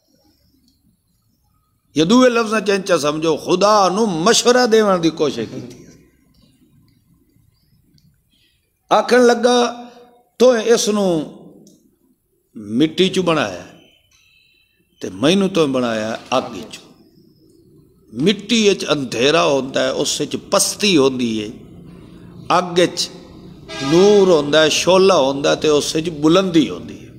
یہ دوے لفظ چنچا سمجھو خدا نو مشورہ دیوان دی کوشش کی. آکھن لگا تو اس نو مٹی چو بنایا تے مینو تو بنایا اگ چو. مٹی اچ اندھیرا ہوتا ہے اس وچ پستی ہوندی ہے، اگ وچ نور ہوندا ہے شعلہ ہوندا ہے تے اس وچ بلندی ہوندی ہے.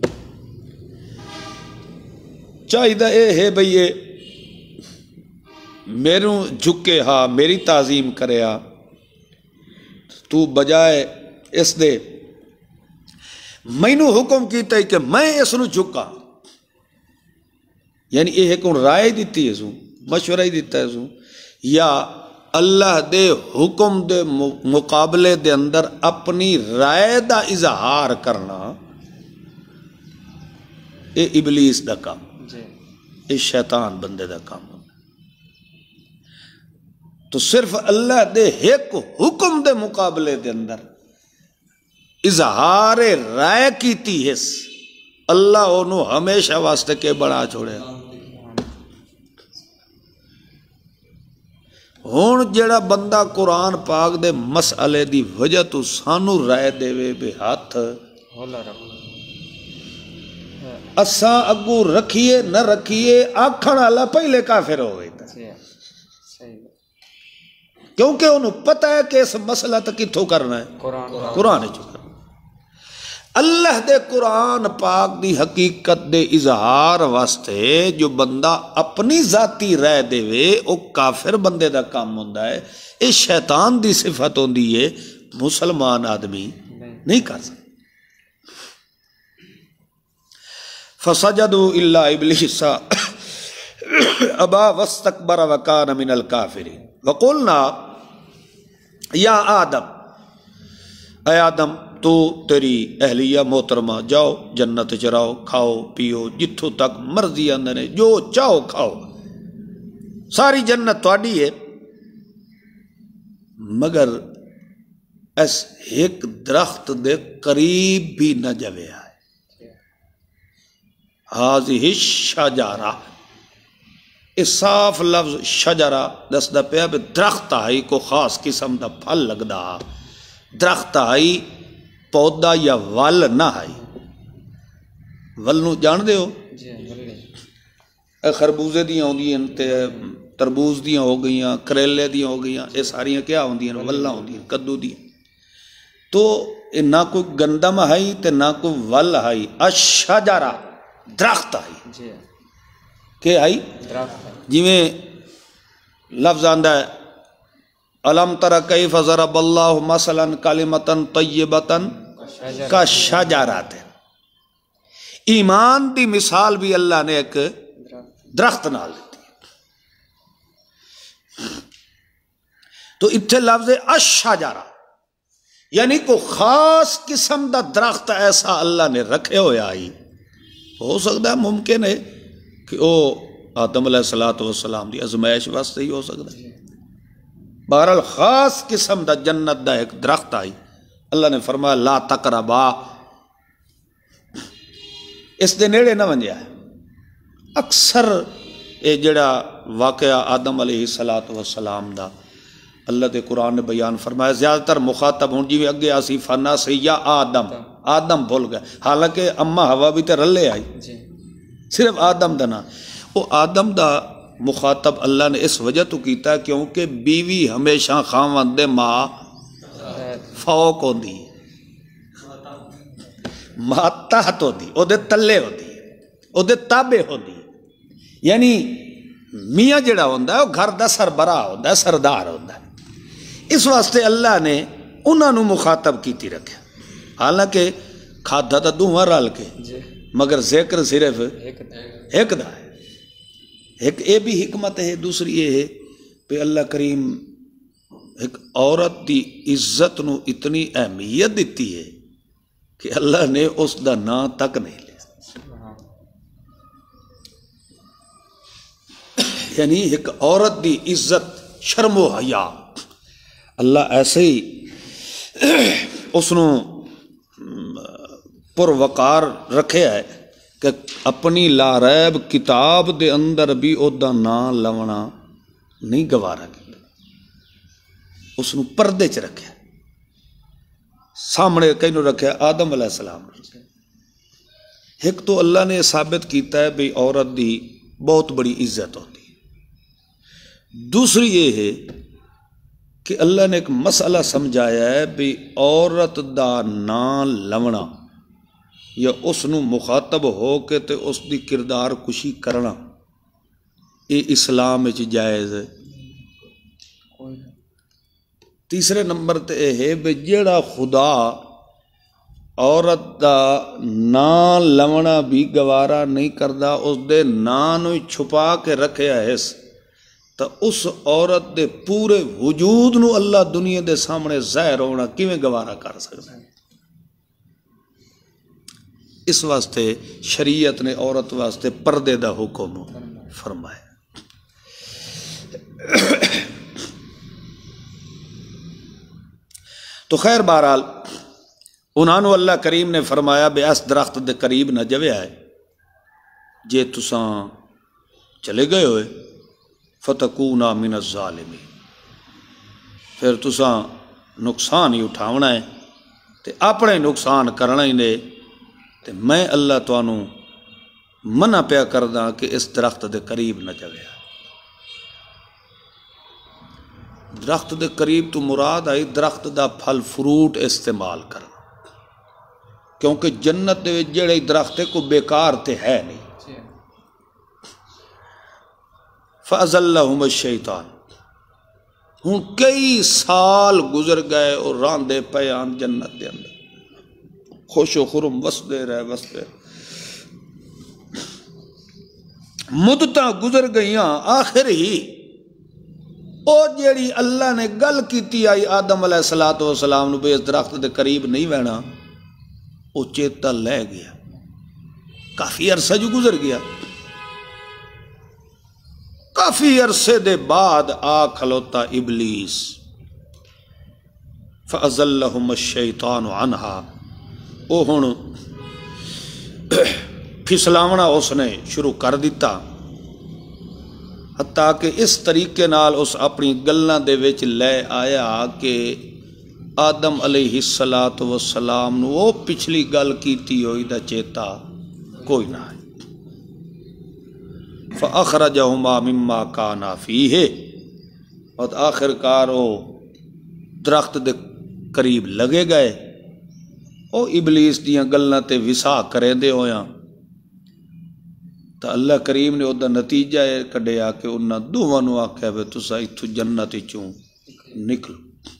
چاہیے اے ہے بھئی یہ میروں جھکے ہاں میری تعظیم کریا تو بجائے اس دے مینوں حکم کیتا ہے کہ میں اس نو جھکا. یعنی یہ کون رائے دیتی ہے سو مشورہ ہی دیتا ہے سو یا اللہ دے حکم دے مقابلے دے اندر اپنی رائے دا اظہار کرنا اے ابلیس دا کام اے شیطان بندے دا کام. تو صرف اللہ دے ایک حکم دے مقابلے دے اندر اظہار رائے کیتی ہے اللہ انہوں ہمیشہ واسطے کے بڑا چھوڑے. ہون جڑا بندہ قرآن پاک دے مسئلے دی وجہ تو سانو رائے دے وے بے ہاتھ اساں اگو رکھیے نہ رکھیے آکھن والا پہلے کافر ہو گئی کیونکہ انہوں پتہ ہے کہ اس مسئلہ تک کتھوں کرنا ہے قرآن چو کرنا. اللہ دے قرآن پاک دی حقیقت دے اظہار واسطے جو بندہ اپنی ذاتی رائے دے وے او کافر بندے دا کام ہوندا ہے. اے شیطان دی صفت ہوندی ہے مسلمان آدمی نہیں کر سکتا. فسجدوا الا ابلیس ابا واستکبر وکان من الکافرین وقلنا یا آدم اے آدم تو تیری اہلیہ محترمہ جاؤ جنت چراؤ کھاؤ پیو جتھوں تک مرضی آندے نے جو چاہو کھاؤ ساری جنت تہاڈی ہے مگر اس ایک درخت دے قریب بھی نہ جویا ہے ہاذہ الشجرہ اس صاف لفظ شجرہ دسدا پیا بھی درخت آئی کو خاص قسم دا پھل لگدا درخت آئی پودا یا ول نہ آئی ول نو جان دے ہو اے خربوزے دیاں ہوندیاں تے تربوز دیاں ہو گئیاں کریلے دیاں ہو گئیاں اے ساریاں کیا ہوندیاں ولاں ہوندیاں کدو دیاں تو نہ کوئی گندم آئی تے نہ کوئی ول آئی الشجرہ درخت آئی کہ آئی جویں لفظ آندا ہے الم تر کیف ضرب اللہ مثلا کلمۃ طیبۃ کشجرۃ ایمان دی مثال بھی اللہ نے ایک درخت نال دیتی تو اتھے لفظ الشجرہ یعنی کو خاص قسم دا درخت ایسا اللہ نے رکھے ہویا آئی ہو سکتا ہے ممکن ہے کہ وہ آدم علیہ السلام دی ازمائش واسطے ہی ہو سکتا ہے بہرحال خاص قسم دا جنت دا ایک درخت آئی اللہ نے فرمایا لا تقربا اس دے نیڑے نہ ونجیا ہے اکثر یہ جڑا واقعہ آدم علیہ السلام دا اللہ دے قرآن نے بیان فرمایا زیادہ تر مخاطب ہوں جی اگے آسی فنا سے یا آدم بھول گئے حالانکہ اما ہوا بھی تے رلے آئی صرف آدم دا نا وہ آدم دا مخاطب اللہ نے اس وجہ تو کیتا کیونکہ بیوی ہمیشہ خاوند دے ماں فوق ہوندی ماں تحت ہوندی او دے تلے ہوندی او دے تابع ہوندی یعنی میاں جڑا ہوندا ہے وہ گھر دا سربراہ ہوندا ہے سردار ہوندا ہے اس واسطے اللہ نے انہاں نو مخاطب کیتی رکھا حالانکہ کھادا تا دوہاں رل کے مگر ذکر صرف ایک دا ہے ایک اے بھی حکمت ہے دوسری یہ ہے کہ اللہ کریم ایک عورت دی عزت نو اتنی اہمیت دیتی ہے کہ اللہ نے اس دا نام تک نہیں لیا یعنی ایک عورت دی عزت شرم و حیا اللہ ایسے ہی اس نو پروقار رکھے ہے کہ اپنی لاریب کتاب دے اندر بھی او دا نام لونا نہیں گوارا کیا اس نو پردے چ رکھے سامنے کئی نو رکھے آدم علیہ السلام ایک تو اللہ نے ثابت کیتا ہے بھی عورت دی بہت بڑی عزت ہوتی ہے دوسری یہ ہے کہ اللہ نے ایک مسئلہ سمجھایا ہے بھی عورت دا نام لونا یا اس نو مخاطب ہو کے تے اس دی کردار کشی کرنا یہ اسلام وچ جائز ہے تیسرے نمبر تے یہ ہے بھی جیڑا خدا عورت دا نام لونا بھی گوارا نہیں کردا اس دے نام نو چھپا کے رکھیا ہے تو اس عورت دے پورے وجود نو اللہ دنیا دے سامنے ظاہر ہونا کیویں گوارا کر سکتا ہے اس واسطے شریعت نے عورت واسطے پردے دا حکم فرمایا تو خیر بہرحال انہوں اللہ کریم نے فرمایا بے اس درخت دے قریب نہ جویا ہے جے تساں چلے گئے ہوئے فتکونا من الظالمین پھر تساں نقصان ہی اٹھاونا ہے تے اپنے نقصان کرنا ہی نے تے میں اللہ تانوں منع پیا کردا کہ اس درخت دے قریب نہ جویا درخت دے قریب تو مراد آئی درخت دا پھل فروٹ استعمال کرنا کیونکہ جنت دے جڑے درخت کو بیکار تے ہے نہیں فَأَزَلَّهُمَ الشَّيْطَانُ ہوں کئی سال گزر گئے اور راندے پیان جنت دے اندر خوش و خرم وسدے رہے مدتاں گزر گئیاں آخر ہی او جیڑی اللہ نے گل کیتی آئی آدم علیہ الصلوۃ والسلام نو بے اس درخت دے قریب نہیں بہنا، او چیتا لے گیا، کافی عرصہ جو گزر گیا، کافی عرصے دے بعد آ کھلوتا ابلیس، فَأَزَلَّهُمَ الشَّيْطَانُ عَنْهَا، او ہن پھسلاونا اس نے شروع کر دیتا، حتیٰ کہ اس طریقے نال اس اپنی گلاں دے وچ لے آیا کہ آدم علیہ السلام نو وہ پچھلی گل کیتی ہوئی دا چیتا کوئی نہ ہے۔ فَأَخْرَجَهُمَا مِمَّا كَانَا فِيهِ، اور آخر کار وہ درخت دے قریب لگے گئے، او ابلیس دیاں گلاں تے وسا کرے دے ہویاں، تو اللہ کریم نے ادا نتیجہ کڈیا کہ انہاں دوواں نو آکھیا وے تساں ایتھوں جنت چوں نکلو،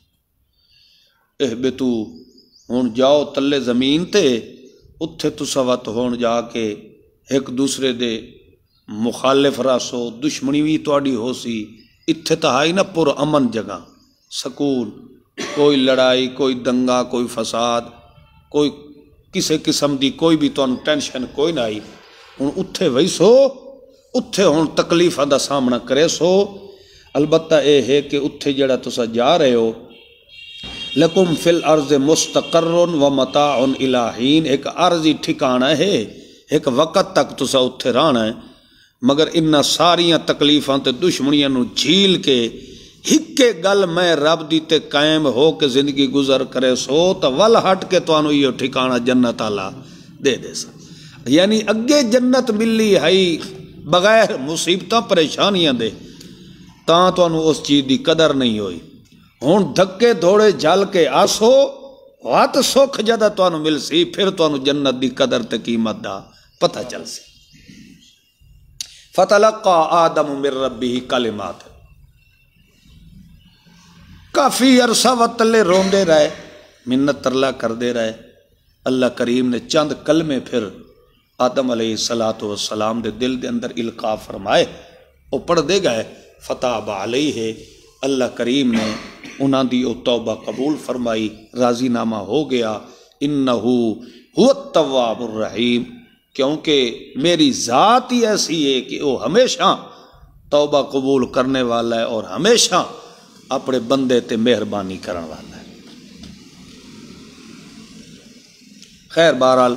اہبتو، ہن جاؤ تلے زمین تے، اتھے تساں وت ہون جا کے ایک دوسرے دے مخالف راسو، دشمنی بھی تواڈی ہو سی، اتھے تو ہے نا پر امن جگہ، سکون، کوئی لڑائی، کوئی دنگا، کوئی فساد، کوئی کسی قسم دی کوئی بھی تانوں ٹینشن کوئی نہ آئی، ہن اتھے وہی سو، اتھے ہن تکلیفاں دا سامنا کرے سو، البتہ اے ہے کہ اتھے جڑا تسا جا رہے ہو، لکم فی الارض مستقر و متاع الی حین، ایک عارضی ٹھکانہ ہے، ایک وقت تک تسا اتھے رہنا ہے، مگر انہاں ساریاں تکلیفاں تے دشمنیاں نو جھیل کے ہکے گل میں رب دی تے قائم ہو کے زندگی گزر کرے سو، تو ول ہٹ کے تانوں یہ ٹھکانہ جنت آلا دے دے سا، یعنی اگے جنت ملی ہے بغیر مصیبتاں پریشانیاں دے، تاں تانوں اس چیز دی قدر نہیں ہوئی، ہن دھکے دھوڑے جھل کے آسو، وات سکھ جدہ تانوں مل سی، پھر تانوں جنت دی قدر تے قیمت دا پتہ چل سی۔ فَتَلَقَّى آدَمُ مِن رَبِّهِ کلمات، کافی عرصہ وتلے روندے رہے، منت ترلا کردے رہے، اللہ کریم نے چند کلمے پھر آدم علیہ السلام دے دل دے اندر القاء فرمائے، وہ پڑھ دے گئے، فتاب علیہ، اللہ کریم نے انہاں دی او توبہ قبول فرمائی، راضی نامہ ہو گیا، انہو هو التواب الرحیم، کیونکہ میری ذات ہی ایسی ہے کہ وہ ہمیشہ توبہ قبول کرنے والا ہے اور ہمیشہ اپنے بندے تے مہربانی کرنے والا ہے۔ خیر بہرحال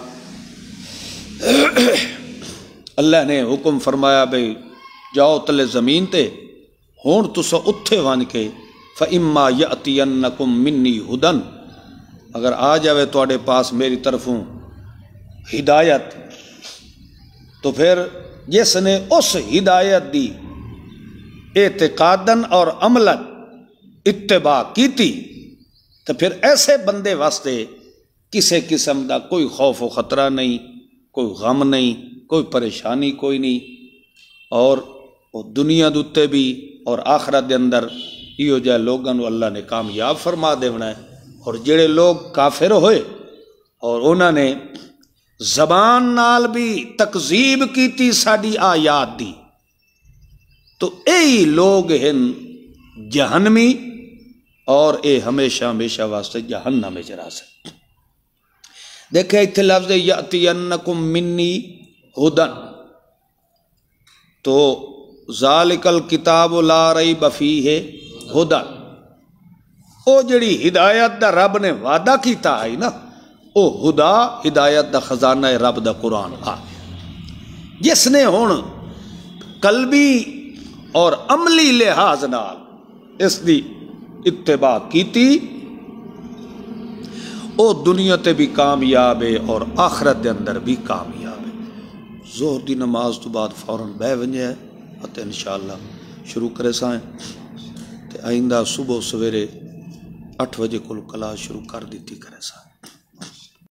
اللہ نے حکم فرمایا بھئی جاؤ تلے زمین تے، ہون تسا اتھے وان کے، فَإِمَّا يَأْتِيَنَّكُم مِّنِّي هُدًى، اگر آ جاوے تواڈے پاس میری طرفوں ہدایت، تو پھر جس نے اس ہدایت دی اعتقاداً اور عملاً اتباع کیتی، تو پھر ایسے بندے واسطے کسی قسم دا کوئی خوف و خطرہ نہیں، کوئی غم نہیں، کوئی پریشانی کوئی نہیں، اور دنیا دوتے بھی اور آخرت دے اندر ایو جائے لوگاں نو اللہ نے کامیاب فرما دینا ہے۔ اور جڑے لوگ کافر ہوئے اور انہوں نے زبان نال بھی تکذیب کیتی ساڈی آیات دی، تو اے لوگ ہیں جہنمی، اور اے ہمیشہ ہمیشہ واسطے جہنم میں چرا سکتے۔ دیکھیں اتنے لفظ یأتینکم منی ہدن، تو ذالک الکتاب لا ریب فیہ ہدن، او جڑی ہدایت دا رب نے وعدہ کیتا ہے نا، او ہدا ہدایت دا خزانہ رب دا قرآن آ، جس نے ہن قلبی اور عملی لحاظ نال اس دی اتباع کیتی، او دنیا تے بھی کامیاب ہے اور آخرت دے اندر بھی کامیاب ہے۔ ظہر دی نماز تو بعد فوراً بہ ونجے ہے، تے انشاءاللہ شروع کرے سائیں، تے آئندہ صبح سویرے 8 بجے کل کلاس شروع کر دیتی کرے سائیں۔